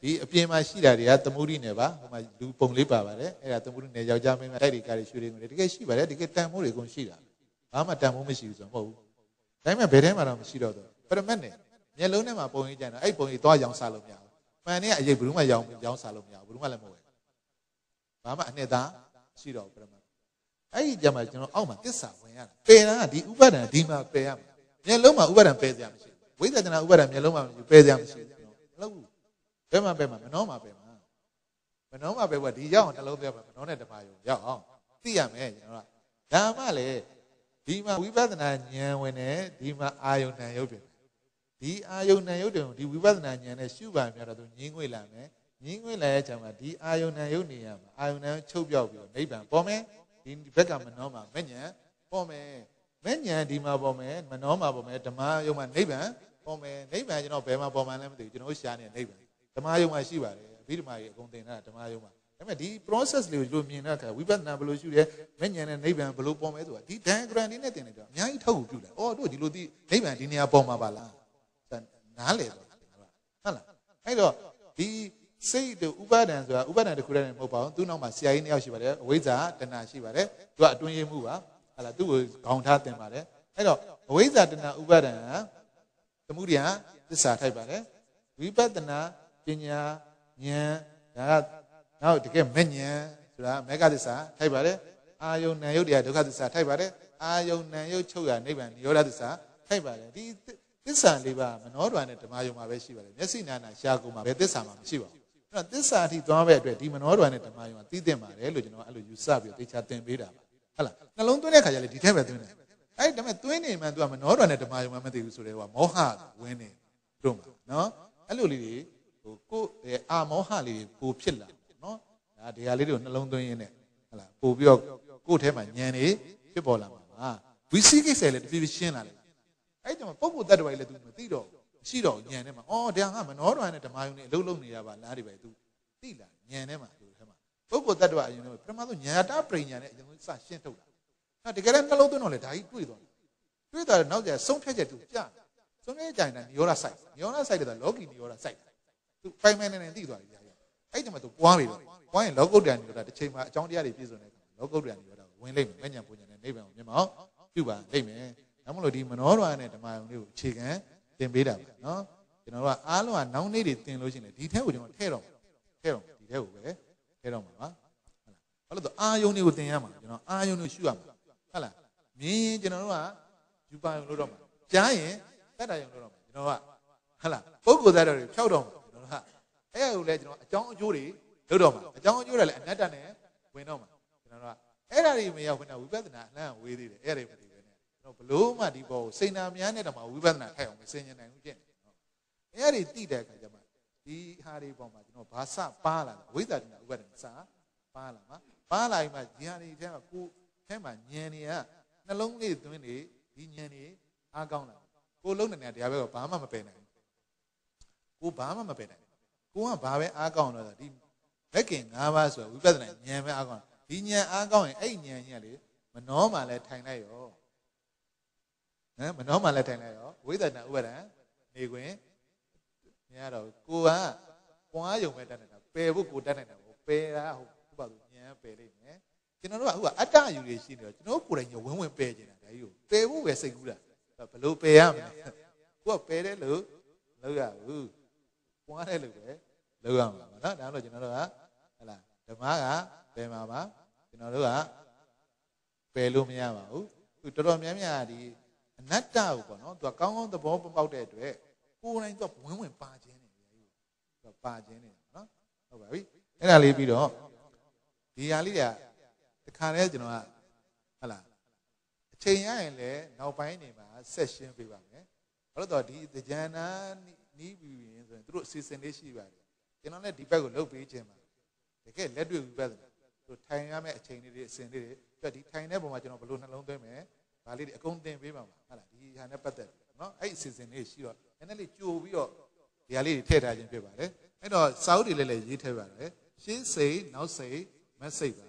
ဒီအပြင်မှာရှိတာတွေကသမုဒိနယ်ပါဟိုမှာလူပုံလေးပါပါတယ်အဲ့ဒါသမုဒိနယ်ယောက်ျားမင်းမတိုက်တွေကားတွေရွှေတွေငွေတွေတကယ်ရှိပါတယ်တကယ်တန်မိုးတွေအကုန်ရှိတာဘာမှတန်မိုးမရှိဘူးဆိုတော့မဟုတ်ဘူးဒါပေမဲ့ဘယ်ထဲမှာတော့မရှိတော့တော့ပရမတ်နဲ့မျက်လုံးထဲမှာပုံရိပ်ကြတယ်အဲ့ပုံရိပ်သွားရောင်းစားလို့မရဘူးမှန်တဲ့အရေးဘယ်သူမှရောင်းရောင်းစားလို့မရဘူးဘယ်သူမှလည်းမဟုတ်ဘူးဘာမှအနှစ်သာရှိတော့ပရမတ်အဲ့ဒီကြမှာကျွန်တော်အောက်မှာတစ္ဆာဝင်ရတာပယ်တာကဒီဥပါဒံဒီမှာပယ်ရမှာမျက်လုံးမှာဥပါဒံပယ်စရာမရှိဘူးဝိသဒနာဥပါဒံမျက်လုံးမှာပယ်စရာမရှိဘူးကျွန်တော်မလုပ်ဘူးဘယ်မှာပယ်မှာမနှောမှာပယ်မှာမနှောမှာပယ်ကဒီရောက်အောင်နှလုံးသွင်းမှာမနှောနဲ့ဓမ္မယုံရောက်အောင်သိရမယ်ကျွန်တော်ကဒါမှလည်းဒီမှာဝိပဿနာဉာဏ်ဝင်တယ်ဒီမှာအာယုန်ဉာဏ်ရုပ်တယ်ဒီအာယုန်ဉာဏ်ရုပ်တယ်ဒီဝိပဿနာဉာဏ်နဲ့ရှုပါများတော့သူငြင်းငွေလာမယ်ငြင်းငွေလာရဲ့အချိန်မှာဒီအာယုန်ဉာဏ်ရုပ်နေရမှာအာယုန်ဉာဏ်ချုပ်ပြောက်ပြီးတော့နိဗ္ဗာန်ပေါ်မယ်ဒီဘက်ကမနှောမှာမဉဏ်ပေါ်မယ်မဉဏ်ဒီမှာပေါ်မယ်မနှောမှာပေါ်မယ်ဓမ္မယုံမှာနိဗ္ဗာန်ပေါ်မယ်နိဗ္ဗာန်ကျွန်တော်ဘယ်မှာပေါ်မှန်းလဲမသိဘူးကျွန်တော်ရှားနေနိဗ္ဗာန်ဓမ္မယုံမှာရှိပါတယ်အဘိဓမ္မာကြီးအကုန်သင်တာဓမ္မယုံမှာဒါပေမဲ့ဒီ process လေးကိုမြင်တဲ့အခါဝိပဿနာဘယ်လိုရှုရဲမဉဏ်နဲ့နိဗ္ဗာန်ဘယ်လိုပေါ်မယ်ဆိုတာဒီ diagram လေးနဲ့သင်နေတော့အများကြီးထောက်ကူပြုတယ်။အော်တို့ဒီလိုဒီနိဗ္ဗာန်ဒီနေရာပေါ်မှာပါလား။နားလေတော့ဟုတ်လား။အဲ့တော့ဒီစိတ်တို့ဥပါဒံဆိုတာဥပါဒံတစ်ခုတည်းနဲ့မဟုတ်ပါဘူး။သူ့နောက်မှာဆရာကြီးနှစ်ယောက်ရှိပါတယ်။အဝိဇ္ဇာတဏှာရှိပါတယ်။သူကအတွင်းရမှုပါ။ဟုတ်လား။သူ့ကိုခေါင်းထားတင်ပါတယ်။အဲ့တော့အဝိဇ္ဇာတဏှာဥပါဒံကသမုဒိယသစ္စာထိုက်ပါတယ်။ဝိပဿနာပညာဉာဏ်ဒါကနောက်တကယ်မဉဏ်ဆိုတာမေဃသစ္စာထိုက်ပါတယ်အာယုန်နံယုတ်တရားဒုက္ခသစ္စာထိုက်ပါတယ်အာယုန်နံယုတ်ချုပ်ရနိဗ္ဗာန်နိရောဓသစ္စာထိုက်ပါတယ်ဒီသစ္စာလေးပါမနောဓာတ်နဲ့ဓမ္မယုံမှာပဲရှိပါတယ်မျက်စိနာနာရှားကုန်မှာပဲသစ္စာမှာမရှိပါဘူးအဲ့တော့သစ္စာအထိသွားတဲ့အတွက်ဒီမနောဓာတ်နဲ့ဓမ္မယုံကသိတဲ့ပါတယ်လို့ကျွန်တော်အဲ့လိုယူဆပြီးသိချသင်ပေးတာပါဟုတ်လားနှလုံးသွင်းတဲ့ခါကျလေဒီထက်ပဲသွင်းတယ်အဲ့ဒါပေမဲ့သွင်းနေမှ तू ကမနောဓာတ်နဲ့ဓမ္မယုံမှမသိဘူးဆိုတော့မောဟဝင်နေတို့မှာနော်အဲ့လိုလေးတွေဟိုကိုယ်အာမောဟလေးတွေပိုဖြစ်လာနော်ဒါဒီဟာလေးတွေကိုနှလုံးသွင်းရင်းနဲ့ဟုတ်လားပို့ပြီးတော့ကိုယ့်ထဲမှာဉာဏ်တွေဖြစ်ပေါ်လာမှာပါဝိသိကိစ္စလည်းတဖြည်းဖြည်းရှင်းလာတယ်အဲ့ကြောင့်ပုဂ္ဂိုလ်တ attva ကြီးလည်း तू မသိတော့ရှိတော့ဉာဏ်ထဲမှာအော်ဒါကမနောဓာတ်နဲ့ဓမ္မယုံနဲ့အလုံးလုံးနေရပါလားဒီပဲ तू သိလာဉာဏ်ထဲမှာဒီထဲမှာပုဂ္ဂိုလ်တ attva အရင်တော့ပထမဆုံးဉာဏ်တပရိညာနဲ့အရင်ဆုံးစရှင်းထုတ်တာနော်တကယ်လည်းနှလုံးသွင်းတော့လေဒါကြီးတွေ့သွားတယ်တွေ့သွားတော့နောက်ကျဆုံးဖြတ်ချက် तू ကြာဆုံးဖြတ်ချက်တိုင်းနိရောဓစိုက်နိရောဓစိုက်တဲ့လောကီနိရောဓစိုက် तू ပိုင်မဲနေနေသိသွားပြီဗျာအဲ့ဒီမှာ तू ပွားပြီတော့ပွားရင်လောကုတ္တရာနိရောဓတစ်ချိန်မှာအကြောင်းတရားတွေပြည့်စုံတဲ့အခါလောကုတ္တရာနိရောဓကိုဝင်လိမ့်မယ်မဉ္ဇဉ်ပူဉ္ဇဉ်နဲ့နိဗ္ဗာန်ကိုမြင်မအောင်ပြုပါလိမ့်မယ်ဒါမှမဟုတ်ဒီမနောဓာတ်နဲ့ဓမ္မယုံလေးကိုအခြေခံသင်ပေးတာပါနော်ကျွန်တော်တို့ကအားလုံးကနောင်နေ့တွေသင်လို့ရှိရင်ဒီထဲကိုကျွန်တော်ထည့်တော့ထည့်တော့ဒီထဲကိုပဲထည့်တော့မှာပါဟုတ်လားဘာလို့လဲဆိုအာယုံတွေကိုသင်ရမှာကျွန်တော်အာယုံတွေရှုရမှာဟုတ်လားမြင်ရင်ကျွန်တော်တို့ကယူပါယုံလို့တော့မှာကြားရင်တတ္တယုံလို့တော့မှာကျွန်တော်ကဟုတ်လားပုဂ္ဂိုလ်သားတွေဖြောက်တော့မှာကျွန်တော်ကအဲ့ဒါကိုလည်းကျွန်တော်အကြောင်းအကျိုးတွေလုပ်တော့မှာအကြောင်းအကျိုးတွေလည်းအနတ္တနဲ့ဝင်တော့မှာကျွန်တော်တို့ကအဲ့ဒါတွေမရောက်ခွင့်ဝိပဿနာအလန့်ဝေးသေးတယ်အဲ့ဒါတွေမသိပဲနဲ့ကျွန်တော်ဘလို့မှဒီပေါ်ကိုစိန်နာများနဲ့တော့မှဝိပဿနာထိုက်အောင်မစင်ញင်နိုင်ဘူးဖြစ်နေတယ်အဲ့ဒါတွေသိတဲ့အခါကျမှဒီဟာတွေပေါ်မှာကျွန်တော်ဘာစပါလာလဲဝိသဒနာဥပဒနာစပါလာမှာပါလာပြီးမှဒီဟာတွေထဲမှာကိုထဲမှာဉာဏ်တွေကနှလုံးလေးသွင်းနေဒီဉာဏ်တွေအားကောင်းလာကိုလုံးနေတဲ့တရားပဲဘာမှမပယ်နိုင်ဘူးကိုဘာမှမပယ်နိုင်ကိုကဘာပဲအားကောင်းတော့ဒီဘက်ကင်၅ပါးဆိုဝိပဿနာဉာဏ်ပဲအားကောင်းဒီဉာဏ်အားကောင်းရင်အဲ့ဉာဏ်ကြီးကလေမနှောမှလည်းထိုင်လိုက်ရောဟမ်မနှောမှလည်းထိုင်လိုက်ရောဝိသဒနာဥပဒံနေခွင်မရတော့ကိုကပွားယုံပဲတတ်နေတာပယ်ဖို့ကိုတတ်နေတာကိုပယ်တာဟုတ်ဥပဒေဉာဏ်ပယ်လိမ့်မယ်ကျွန်တော်တို့ကအခုကအတ္တယူတွေရှိနေတော့ကျွန်တော်ကိုယ်တိုင်ညဝင်းဝင်းပယ်နေတာဒါကြီးကိုပယ်ဖို့ပဲစိတ်ကူးတာဘယ်လိုပယ်ရမလဲကိုကပယ်တယ်လို့လုပ်ရဘူးပွားတယ်လို့ပဲလုပ်ရမှာပါနော်ဒါလို့ကျွန်တော်တို့ကဟလာဓမ္မကပယ်မှာပါကျွန်တော်တို့ကပယ်လို့မရပါဘူးသူတော်တော်များများဒီအနတ္တကိုပေါ့နော်သူကကောင်းကောင်းသဘောပေါက်တဲ့အတွက်ကိုယ်တိုင်သူကဝင်းဝင်းပါခြင်းနေတယ်သူကပါခြင်းနေတယ်နော်ဟုတ်ပါပြီအဲ့ဒါလေးပြီးတော့ဒီဟာလေးကတခါတည်းကျွန်တော်ကဟလာအချိန်ရရင်လည်းနောက်ပိုင်းနေမှာဆက်ရှင်းပေးပါမယ်ဘာလို့တော့ဒီဉာဏ်နာနီးပြီးရင်ဆိုရင်သူတို့အစီအစဉ်လေးရှိပါတယ်ကျွန်တော်လည်းဒီဘက်ကိုလှုပ်ပေးခြင်းပါတကယ်လက်တွေ့ဝိပဿနာသူထိုင်ရမယ့်အချိန်လေးတွေအစဉ်လေးတွေပြတ်ဒီထိုင်တဲ့ပုံမှာကျွန်တော်ဘယ်လိုနှလုံးသွင်းမယ်ဒါလေးတွေအကုန်သင်ပေးပါမှာဟုတ်လားဒီဟာနဲ့ပတ်သက်ပြီးနော်အဲ့အစီအစဉ်လေးရှိတော့နည်းနည်းလေးကြိုပြီးတော့ဒီဟာလေးတွေထည့်ထားခြင်းဖြစ်ပါတယ်အဲ့တော့စာအုပ်တွေလည်းလည်းရေးထည့်ပါတယ်ရှင်းစိတ်နောက်စိတ်မစိတ်ပါ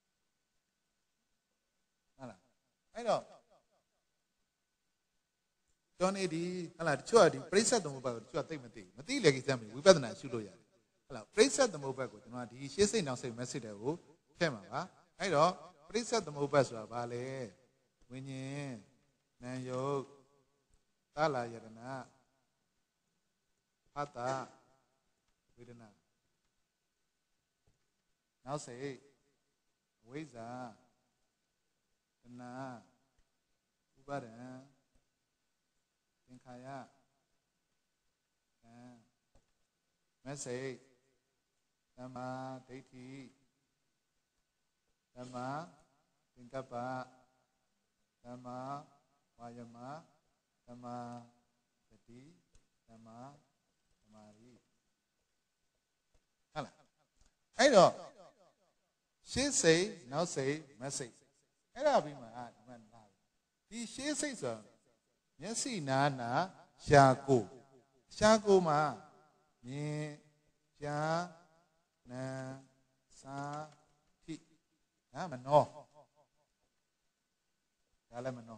ဟုတ်လားအဲ့တော့ကျောင်းနေဒီဟလာတချို့ကဒီပြိဿသမုပ္ပါဒ်ကိုတချို့ကသိမသိမသိလေကိစ္စမျိုးဝိပဿနာရှုလို့ရတယ်ဟလာပြိဿသမုပ္ပါဒ်ကိုကျွန်တော်ကဒီရှေးစိတ်နောက်စိတ် message တွေကိုထည့်မှာပါအဲ့တော့ပြိဿသမုပ္ပါဒ်ဆိုတာဘာလဲဝိညာဉ်နာယုတ်သလာယတနာဖတ်တာဝေဒနာနောက်စိတ်ဝိဇ္ဇာတဏှာဥပါဒံသင်္ခါရကံမစိတ်ဓမ္မာဒိဋ္ဌိဓမ္မာသင်္ကပ္ပဓမ္မာဝါယမဓမ္မာသတိဓမ္မာသမာဓိဟုတ်လားအဲ့တော့ရှေးစိတ်နောက်စိတ်မစိတ်အဲ့ဒါပြီးမှဒီမှာလာဒီရှေးစိတ်ဆိုမျက်စိနာနာရှာကိုရှာကိုမှာမြင်ကြားနာစာထိဟာမနောဒါလည်းမနော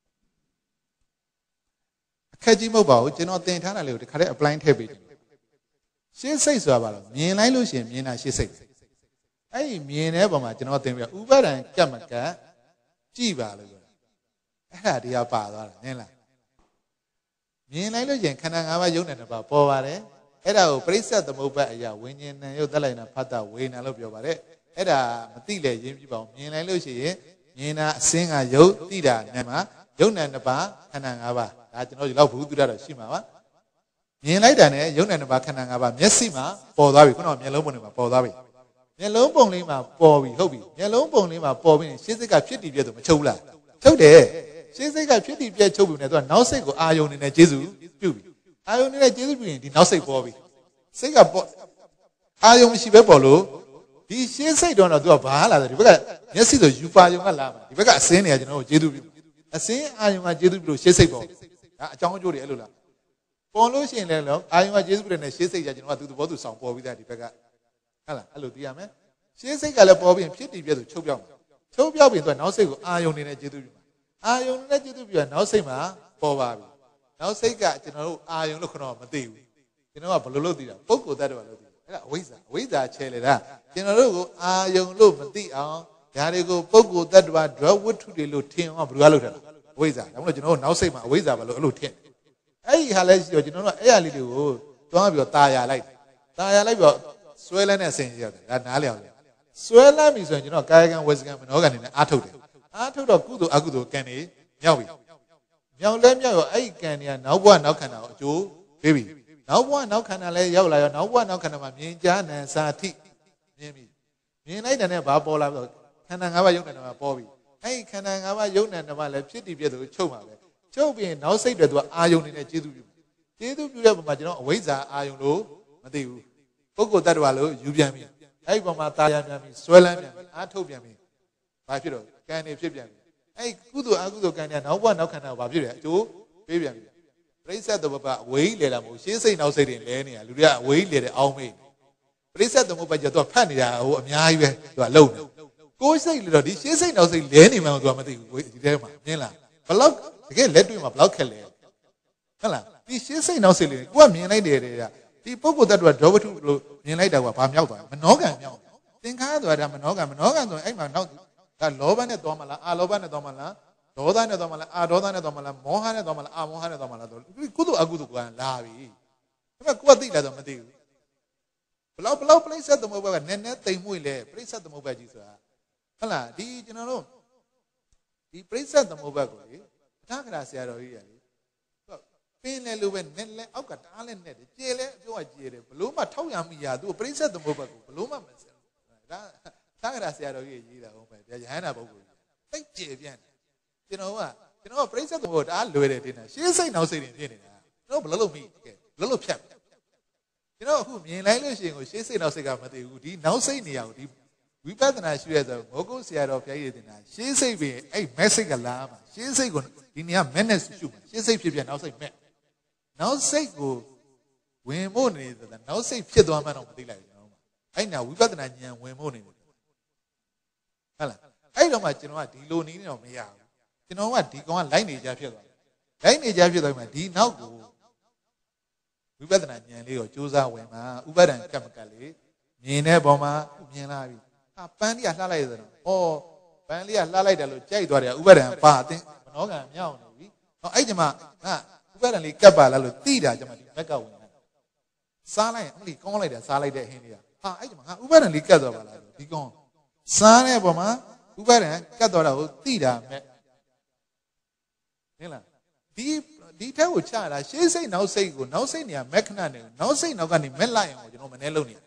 အခက်ကြီးမဟုတ်ပါဘူးကျွန်တော်သင်ထားတာလေးကိုဒီခါတည်း apply ထည့်ပေးတယ်ရှေးစိတ်ဆိုတာဘာလဲမြင်လိုက်လို့ရှိရင်မြင်တာရှေးစိတ်အဲ့ဒီမြင်တဲ့ပုံမှာကျွန်တော်သင်ပြဥပါဒံကပ်မကပ်ကြည့်ပါလို့ပြောတာအဲ့ဒါတရားပါသွားတာနင်းလားမြင်လိုက်လို့ရင်ခန္ဓာ၅ပါးယုံနဲ့တစ်ပါးပေါ်ပါတယ်အဲ့ဒါကိုပရိစ္ဆေသမုပ္ပါဒ်အရာဝိညာဉ်နဲ့ယုတ်တက်လိုက်တာဖတ်တာဝေနာလို့ပြောပါတယ်အဲ့ဒါမသိလေရင်းပြပါအောင်မြင်လိုက်လို့ရှိရင်မြင်တာအစင်းကယုတ်သိတာနဲ့မှာယုံနဲ့တစ်ပါးခန္ဓာ၅ပါးဒါကျွန်တော်ဒီလောက်ဘူးသူရတော့ရှိမှာပါမြင်လိုက်တာနဲ့ယုံနဲ့တစ်ပါးခန္ဓာ၅ပါးမျက်စိမှာပေါ်သွားပြီခုနကမျက်လုံးပုံတွေမှာပေါ်သွားပြီမျက်လုံးပုံလေးမှာပေါ်ပြီဟုတ်ပြီမျက်လုံးပုံလေးမှာပေါ်ပြီးရှေ့စိတ်ကဖြစ်တည်ပြည့်ဆိုမချုပ်လားချုပ်တယ်ရှေးစိတ်ကဖြစ်တည်ပြည့်ချုပ်ပြီနဲ့သူကနောက်စိတ်ကိုအာယုန်နေနဲ့ကျေစုပြုပြီအာယုန်နေနဲ့ကျေစုပြုရင်ဒီနောက်စိတ်ပေါ်ပြီစိတ်ကပေါ်အာယုန်မရှိပဲပေါ်လို့ဒီရှေးစိတ်တော့တော့သူကဘာလာတယ်ဒီဘက်ကမျက်စိဆိုယူပါယုံကလာမှာဒီဘက်ကအစင်းတွေကကျွန်တော်တို့ကျေစုပြုအစင်းအာယုန်ကကျေစုပြုလို့ရှေးစိတ်ပေါ်ဒါအကြောင်းအကျိုးတွေအဲ့လိုလားပေါ်လို့ရှိရင်လည်းတော့အာယုန်ကကျေစုပြုတဲ့နဲ့ရှေးစိတ်ကကျွန်တော်ကသူ့သဘောသူဆောင်ပေါ်ပြီးသားဒီဘက်ကဟုတ်လားအဲ့လိုသိရမယ်ရှေးစိတ်ကလည်းပေါ်ပြီးဖြစ်တည်ပြည့်ဆိုချုပ်ပြောက်မှာချုပ်ပြောက်ပြီးသူကနောက်စိတ်ကိုအာယုန်နေနဲ့ကျေစုပြုအာယုန်နဲ့ကျေစုပြုနောက်စိတ်မှာပေါ်ပါပြီနောက်စိတ်ကကျွန်တော်တို့အာယုန်လို့ခဏမသိဘူးကျွန်တော်ကဘယ်လိုလုပ်သိတာပုဂ္ဂိုလ်တ attva လို့သိတယ်အဲ့ဒါအဝိဇ္ဇာအဝိဇ္ဇာချဲလေတာကျွန်တော်တို့ကိုအာယုန်လို့မသိအောင်ဓာတ်တွေကိုပုဂ္ဂိုလ်တ attva ဒွါဝတ္ထုတွေလို့ထင်အောင်ဘယ်လိုလုပ်ထားလဲအဝိဇ္ဇာဒါမှမဟုတ်ကျွန်တော်တို့နောက်စိတ်မှာအဝိဇ္ဇာဘာလို့အဲ့လိုထင်အဲ့ဒီဟာလဲရှိတော့ကျွန်တော်တို့အဲ့ရလေးတွေကိုတွားပြီးတော့ตาရလိုက်ตาရလိုက်ပြီးတော့ဆွဲလန်းတဲ့အစဉ်ရောက်တယ်ဒါနားလည်အောင်ဆွဲလန်းပြီဆိုရင်ကျွန်တော်ကာယကံဝစီကံမနောကံနေနဲ့အားထုတ်တယ်အားထုတ်တော့ကုသိုလ်အကုသိုလ်ကံနေမြောက်ပြီမြောက်လဲမြောက်ရောအဲ့ဒီကံတွေကနောက်ဘဝနောက်ခန္ဓာကိုအကျိုးပေးပြီနောက်ဘဝနောက်ခန္ဓာလဲရောက်လာရောနောက်ဘဝနောက်ခန္ဓာမှာမြင်ကြားနံစာထိမြင်ပြီမြင်လိုက်တဲ့နဲ့ဘာပေါ်လာတော့ခန္ဓာ၅ပါးယုံနယ်မှာပေါ်ပြီအဲ့ဒီခန္ဓာ၅ပါးယုံနယ်မှာလည်းဖြစ်တည်ပြည့်သူချုပ်မှာပဲချုပ်ပြီးရင်နောက်စိတ်တွေသူကအာယုန်နေနဲ့ကျေးဇူးပြုကျေးဇူးပြုတဲ့ပုံမှာကျွန်တော်အဝိဇ္ဇာအာယုန်လို့မသိဘူးပုဂ္ဂိုလ်တ attva လို့ယူပြန်ပြီအဲ့ဒီပုံမှာตาရပြန်ပြီဆွဲလန်းပြန်ပြီအားထုတ်ပြန်ပြီဘာဖြစ်တော့ကံနေဖြစ်ပြန်ပြီအဲ့ကုသိုလ်အကုသိုလ်ကံတွေနောက်ဘဝနောက်ခန္ဓာကိုဘာဖြစ်လဲအကျိုးပေးပြန်ပြီပရိစ္ဆေသမုပ္ပါအဝေးလေလာမဟုတ်ရှင်းစိတ်နောက်စိတ်တွေလဲနေတာလူတွေကအဝေးလေတဲ့အောင်းမေးပရိစ္ဆေသမုပ္ပါကျတော့ဖတ်နေတာဟိုအများကြီးပဲသူကလုံနေကိုယ်စိတ်လေတော့ဒီရှင်းစိတ်နောက်စိတ်လဲနေမှန်းသူကမသိဘူးဒီထဲမှာမြင်လားဘလောက်တကယ်လက်တွေ့မှာဘလောက်ခက်လဲဟုတ်လားဒီရှင်းစိတ်နောက်စိတ်လေးကိုကမြင်လိုက်တယ်တဲ့ဒီပုဂ္ဂိုလ်တ attva ဒွါဝတ္ထုလို့မြင်လိုက်တာကဘာမြောက်သွားမနောကံမြောက်သင်္ခါရဆိုတာမနောကံမနောကံဆိုရင်အဲ့မှာနောက်ဒါလောဘနဲ့သွားမလားအာလောဘနဲ့သွားမလားဒေါသနဲ့သွားမလားအာဒေါသနဲ့သွားမလားမောဟနဲ့သွားမလားအာမောဟနဲ့သွားမလားဆိုကုသိုလ်အကုသိုလ်ကလာပြီဒါပေမဲ့ကိုယ်ကသိလားဆိုမသိဘူးဘလောက်ဘလောက်ပြိဿသမုပ္ပါကနည်းနည်းတိမ်မွေ့လေပြိဿသမုပ္ပါကြီးဆိုတာဟုတ်လားဒီကျွန်တော်တို့ဒီပြိဿသမုပ္ပါကိုလေအထာဂရဆရာတော်ကြီးရလေပင်လေလိုပဲနည်းလဲအောက်ကတားလဲနဲ့တယ်ကျေလဲအပြောကကျေတယ်ဘလို့မှထောက်ရမိရသူပြိဿသမုပ္ပါကိုဘလို့မှမစင်ဒါသာဂရဆရာတော်ကြီးရေးတာဟုတ်ပဲဗျာယဟန္တာပုဂ္ဂိုလ်တိတ်ကျေပြန့်ကျွန်တော်ကကျွန်တော်ကပြိဿသမုပ္ပါတအားလွယ်တယ်တင်တာရှေးစိတ်နောက်စိတ်တွေဖြစ်နေတာကျွန်တော်ဘလို့လို့မိကဲဘလို့လို့ဖြတ်ကျွန်တော်အခုမြင်လိုက်လို့ရှိရင်ကိုရှေးစိတ်နောက်စိတ်ကမသိဘူးဒီနောက်စိတ်နေရာကိုဒီဝိပဿနာရှုရဆိုမောဂုတ်ဆရာတော်ဘုရားကြီးတင်တာရှေးစိတ်ပဲအဲ့ message ကလာမှာရှေးစိတ်ကိုဒီနေရာ message ရှုမှာရှေးစိတ်ဖြစ်ပြနောက်စိတ်မဲ့နောက်စိတ်ကိုဝင်ဖို့နေတယ်နောက်စိတ်ဖြစ်သွားမှတော့မသိလိုက်ဘူးကျွန်တော်အဲ့နာဝိပဿနာဉာဏ်ဝင်ဖို့နေတယ်ဟုတ်လားအဲ့တော့မှကျွန်တော်ကဒီလိုနည်းနဲ့တော့မရဘူးကျွန်တော်ကဒီကောင်ကလိုက်နေကြဖြစ်သွားတယ်တိုင်းနေကြဖြစ်သွားမှာဒီနောက်ကိုဝိပဿနာဉာဏ်လေးကိုကြိုးစားဝင်မှာဥပါဒံကမ္မကလေးမြင်တဲ့ပုံမှာမြင်လာပြီဟာပန်းလေးကလှလိုက်တယ်တော့ဩပန်းလေးကလှလိုက်တယ်လို့ကြိုက်သွားတယ်ဥပါဒံပါအသိမနောကံမြောက်နေပြီဟောအဲ့ကျမှဟာဥပါဒံလေးကပ်ပါလားလို့သိတာကျမှဒီဘက်ကဝင်လာစားလိုက်အမလီကောင်းလိုက်တယ်စားလိုက်တဲ့ဟင်းလေးကဟာအဲ့ကျမှဟာဥပါဒံလေးကပ်သွားပါလားဒီကောင်းစားတဲ့ပုံမှာဥပါဒံကတ်တော်တာကိုသိတာမဲ့ဟင်လားဒီဒီထက်ကိုချတာရှေးစိတ်နောက်စိတ်ကိုနောက်စိတ်နေရမက်ခဏနေနောက်စိတ်နောက်ကနေမက်လိုက်အောင်ကျွန်တော်မနေလုံးနေ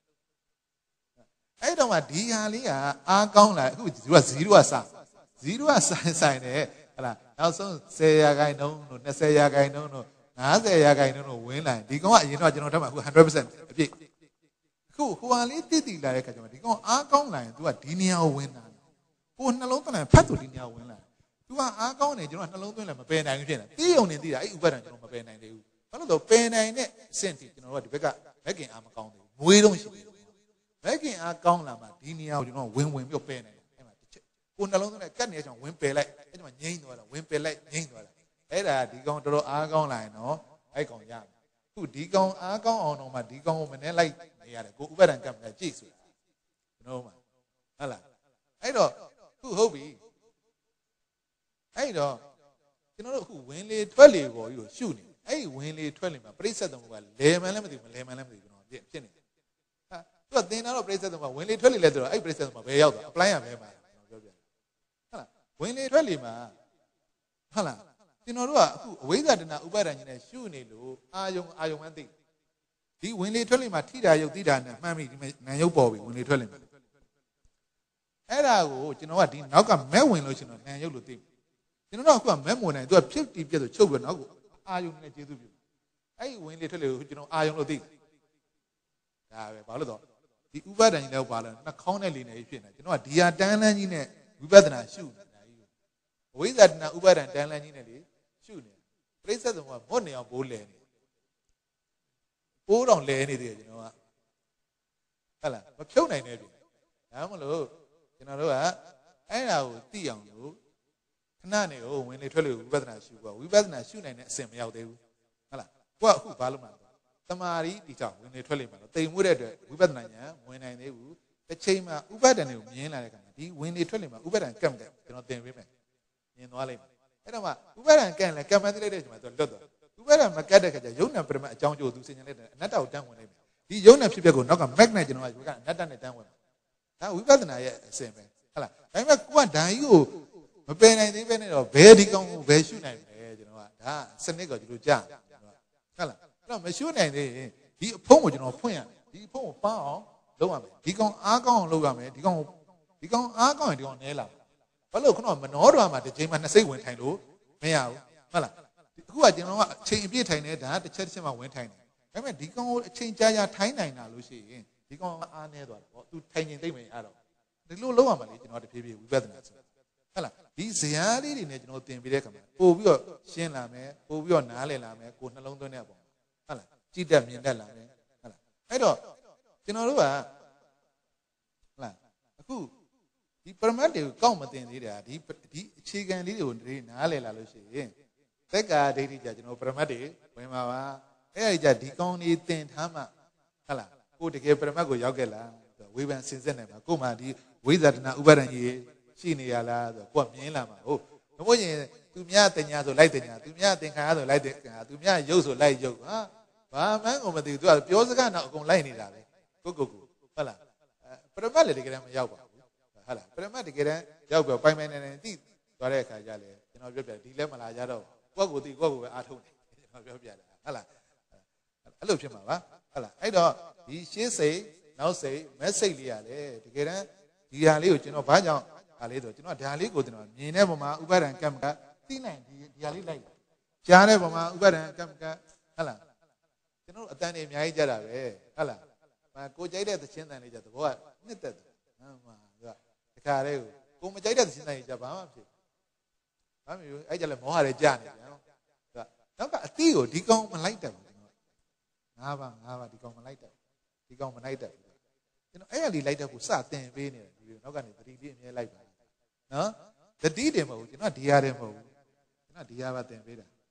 အဲ့တော့မှဒီဟာလေးကအားကောင်းလာအခုသူကဇီရိုကစဇီရိုကဆိုင်ဆိုင်တယ်ဟလားနောက်ဆုံးဆယ်ရာခိုင်နှုန်းတို့၂၀ရာခိုင်နှုန်းတို့၅၀ရာခိုင်နှုန်းတို့ဝင်လာဒီကောင်ကအရင်တော့ကျွန်တော်ထပ်မှအခုone hundred percent အပြည့်အခုဟိုဟာလေးတည်တည်လာတဲ့ခါကျမှဒီကောင်အားကောင်းလာရင် तू ကဒီနေရာကိုဝင်လာကိုနှလုံးသွင်းလိုက်ဖတ်သူဒီနေရာဝင်လာ तू ကအားကောင်းနေကျွန်တော်နှလုံးသွင်းလိုက်မပယ်နိုင်ဘူးဖြစ်နေတီးုံနေသိတာအဲ့ဥပါဒံကျွန်တော်မပယ်နိုင်သေးဘူးဘာလို့လဲပယ်နိုင်တဲ့အဆင့်တီကျွန်တော်တို့ကဒီဘက်ကမက်ကင်အားမကောင်းသေးဘူးမွေးတော့ရှိတယ်မက်ကင်အားကောင်းလာမှဒီနေရာကိုကျွန်တော်ဝင်ဝင်ပြီးပယ်နိုင်တယ်အဲ့မှာတစ်ချက်ကိုနှလုံးသွင်းလိုက်ကတ်နေကြောင်ဝင်ပယ်လိုက်အဲ့ဒီမှာငိမ့်သွားတာဝင်ပယ်လိုက်ငိမ့်သွားတာအဲ့ဒါဒီကောင်တော်တော်အားကောင်းလာရင်တော့အဲ့ကောင်ရမယ်ခုဒီကောင်အားကောင်းအောင်တော့မှဒီကောင်ကိုမနဲ့လိုက်နေရတယ်ကိုဥပါဒံကပ်မယ်ကြည့်ဆိုတာကျွန်တော်မှဟုတ်လားအဲ့တော့ခုဟုတ်ပြီအဲ့တော့ကျွန်တော်တို့အခုဝင်လေထွက်လေပေါ်ကြီးကိုရှုနေအဲ့ဝင်လေထွက်လေမှာပြိဿသမုပ္ပါလဲမှန်းလည်းမသိဘူးမလဲမှန်းလည်းမသိဘူးကျွန်တော်ဖြစ်ဖြစ်နေဟာသူကသင်တာတော့ပြိဿသမုပ္ပါဝင်လေထွက်လေလဲဆိုတော့အဲ့ပြိဿသမုပ္ပါဘယ်ရောက်သွား apply ရမယ်မှာကျွန်တော်ပြောပြဟုတ်လားဝင်လေထွက်လေမှာဟုတ်လားကျွန်တော်တို့ကအခုအဝိဇ္ဇာတဏဥပါဒဏ်ကြီးနဲ့ရှုနေလို့အာယုံအာယုံမှန်းသိဒီဝင်လေထွက်လေမှာထိတာယုတ်သိတာနဲ့မှန်းပြီးဒီနာယုတ်ပေါ်ပြီဝင်လေထွက်လေမှာအဲ့ဒါကိုကျွန်တော်ကဒီနောက်ကမက်ဝင်လို့ရှင်တော့နာယုတ်လို့သိပြီကျွန်တော်တို့အခုကမက်မဝင်နိုင်သူကဖြစ်တီးပြတ်ဆိုချုပ်ပြီးနောက်ကိုအာယုံနဲ့ကျေးဇူးပြုအဲ့ဒီဝင်လေထွက်လေကိုကျွန်တော်အာယုံလို့သိဒါပဲဘာလို့တော့ဒီဥပါဒဏ်ကြီးလည်းပါလဲနှာခေါင်းနဲ့လေနေဖြစ်နေကျွန်တော်ကဒီဟာတန်းလန်းကြီးနဲ့ဝိပဿနာရှုနေတာကြီးအဝိဇ္ဇာတဏဥပါဒဏ်တန်းလန်းကြီးနဲ့လေရှုနေပြိဿသမုပ္ပါမော့နေအောင်ဘိုးလဲနေဘိုးတော်လဲနေသေးတယ်ကျွန်တော်ကဟုတ်လားမဖြုတ်နိုင်နေပြီဒါမှမလို့ကျွန်တော်တို့ကအဲ့ဒါကိုသိအောင်လို့ခဏနေကိုဝင်လေထွက်လေဝိပဿနာရှုပါဝိပဿနာရှုနိုင်တဲ့အဆင့်မရောက်သေးဘူးဟုတ်လားကိုကအခုဘာလို့မှတမာရီဒီကြောင့်ဝင်လေထွက်လေမှာတော့တိမ်မှုတဲ့အတွက်ဝိပဿနာဉာဏ်ဝင်နိုင်သေးဘူးတစ်ချိန်မှာဥပါဒဏ်တွေကိုမြင်လာတဲ့အခါမှာဒီဝင်လေထွက်လေမှာဥပါဒဏ်ကပ်တယ်ကျွန်တော်သင်ပေးမယ်မြင်သွားလိမ့်မယ်အဲ့တော့မှဥပါဒဏ်ကပ်လဲကပ်မှန်းသိလိုက်တဲ့အချိန်မှာသူလွတ်သွားဥပါဒဏ်မကပ်တဲ့အခါကျယုံနာပရမတ်အကြောင်းကျိုးသူစဉ်းကျင်လိုက်တဲ့အနတ္တကိုတန်းဝင်လိုက်မယ်ဒီယုံနာဖြစ်ပျက်ကိုနောက်ကမက်နဲ့ကျွန်တော်ကဒီကအနတ္တနဲ့တန်းဝင်ဒါဝိပဿနာရဲ့အစဉ်ပဲဟုတ်လားဒါပေမဲ့ကိုကဓာန်ကြီးကိုမပယ်နိုင်သေးပဲနဲ့တော့ဘယ်ဒီကောင်ကိုဘယ်ရှုနိုင်မလဲကျွန်တော်ကဒါစနစ်ကိုကျွန်တော်ကြားဟုတ်လားအဲ့တော့မရှုနိုင်သေးရင်ဒီအဖုံးကိုကျွန်တော်ဖွင့်ရမယ်ဒီအဖုံးကိုပန်းအောင်လုပ်ရမယ်ဒီကောင်အားကောင်းအောင်လုပ်ရမယ်ဒီကောင်ဒီကောင်အားကောင်းရင်ဒီကောင်နဲလာဘာလို့ခုနကမနောတော်မှာတစ်ချိန်မှနှစ်စိတ်ဝင်ထိုင်လို့မရဘူးဟုတ်လားအခုကကျွန်တော်ကအချိန်အပြည့်ထိုင်နေဒါတစ်ချက်တစ်ချက်မှဝင်ထိုင်တယ်ဒါပေမဲ့ဒီကောင်ကိုအချိန်ကြာကြာထိုင်နိုင်တာလို့ရှိရင်ဒီကောင်အားနဲသွားတယ်ပေါ့သူထိုင်နေသိမ့်မယ်အဲ့တော့ဒီလိုလုပ်ရမှာလေကျွန်တော်တဖြည်းဖြည်းဝိပဿနာဆိုဟုတ်လားဒီဇာတ်လေးတွေနဲ့ကျွန်တော်သင်ပေးတဲ့ခါမှာပို့ပြီးတော့ရှင်းလာမယ်ပို့ပြီးတော့နားလည်လာမယ်ကိုနှလုံးသွင်းတဲ့ပုံဟုတ်လားကြည့်တတ်မြင်တတ်လာမယ်ဟုတ်လားအဲ့တော့ကျွန်တော်တို့ကဟုတ်လားအခုဒီပရမတ်တွေကိုကောက်မတင်သေးတာဒီဒီအခြေခံလေးတွေကိုဒီနားလည်လာလို့ရှိရင်သက္ကာဒိဋ္ဌိကြကျွန်တော်ပရမတ်တွေဝင်ပါပါအဲ့ဒီကြဒီကောင်းနေသင်ထားမှဟုတ်လားကိုတကယ်ပရမတ်ကိုရောက်ခဲ့လားဝေဖန်စင်စစ်နိုင်မှာကိုမှဒီဝိဇ္ဇာတဏဥပါဒဏ်ကြီးရှိနေရလားဆိုတော့ကိုကမြင်လာမှာဟုတ်မဟုတ်ရင်သူများတင်ညာဆိုလိုက်တင်ညာသူများသင်္ခါရဆိုလိုက်တင်ခါသူများရုပ်ဆိုလိုက်ရုပ်ဟာဘာမှန်းကိုမသိဘူးသူကပြောစကားတော့အကုန်လိုက်နေတာပဲကိုကိုကိုဟုတ်လားပရမတ်လည်းတကယ်တမ်းမရောက်ပါဘူးဟုတ်လားပရမတ်တကယ်တမ်းရောက်ပြီးပိုင်ပိုင်နေနေသိသွားတဲ့အခါကျလဲကျွန်တော်ပြောပြဒီလဲမလာကြတော့ကိုယ့်ကိုသိကိုယ့်ကိုပဲအားထုတ်နေကျွန်တော်ပြောပြတာဟုတ်လားအဲ့လိုဖြစ်မှာပါဟုတ်လားအဲ့တော့ဒီရှင်းစိတ်နောက်စိတ်မက်စိတ်လေးရတယ်တကယ်တမ်းဒီဟာလေးကိုကျွန်တော်ဘာကြောင့်ဒါလေးဆိုကျွန်တော်ဒါလေးကိုကျွန်တော်မြင်တဲ့ပုံမှာဥပါဒံကမ္မကသိနိုင်ဒီဒီဟာလေးလိုက်ကြားတဲ့ပုံမှာဥပါဒံကမ္မကဟုတ်လားကျွန်တော်တို့အတန်တွေအများကြီးကြတာပဲဟုတ်လားကိုကြိုက်တဲ့သချင်းတန်လေးကြသဘောကနှစ်သက်တယ်ဟမ်မှာသူကတခါလေးကိုကိုမကြိုက်တဲ့သချင်းတန်ကြီးကြဘာမှမဖြစ်ဘာမှမဖြစ်အဲ့ကြလဲမောဟတွေကြာနေပြန်နော်သူကနောက်ကအတိကိုဒီကောင်မလိုက်တတ်ဘူးကျွန်တော်ငါးပါးငါးပါးဒီကောင်မလိုက်တတ်ဒီကောင်မလိုက်တတ်ဘူးကျွန်တော်အဲ့ရလေးလိုက်တတ်ကိုစတင်ပေးနေတယ်ဒီနောက်ကနေသတိလေးအမြဲလိုက်ပါနော်သတိတယ်မဟုတ်ဘူးကျွန်တော်ဒီရတယ်မဟုတ်ဘူးကျွန်တော်ဒီရပါတင်ပေးတာ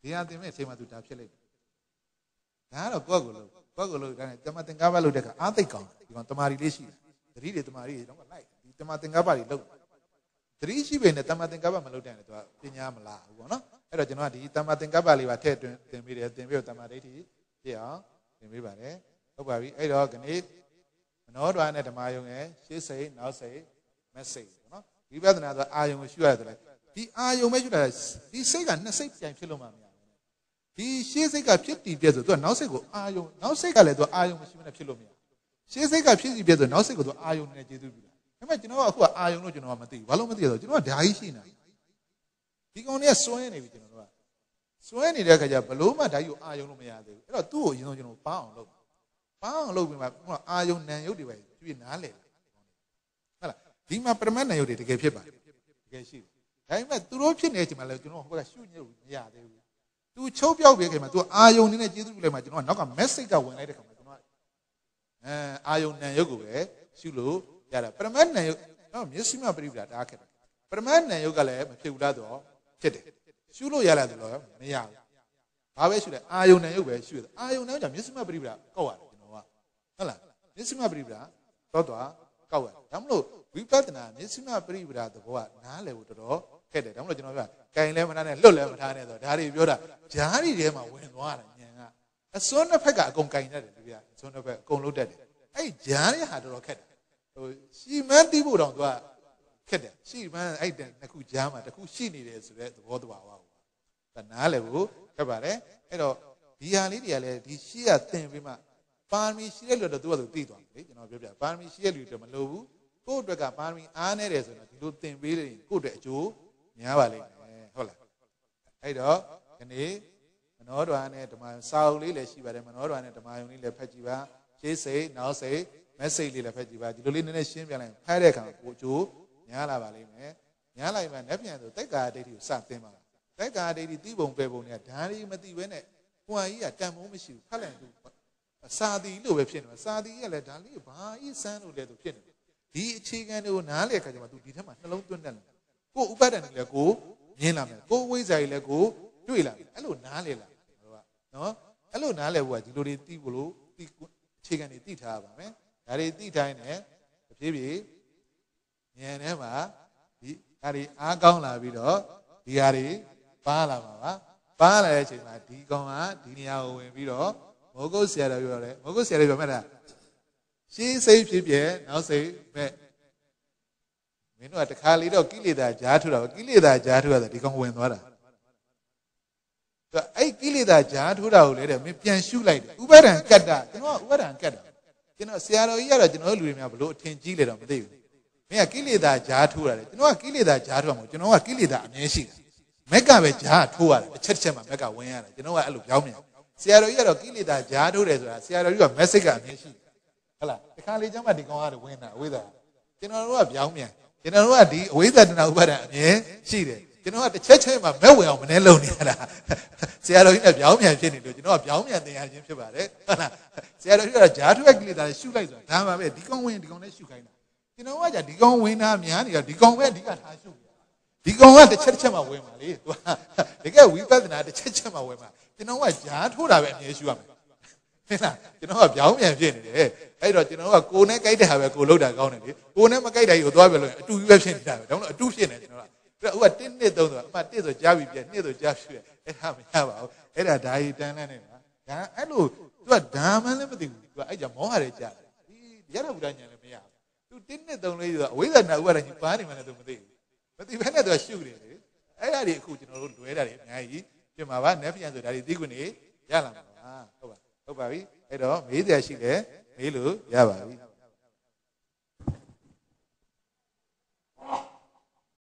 ဒီဟာသင်မဲ့အချိန်မှာသူဒါဖြစ်လိုက်ဒါကတော့ကိုယ့်ကိုယ်လို့ကိုယ့်ကိုယ်လို့ဒါနဲ့တမသင်္ကပ္ပလို့တဲ့ကအားသိကောင်းဒီကောင်တမာရီလေးရှိတယ်သတိတွေတမာရီတွေတော့လိုက်ဒီတမသင်္ကပ္ပတွေလို့သတိရှိပေနဲ့တမသင်္ကပ္ပမလုပ်တဲ့နဲ့သူကပညာမလားဘူးပေါ့နော်အဲ့တော့ကျွန်တော်ကဒီတမသင်္ကပ္ပလေးပါထည့်တွင်သင်ပေးတယ်သင်ပြီးတော့တမဒိဋ္ဌိဖြစ်အောင်သင်ပေးပါတယ်ဟုတ်ပါပြီအဲ့တော့ခဏိမနောဒွါနဲ့ဓမ္မယုံရဲ့ရှေ့စိတ်နောက်စိတ်မက်စိတ်ပေါ့နော်ဝိပဿနာဆိုအာယုံကိုရှုရတယ်လေဒီအာယုံပဲရှုတာဒီစိတ်ကနှစ်စိတ်ပြန်ဖြစ်လို့မှမရဘူးဒီရှေ့စိတ်ကဖြစ်တည်ပြည့်ဆိုသူကနောက်စိတ်ကိုအာယုံနောက်စိတ်ကလည်းသူအာယုံမရှိမနဲ့ဖြစ်လို့မရရှေ့စိတ်ကဖြစ်တည်ပြည့်ဆိုနောက်စိတ်ကိုသူအာယုံနဲ့ကျေစုပြုတာဒါပေမဲ့ကျွန်တော်ကအခုကအာယုံလို့ကျွန်တော်ကမသိဘူးဘာလို့မသိရတော့ကျွန်တော်ကဓာကြီးရှိနေတာဒီကောင်တွေကစွဲနေပြီကျွန်တော်တို့ကစွဲနေတဲ့အခါကျဘလို့မှဓာကြီးကိုအာယုံလို့မရသေးဘူးအဲ့တော့သူ့ကိုအရင်ဆုံးကျွန်တော်ပန်းအောင်လုပ်ပန်းအောင်လုပ်ပြီးမှအာယုံနံရုပ်တွေပဲပြည့်နားလေဟုတ်လားဒီမှာပရမတ်နံရုပ်တွေတကယ်ဖြစ်ပါတယ်တကယ်ရှိတယ်ဒါပေမဲ့သူတို့ဖြစ်နေချိန်မှာလည်းကျွန်တော်ဟိုကရှုညုပ်မရသေးဘူးသူချုပ်ပြောက်ပြီးခင်မှာသူအာယုံနေနဲ့ကျေးဇူးပြုလိုက်မှကျွန်တော်ကနောက်က message ကဝင်လိုက်တဲ့ခါမှာကျွန်တော်အဲအာယုံနံရုပ်ကိုပဲရှုလို့ရတာပရမတ်နံရုပ်တော့မျက်စိမှပရိပဒါတားခဲ့တယ်ပရမတ်နံရုပ်ကလည်းမဖြစ်ဘူးလားတော့ဖြစ်တယ်ရှုလို့ရလာတယ်လို့မရဘူးဘာပဲရှုလဲအာယုံနံရုပ်ပဲရှုတယ်အာယုံနံရုပ်ကြောင့်မျက်စိမှပရိပဒါကောက်ရတယ်ကျွန်တော်ကဟုတ်လားမျက်စိမှပရိပဒါတော့တော့ကောက်ရတယ်ဒါမလို့ဝိပဿနာမျက်စိမှပရိပဒါသဘောကနားလည်ဖို့တော်တော်ခက်တယ်ဒါမလို့ကျွန်တော်ပြောကင်လဲမထားနဲ့လွတ်လဲမထားနဲ့ဆိုဒါတွေပြောတာဂျားတွေထဲမှာဝင်သွားတာညံကအစွန်းတစ်ဖက်ကအကုန်ကင်တတ်တယ်လူပြအစွန်းတစ်ဖက်အကုန်လုံးတတ်တယ်အဲ့ဂျားတွေဟာတော်တော်ခက်တယ်ဟိုရှီမန်းတီးဖို့တောင်သူကခက်တယ်ရှီမန်းအဲ့နှစ်ခုဂျားမှာတစ်ခုရှိနေတယ်ဆိုတဲ့သဘောတဘာဝကိုဒါနားလည်ဖို့ခက်ပါတယ်အဲ့တော့ဒီဟာလေးတွေကလည်းဒီရှီကသင်ပြီးမှပါရမီရှိတဲ့လူတော့သူကသူသိသွားတယ်လေကျွန်တော်ပြောပြပါရမီရှိတဲ့လူတွေမလိုဘူးကိုယ့်အတွက်ကပါရမီအားနေတယ်ဆိုတော့ဒီလိုသင်ပေးလို့ကိုယ့်အတွက်အကျိုးများပါလိမ့်မယ်ဟုတ်လားအဲ့တော့ဒီနေ့မနောဒွါနဲ့ဓမ္မစာအုပ်လေးလည်းရှိပါတယ်မနောဒွါနဲ့ဓမ္မယုံလေးလည်းဖတ်ကြည့်ပါရှေးစိတ်နောက်စိတ်မက်ဆေ့လေးလည်းဖတ်ကြည့်ပါဒီလိုလေးနည်းနည်းရှင်းပြလိုက်ဖတ်တဲ့အခါကိုအကျိုးများလာပါလိမ့်မယ်များလိုက်မှလက်ပြန်ဆိုတိုက်ကာဒိဋ္ဌိကိုစသင်ပါလားတိုက်ကာဒိဋ္ဌိသိပုံပဲပုံတွေကဓာရီမသိဘဲနဲ့ကိုယ်ကြီးကတန်ဖိုးမရှိဘူးဖတ်လိုက်သူစာတီလို့ပဲဖြစ်နေမှာစာတီကလည်းဒါလေးဘာကြီးစမ်းလို့လဲသူဖြစ်နေဒီအခြေခံတွေကိုနားလေခါကျမှသူဒီထက်မှနှလုံးသွင်းတယ်ကိုဥပဒဏ်တွေလည်းကိုမြင်လာမယ်ကိုဝိဇ္ဇာတွေလည်းကိုတွေ့လာမယ်အဲ့လိုနားလေလာတို့ကနော်အဲ့လိုနားလေဖို့ကဒီလိုတွေသိဖို့လို့သိအခြေခံတွေသိထားပါမယ်ဒါတွေသိတိုင်းနဲ့တဖြည်းဖြည်းဉာဏ်ထဲမှာဒီဒါတွေအားကောင်းလာပြီးတော့ဒီဟာတွေပါလာမှာပါပါလာတဲ့အချိန်မှာဒီကောင်ကဒီနေရာကိုဝင်ပြီးတော့မောဂုတ်ဆရာတော်ပြောတယ်မောဂုတ်ဆရာတော်ပြောမှတ်တာရှေးစိတ်ဖြစ်ပြဲနောက်စိတ်မဲ့မင်းတို့ကတခါလေတော့ကိလေသာကြားထူတာကိလေသာကြားထူတာဒီကောင်ဝင်သွားတာသူအဲ့ကိလေသာကြားထူတာကိုလေတဲ့မင်းပြန်ရှုလိုက်တယ်ဥပါဒံကတ္တကျွန်တော်ကဥပါဒံကတ္တကျွန်တော်ဆရာတော်ကြီးကတော့ကျွန်တော်တို့လူတွေများဘလို့အထင်ကြီးလေတော့မသိဘူးမင်းကကိလေသာကြားထူတာလေကျွန်တော်ကကိလေသာကြားထူမှာမဟုတ်ကျွန်တော်ကကိလေသာအမြဲရှိတယ်မက်ကပဲကြားထိုးရတယ်တစ်ချက်တစ်ချက်မှမက်ကဝင်ရတယ်ကျွန်တော်ကအဲ့လိုပြောင်းမြန်ဆရာတော်ကြီးကတော့ကိလေသာကြားထိုးတယ်ဆိုတာဆရာတော်ကြီးက message ကအမြဲရှိတယ်ဟုတ်လားတခါလေကျမှဒီကောင်ကဝင်တာအဝိဇ္ဇာကျွန်တော်တို့ကပြောင်းမြန်ကျွန်တော်တို့ကဒီအဝိဇ္ဇာတဏှာဥပါဒံအမြဲရှိတယ်ကျွန်တော်ကတစ်ချက်ချက်မှမက်ဝင်အောင်မနှဲလုံနေရတာဆရာတော်ကြီးနဲ့ပြောင်းမြန်ဖြစ်နေလို့ကျွန်တော်ကပြောင်းမြန်သင်ရခြင်းဖြစ်ပါတယ်ဟုတ်လားဆရာတော်ကြီးကဂျားထွက်ကိလေသာရှုလိုက်ဆိုတာဒါမှပဲဒီကောင်ဝင်ဒီကောင်နဲ့ရှုခိုင်းတာကျွန်တော်ကじゃဒီကောင်ဝင်တာများနေတော့ဒီကောင်ပဲအဓိကထားရှုဒီကောင်ကတစ်ချက်တစ်ချက်မှဝင်ပါလေသူကတကယ်ဝိပဿနာတစ်ချက်ချက်မှဝင်ပါကျွန်တော်ကဂျားထိုးတာပဲအမြဲရှုရမယ်ဟုတ်လားကျွန်တော်ကပြောင်းမြန်ဖြစ်နေတယ်အဲ့တော့ကျွန်တော်ကကိုယ်နဲ့ကြိုက်တဲ့ဟာပဲကိုလောက်တာကောင်းတယ်လေကိုယ်နဲ့မကြိုက်တဲ့ကြီးကိုသွားပြလို့အတူကြီးပဲဖြစ်နေတာပဲဒါမှမဟုတ်အတူဖြစ်နေကျွန်တော်ကအဲ့တော့ဥကတစ်နှစ်သုံးဆိုအမှတစ်ဆိုကြားပြီးပြနှစ်ဆိုကြားဖြစ်အဲ့ဒါမရပါဘူးအဲ့ဒါဓာကြီးတန်းလန်းနေတာဒါအဲ့လိုသူကဓာမှန်းလည်းမသိဘူးသူကအဲ့ကြောင့်မောဟရဲကြားတယ်ဒီရတ္ထဗုဒ္ဓဉာဏ်လည်းမရဘူးသူတစ်နှစ်သုံးလေးဆိုအဝိဇ္ဇာနာဥပါဒကြီးပါနေမှလည်းသူမသိဘူးမသိဘဲနဲ့သူကရှုနေတယ်အဲ့ဒါတွေအခုကျွန်တော်တို့လွဲတာတွေအများကြီးပြင်ပါပါနက်ဖျံဆိုဒါတွေသိခွင့်နေရလာမှာပါဟုတ်ပါဟုတ်ပါပြီအဲ့တော့မေးစရာရှိတယ်မေးလို့ရပါပြီ